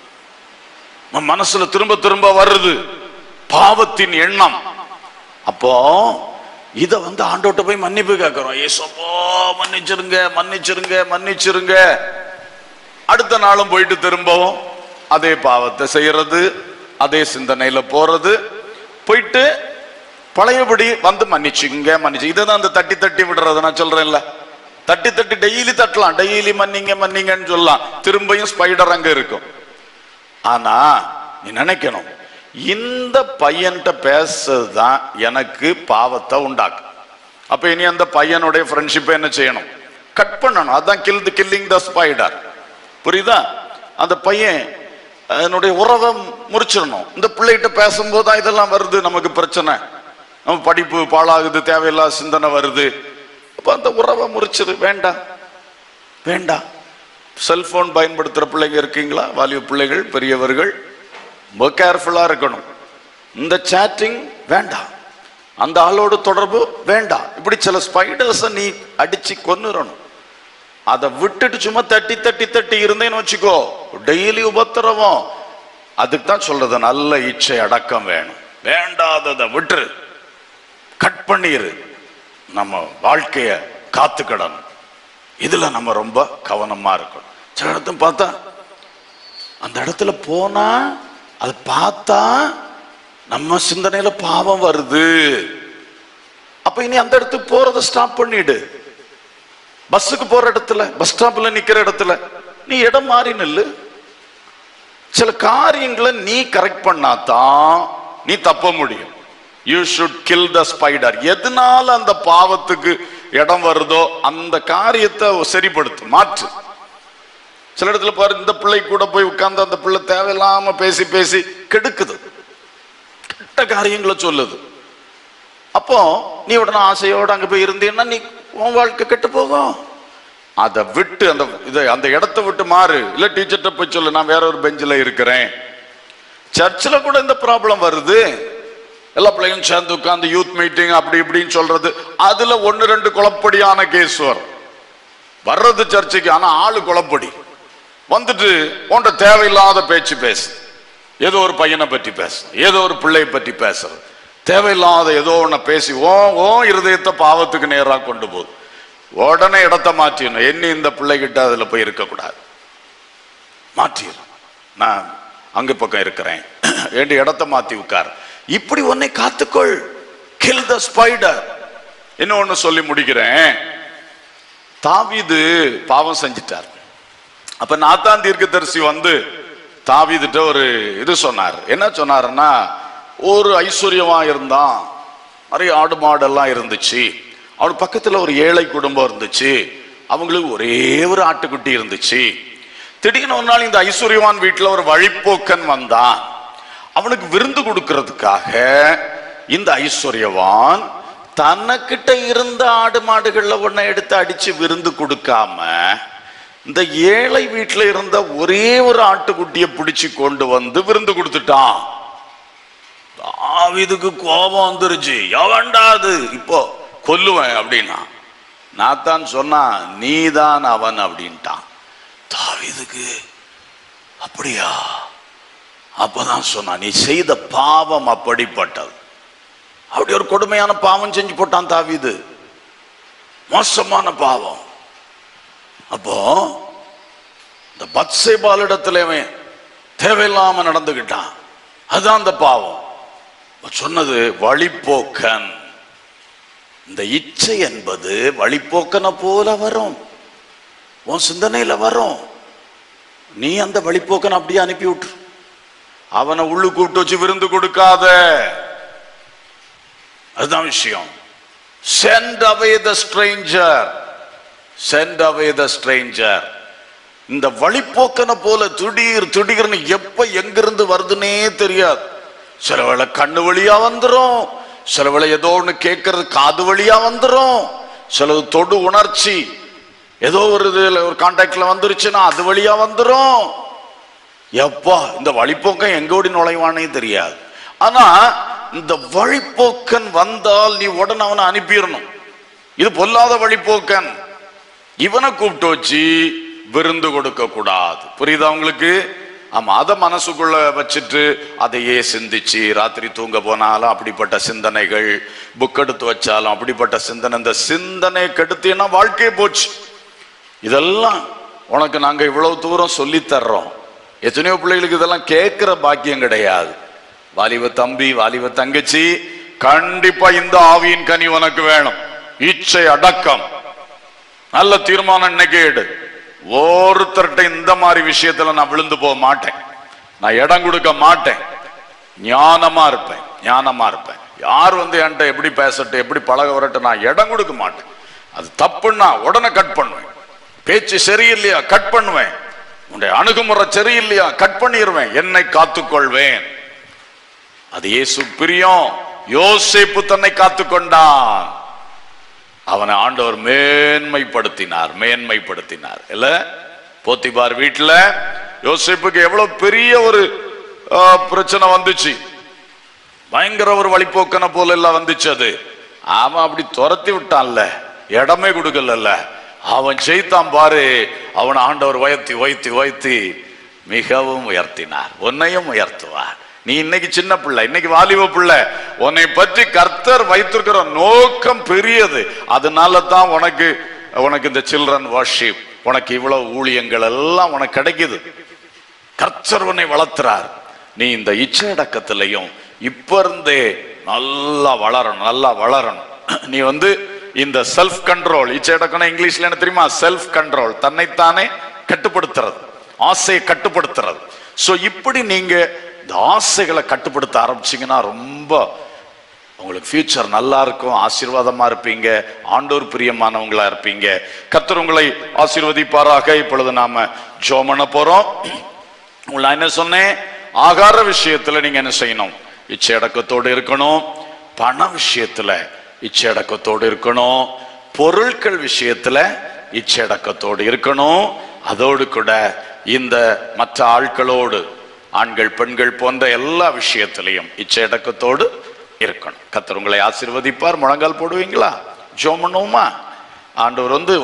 Speaker 12: மனசுல திரும்ப திரும்ப வருது, பாவத்தின் எண்ணம். அப்போ இத வந்து ஆண்டோட்ட போய் மன்னிப்பு கேட்கிறோம். ஏசப்பா மன்னிச்சிருங்க மன்னிச்சிருங்க மன்னிச்சிருங்க. அடுத்த நாளும் போயிட்டு திரும்பவும் அதே பாவத்தை செய்யறது, அதே சிந்தனையில போறது, போயிட்டு பழையபடி வந்து மன்னிச்சுங்க மன்னிச்சு. இதுதான் அந்த தட்டி தட்டி விடுறது. நான் சொல்றேன்ல, தட்டி தட்டி டெய்லி தட்டலாம், டெய்லி மன்னிங்க மன்னிங்கன்னு சொல்லலாம், திரும்பியும் ஸ்பைடர் அங்க இருக்கும். ஆனா நீ நினைக்கணும், இந்த பையன்கிட்ட பேசுதான் எனக்கு பாவத்தை உண்டாக்கு. அப்ப இனி அந்த பையனுடைய ஃப்ரெண்ட்ஷிப்பை என்ன செய்யணும்? கட் பண்ணணும். அதான் கில்லிங் த ஸ்பைடர். புரியுதா? அந்த பையன் என்னுடைய உறவை முறிச்சிடணும். இந்த பிள்ளைகிட்ட பேசும்போதுதான் இதெல்லாம் வருது நமக்கு பிரச்சனை, நம்ம படிப்பு பாழாகுது, தேவையில்லாத சிந்தனை வருது. அப்ப அந்த உறவை முறிச்சிரு. வேண்டாம் வேண்டாம். செல்போன் பயன்படுத்துற பிள்ளைங்க இருக்கீங்களா? வாலிப பிள்ளைகள், பெரியவர்கள், ரொம்ப கேர்ஃபுல்லா இருக்கணும். இந்த சேட்டிங் வேண்டாம், அந்த ஆளோட தொடர்பு வேண்டாம். இப்படி சில ஸ்பைடர்ஸை நீ அடிச்சு கொன்னுறணும். அதை விட்டுட்டு சும்மா தட்டி தட்டி தட்டி இருந்தேன்னு வச்சுக்கோ, டெய்லி உபத்திரவம். அதுக்கு தான் சொல்றது, நல்ல இச்சை அடக்கம் வேணும். வேண்டாததை விட்டுரு, கட் பண்ணிரு. நம்ம வாழ்க்கைய காத்துக்கிடணும். இதுல நம்ம ரொம்ப கவனமா இருக்கணும். சில இடத்துல பார்த்தா, அந்த இடத்துல போனா அது பார்த்தா நம்ம சிந்தனையில பாவம் வருது. அப்ப இனி அந்த இடத்துக்கு போறதை ஸ்டாப் பண்ணிடு. பஸ்ஸுக்கு போற இடத்துல, பஸ் ஸ்டாப்ல நிக்கிற இடத்துல நீ இடம் மாறி நில்லு. சில காரியங்களை நீ கரெக்ட் பண்ணாதான் நீ தப்ப முடியும். You should kill the spider. எதனால அந்த பாவத்துக்கு இடம் வருதோ அந்த காரியத்தை சரிப்படுத்து, மாற்று. சில இடத்துல பாரு, இந்த பிள்ளை கூட போய் உட்கார்ந்து அந்த பிள்ளை தேவையில்லாம பேசி பேசி கெடுக்குது, கெட்ட காரியங்களை சொல்லுது. அப்போ நீ உடனே ஆசையோட அங்க போய் இருந்தீன்னா நீ உன் வாழ்க்கை கெட்டு போகும். அதை விட்டு அந்த இடத்தை விட்டு மாறு. இல்ல டீச்சர்கிட்ட போய் சொல்லு, நான் வேற ஒரு பெஞ்சில் இருக்கிறேன். சர்ச்சில் கூட இந்த ப்ராப்ளம் வருது. எல்லா பிள்ளையும் சேர்ந்து உட்கார்ந்து யூத் மீட்டிங் அப்படி இப்படின்னு சொல்றது, அதுல 1-2 குழப்படியான கேஸ் வர்றது சர்ச்சுக்கு. ஆனா ஆளு குழப்படி வந்துட்டு உன்ட தேவையில்லாத பேச்சு பேசு. ஏதோ ஒரு பையனை பற்றி பேச, ஏதோ ஒரு பிள்ளையை பற்றி பேசுறது, தேவையில்லாத ஏதோ ஒன்ன பேசி ஓ இருதயத்தை பாவத்துக்கு நேராக கொண்டு போகுது. உடனே இடத்தை மாற்றிடணும். என்ன இந்த பிள்ளைகிட்ட அதுல போய் இருக்கக்கூடாது, மாற்றிடணும். நான் அங்க பக்கம் இருக்கிறேன், வேண்டிய இடத்தை மாத்தி உட்கார். இப்படி உன்னை காத்துக்கொள். Kill the spider. இன்னொன்னு சொல்லி முடிக்கிறேன். தாவீது பாவம் செஞ்சிட்டார். அப்ப நாத்தான் தீர்க்கதரிசி வந்து தாவீதுட்ட ஒரு இது சொன்னார். என்ன சொன்னாருன்னா, ஒரு ஐஸ்வர்யமா இருந்தான், நிறைய ஆடு மாடெல்லாம் இருந்துச்சு. அவன் பக்கத்துல ஒரு ஏழை குடும்பம் இருந்துச்சு, அவங்களுக்கு ஒரே ஒரு ஆட்டுக்குட்டி இருந்துச்சு. திடீர்னு ஒரு நாள் இந்த ஐஸ்வர்யவான் வீட்டுல ஒரு வழிப்போக்கன் வந்தான். அவனுக்கு விருந்து கொடுக்கறதுக்காக இந்த ஐஸ்வர்யவான் தனக்கிட்ட இருந்த ஆடு மாடுகள்ல ஒன்ன எடுத்து அடிச்சு விருந்து கொடுக்காம இந்த ஏழை வீட்டுல இருந்த ஒரே ஒரு ஆட்டுக்குட்டியை பிடிச்சு கொண்டு வந்து விருந்து கொடுத்துட்டான். தாவீதுக்கு கோபம் வந்துருச்சு. எவன்டாது இப்போ கொல்லுவேன் அப்படின்னா. நாத்தான் சொன்னா, நீதான் அவன் அப்படின்ட்டான். தாவீதுக்கு அப்படியா? அப்பதான் சொன்னா, நீ செய்த பாவம் அப்படிப்பட்டது. அப்படி ஒரு கொடுமையான பாவம் செஞ்சு போட்டான் தாவீது, மோசமான பாவம். அப்போ இந்த பத்சேபாளிடத்துல தேவையில்லாம நடந்துகிட்டான். அதுதான் அந்த பாவம். சொன்னது வழிப்போக்கன். இந்த இச்சை என்பது வழிப்போக்கனை போல வரும், உன் சிந்தனையில வரும். நீ அந்த வழிப்போக்கனை அப்படியே அனுப்பி விட்டு அவனை உள்ளு கூப்பிட்டு வச்சு விருந்து கொடுக்காத. அதுதான் விஷயம். Send away the stranger. Send away the stranger. இந்த வழிப்போக்கனை போல திடீர்னு எப்ப எங்கிருந்து வருதுன்னே தெரியாது. சில வேளை கண்ணு வழியா வந்துரும், சில வேளை ஏதோ ஒண்ணு கேட்கறது காது வழியா வந்துரும், சிலது தொடு உணர்ச்சி ஏதோ ஒரு கான்டாக்ட்ல வந்துருச்சுன்னா அது வழியா வந்துரும். எப்பா இந்த வழிப்போக்கன் எங்க ஓடி நுழைவானே தெரியாது. ஆனா இந்த வழிப்போக்கன் வந்தால் நீ உடனே அவனை அனுப்பிடணும். இது பொல்லாத வழிப்போக்கன். இவனை கூப்பிட்டு வச்சு விருந்து கொடுக்க கூடாது. புரியுதா உங்களுக்கு? ஆமா, அதை மனசுக்குள்ள வச்சுட்டு அதையே சிந்திச்சு ராத்திரி தூங்க போனாலும் அப்படிப்பட்ட சிந்தனைகள், புக் எடுத்து வச்சாலும் அப்படிப்பட்ட சிந்தனை. இந்த சிந்தனை கெடுத்தீங்கன்னா வாழ்க்கையே போச்சு. இதெல்லாம் உனக்கு நாங்க இவ்வளவு தூரம் சொல்லி தர்றோம். எத்தனையோ பிள்ளைகளுக்கு இதெல்லாம் கேட்கிற பாக்கியம் கிடையாது. வாலிப தம்பி, வாலிப தங்கச்சி, கண்டிப்பா இந்த ஆவியின் கனி உனக்கு வேணும். இச்சை அடக்கம். நல்ல தீர்மானம் இன்னைக்கு எடு. ஒருத்தர்கிட்ட இந்த மாதிரி விஷயத்துல நான் விழுந்து போக மாட்டேன், நான் இடம் கொடுக்க மாட்டேன், ஞானமா இருப்பேன், ஞானமா இருப்பேன். யார் வந்து என்கிட்ட எப்படி பேசட்டும், எப்படி பழக வரட்டும், நான் இடம் கொடுக்க மாட்டேன். அது தப்புன்னா உடனே கட் பண்ணுவேன். பேச்சு சரியில்லையா கட் பண்ணுவேன். உன்னுடைய அணுகுமுறை சரியில்லையா கட் பண்ணிடுவேன். என்னை காத்துக்கொள்வேன். அது இயேசு பிரியம். யோசேப்பு தன்னை காத்துக்கொண்டான். அவனை ஆண்டவர் மேன்மைப்படுத்தினார் இல்ல? போத்திபார் வீட்டுல யோசேப்புக்கு எவ்வளவு பெரிய ஒரு பிரச்சனை வந்துச்சு. பயங்கர ஒரு வழிப்போக்கனை போல எல்லாம் வந்துச்சு. அது அவன் அப்படி துரத்தி விட்டான்ல, இடமே கொடுக்கல. அவன் ஜெயித்தான் பாரு. அவன் ஆண்டவர் உயர்த்தி மிகவும் உயர்த்தினார். உன்னையும் உயர்த்துவார். நீ இன்னைக்கு சின்ன பிள்ளை, இன்னைக்கு வாலிப பிள்ளை. உன்னை பற்றி கர்த்தர் வைத்திருக்கிற நோக்கம் பெரியது. அதனால தான் உனக்கு இந்த சில்ட்ரன் வர்ஷிப், உனக்கு இவ்வளவு ஊழியங்கள் எல்லாம் உனக்கு கிடைக்குது. கர்த்தர் உன்னை வளர்த்துறார். நீ இந்த இச்சையடக்கத்திலையும் இப்ப இருந்தே நல்லா வளரணும். நீ வந்து இந்த செல்ஃப் கண்ட்ரோல், இச்சையடக்கம் இங்கிலீஷ்ல என்ன தெரியுமா? செல்ஃப் கண்ட்ரோல், தன்னைத்தானே கட்டுப்படுத்துறது, ஆசையை கட்டுப்படுத்துறது. சோ இப்படி நீங்க இந்த ஆசைகளை கட்டுப்படுத்த ஆரம்பிச்சீங்கன்னா ரொம்ப உங்களுக்கு ஃபியூச்சர் நல்லா இருக்கும். ஆசீர்வாதமா இருப்பீங்க, ஆண்டோர் பிரியமானவங்களா இருப்பீங்க. கர்த்தர் உங்களை ஆசீர்வதிப்பாராக. இப்பொழுது நாம ஜெபம் பண்ண போறோம். உங்களை என்ன சொன்னேன்? ஆகார விஷயத்துல நீங்க என்ன செய்யணும்? இச்சையடக்கத்தோடு இருக்கணும். பண விஷயத்துல இச்சையடக்கத்தோடு இருக்கணும். பொருட்கள் விஷயத்துல இச்சையடக்கத்தோடு இருக்கணும். அதோடு கூட இந்த மற்ற ஆட்களோடு, ஆண்கள் பெண்கள் போன்ற எல்லா விஷயத்திலையும் இச்சையடக்கத்தோடு இருக்கணும். கர்த்தர் உங்களை ஆசீர்வதிப்பார். முழங்கால் போடுவீங்களா? ஜெபம் பண்ணுவோமா? ஆண்டவர் வந்து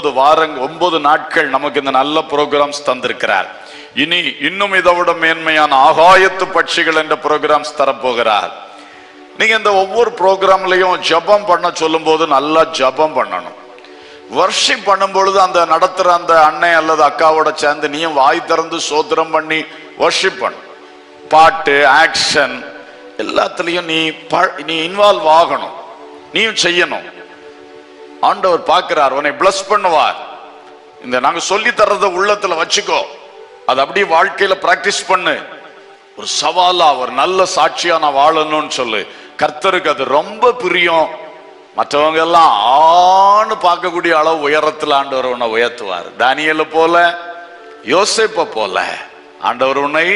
Speaker 12: 9 நாட்கள் நமக்கு இந்த நல்ல ப்ரோக்ராம்ஸ் தந்திருக்கிறார். இன்னும் இதை விட மேன்மையான ஆகாயத்து பட்சிகள் என்ற ப்ரோக்ராம்ஸ் தரப்போகிறார். நீங்க இந்த ஒவ்வொரு ப்ரோக்ராம்லையும் ஜெபம் பண்ண சொல்லும் போது நல்லா ஜெபம் பண்ணணும். வர்ஷிப் பண்ணும் பொழுது அந்த நடத்துற அந்த அண்ணன் அல்லது அக்காவோட சேர்ந்து நீயும் வாய் திறந்து சோத்திரம் பண்ணி வர்ஷிப் பண்ணு. பாட்டு, ஆக்ஷன் எல்லாத்துலயும் நீ இன்வால்வ் ஆகணும். நீயும் செய்யணும். ஆண்டவர் பார்க்கிறார், உன்னை பிளஸ் பண்ணுவார். இந்த நாங்க சொல்லி தர்றத உள்ளத்துல வச்சுக்கோ. அது அப்படியே வாழ்க்கையில பிராக்டிஸ் பண்ணு. ஒரு சவாலா ஒரு நல்ல சாட்சியா நான் வாழணும்னு சொல்லு. கர்த்தருக்கு அது ரொம்ப பிரியம். மற்றவங்க எல்லாம் ஆணு பார்க்கக்கூடிய அளவு உயரத்தில் ஆண்டவர் உன்னை உயர்த்துவார். தானியேல போல, யோசேப்பை போல ஆண்டவர் உன்னை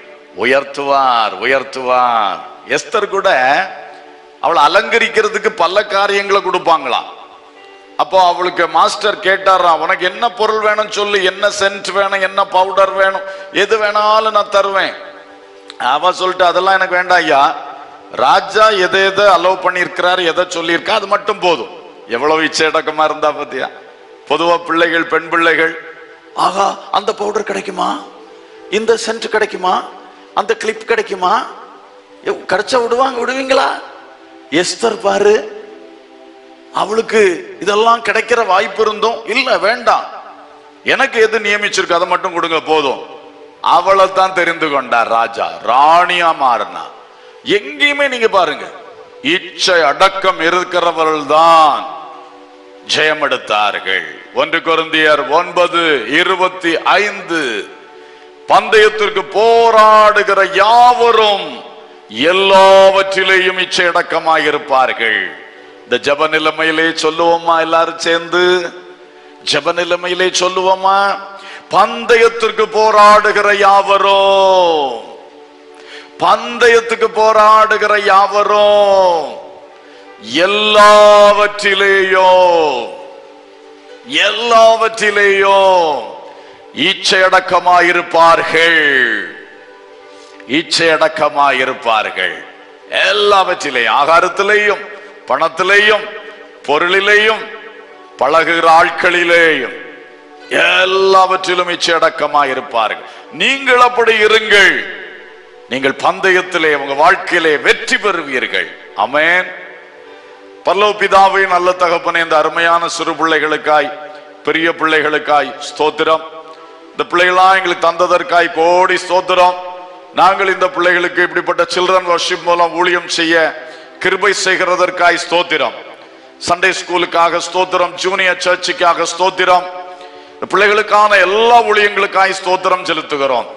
Speaker 12: உயர்த்துவார். எஸ்தர் கூட அவளை அலங்கரிக்கிறதுக்கு பல காரியங்களை கொடுப்பாங்களாம். அப்போ அவளுக்கு மாஸ்டர் கேட்டாராம், உனக்கு என்ன பொருள் வேணும் சொல்லு, என்ன சென்ட் வேணும், என்ன பவுடர் வேணும், எது வேணாலும் நான் தருவேன். அவ சொல்லிட்டு அதெல்லாம் எனக்கு வேண்டாம் ஐயா, ராஜா எதை அலோவ் பண்ணியிருக்கிறாரு, எதை சொல்லியிருக்கா அது மட்டும் போதும். எவ்வளவு இச்சையடக்கமா இருந்தா பாத்தியா? பொதுவா பிள்ளைகள், பெண் பிள்ளைகள், ஆகா அந்த பவுடர் கிடைக்குமா, இந்த சென்ட் கிடைக்குமா, அந்த கிளிப் கிடைக்குமா, கிடைச்சா விடுவீங்களா? எஸ்தர் பாரு, அவளுக்கு இதெல்லாம் கிடைக்கிற வாய்ப்பு இருந்தும் இல்ல, வேண்டாம், எனக்கு எது நியமிச்சிருக்கு அதை மட்டும் கொடுங்க போதும். அவளை தான் தெரிந்து கொண்டார் ராஜா, ராணியா மாறினா. எங்கேயுமே நீங்க பாருங்க, இச்சை அடக்கம் இருக்கிறவர்கள் தான் ஜெயம் எடுத்தார்கள். 1 கொரிந்தியர் 9:25, பந்தயத்திற்கு போராடுகிற யாவரும் எல்லாவற்றிலேயும் இச்சை அடக்கமாயிருப்பார்கள். இந்த ஜப நிலைமையிலே சொல்லுவோமா? எல்லாரும் சேர்ந்து ஜப நிலைமையிலே சொல்லுவோமா? பந்தயத்திற்கு போராடுகிற யாவரோ, பந்தயத்துக்கு போராடுகிற யாவரோ எல்லாவற்றிலேயோ இச்சையடக்கமாயிருப்பார்கள். இச்சையடக்கமாயிருப்பார்கள் எல்லாவற்றிலேயும், ஆகாரத்திலேயும், பணத்திலேயும், பொருளிலேயும், பழகுகிற ஆட்களிலேயும், எல்லாவற்றிலும் இச்சையடக்கமாயிருப்பார்கள். நீங்கள் அப்படி இருங்கள். நீங்கள் பந்தயத்திலே உங்க வாழ்க்கையிலே வெற்றி பெறுவீர்கள். ஆமென். பரலோக பிதாவே, நல்ல தகப்பனே, இந்த அருமையான சிறு பிள்ளைகளுக்காய், பெரிய பிள்ளைகளுக்காய் ஸ்தோத்திரம். இந்த பிள்ளைகளா எங்களுக்கு தந்ததற்காய் கோடி ஸ்தோத்திரம். நாங்கள் இந்த பிள்ளைகளுக்கு இப்படிப்பட்ட சில்ட்ரன் வர்ஷிப் மூலம் ஊழியம் செய்ய கிருபை செய்கிறதற்காய் ஸ்தோத்திரம். சண்டே ஸ்கூலுக்காக ஸ்தோத்திரம், ஜூனியர் சர்ச்சுக்காக ஸ்தோத்திரம். பிள்ளைகளுக்கான எல்லா ஊழியங்களுக்காய் ஸ்தோத்திரம் செலுத்துகிறோம்.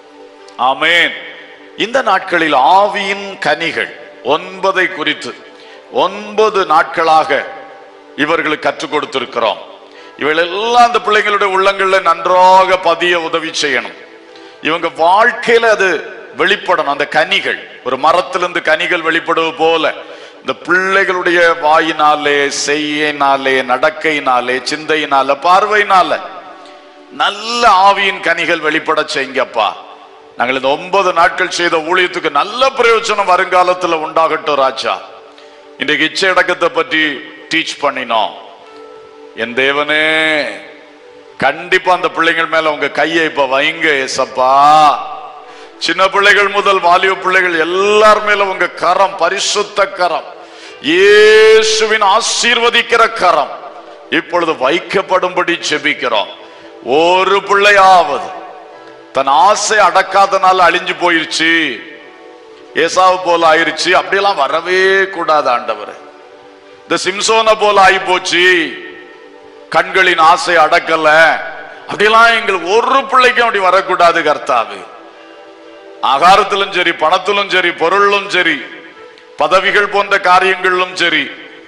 Speaker 12: ஆமென். இந்த நாட்களில் ஆவியின் கனிகள் 9 குறித்து 9 நாட்களாக இவர்களுக்கு கற்றுக் கொடுத்திருக்கிறோம். இவர்கள் எல்லாம் அந்த பிள்ளைங்களுடைய உள்ளங்கள்ல நன்றாக பதிய உதவி செய்யணும். இவங்க வாழ்க்கையில அது வெளிப்படணும். அந்த கனிகள், ஒரு மரத்திலிருந்து கனிகள் வெளிப்படுவது போல இந்த பிள்ளைகளுடைய வாயினாலே, செய்யினாலே, நடக்கையினாலே, சிந்தையினால, பார்வையினால நல்ல ஆவியின் கனிகள் வெளிப்பட செய்யுங்கப்பா. நாங்கள் இந்த 9 நாட்கள் செய்த ஊழியத்துக்கு நல்ல பிரயோஜனம் வருங்காலத்துல உண்டாகட்டும் ராஜா. இன்றைக்கு இச்சை அடக்கத்தை பற்றி டீச் பண்ணினோம். என் தேவனே, கண்டிப்பா அந்த பிள்ளைகள் மேல உங்க கையை இப்ப வைங்க ஏசப்பா. சின்ன பிள்ளைகள் முதல் வாலிப பிள்ளைகள் எல்லார் மேல உங்க கரம், பரிசுத்த கரம், இயேசுவின் ஆசீர்வதிக்கிற கரம் இப்பொழுது வைக்கப்படும்படி ஜெபிக்கிறோம். ஒரு பிள்ளையாவது தன் ஆசை அடக்காதனால அழிஞ்சு போயிருச்சு, ஏசாவு போல ஆயிருச்சு, அப்படியெல்லாம் வரவே கூடாது ஆண்டவர். இந்த சிம்சோனை போல ஆகி போச்சு, கண்களின் ஆசை அடக்கல, அப்படியெல்லாம் எங்களுக்கு ஒரு பிள்ளைக்கும் அப்படி வரக்கூடாது கர்த்தாவே. ஆகாரத்திலும் சரி, பணத்திலும் சரி, பொருளும் சரி, பதவிகள் போன்ற காரியங்களிலும் சரி,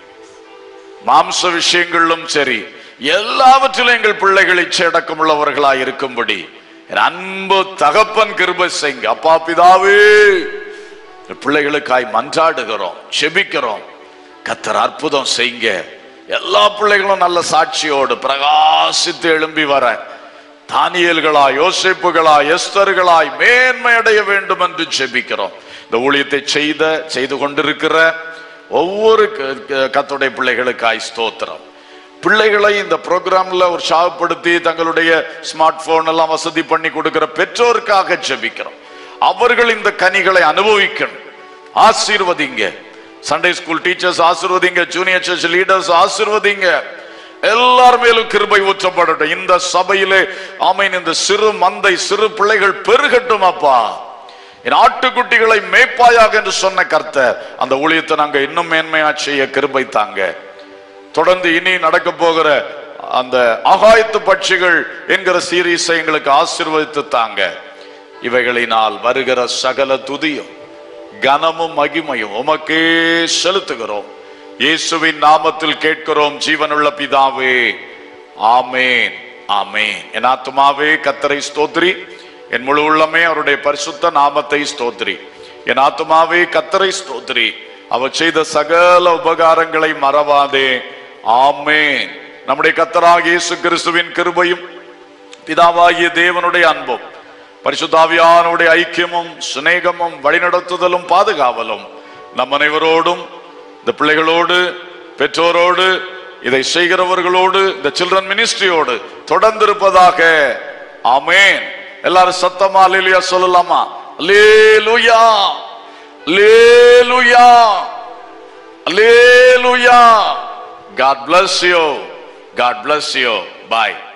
Speaker 12: மாம்ச விஷயங்களிலும் சரி, எல்லாவற்றிலும் எங்கள் பிள்ளைகள் இச்சை அடக்கம் உள்ளவர்களாய் இருக்கும்படி அன்பு தகப்பன் கிருபை செய்யுங்க. அப்பா பிதாவே, பிள்ளைகளுக்காய் மன்றாடுகிறோம், செபிக்கிறோம். கர்த்தர் அற்புதம் செய்யுங்க. எல்லா பிள்ளைகளும் நல்ல சாட்சியோடு பிரகாசித்து எழும்பி வர தானியேல்களாய், யோசேப்புகளாய், எஸ்தர்களாய் மேன்மை அடைய வேண்டும் என்று ஜெபிக்கிறோம். இந்த ஊழியத்தை செய்து கொண்டிருக்கிற ஒவ்வொரு கர்த்தருடைய பிள்ளைகளுக்காய் ஸ்தோத்திரம். பிள்ளைகளை இந்த ப்ரோக்ராம்ல உற்சாகப்படுத்தி தங்களுடைய ஸ்மார்ட் போன் எல்லாம் வசதி பண்ணி கொடுக்கிற பெற்றோருக்காக ஜெபிக்கிறோம். அவர்கள் இந்த கனிகளை அனுபவிக்கணும். ஆசீர்வதிங்க. சண்டே ஸ்கூல் டீச்சர்ஸ் ஆசீர்வதிங்க, ஜூனியர் சர்ச் லீடர்ஸ் ஆசீர்வதிங்க. எல்லார் மேலும் கிருபை ஊற்றப்படட்டும். இந்த சபையிலே ஆமென், இந்த சிறு மந்தை, சிறு பிள்ளைகள் பெருகட்டும். அப்பா, என் ஆட்டுக்குட்டிகளை மேய்ப்பாயாக என்று சொன்ன கர்த்தர் அந்த ஊழியத்தை நாங்க இன்னும் மேன்மையா செய்ய கிருபை தாங்க. தொடர்ந்து இனி நடக்க போகிற அந்த ஆகாயத்து பட்சிகள் என்கிற சீரீஸை எங்களுக்கு ஆசீர்வதித்து தாங்க. இவைகளினால் வருகிற சகல துதியும் கனமும் மகிமையும் உமக்கே செலுத்துகிறோம். இயேசுவின் நாமத்தில் கேட்கிறோம் ஜீவனுள்ள பிதாவே, ஆமேன், ஆமேன். என் ஆத்துமாவே கர்த்தரை ஸ்தோத்திரி, என் முழு உள்ளமே அவருடைய பரிசுத்த நாமத்தை ஸ்தோத்திரி. என் ஆத்துமாவே கர்த்தரை ஸ்தோத்திரி, அவர் செய்த சகல உபகாரங்களை மறவாதே. ஆமேன். நம்முடைய கர்த்தராகிய இயேசு கிறிஸ்துவின் கிருபையும் பிதாவாகிய தேவனுடைய அன்பும் பரிசுத்த ஆவியானவருடைய ஐக்கியமும் சிநேகமும் வழிநடத்துதலும் பாதுகாவலும் நம் அனைவரோடும், இந்த பிள்ளைகளோடு, பெற்றோரோடு, இதை செய்கிறவர்களோடு, இந்த சில்ட்ரன் மினிஸ்ட்ரியோடு தொடர்ந்து இருப்பதாக. ஆமேன். எல்லாரும் சத்தமா அல்லேலூயா சொல்லலாமா? அல்லேலூயா, அல்லேலூயா, அல்லேலூயா. God bless you. God bless you. Bye.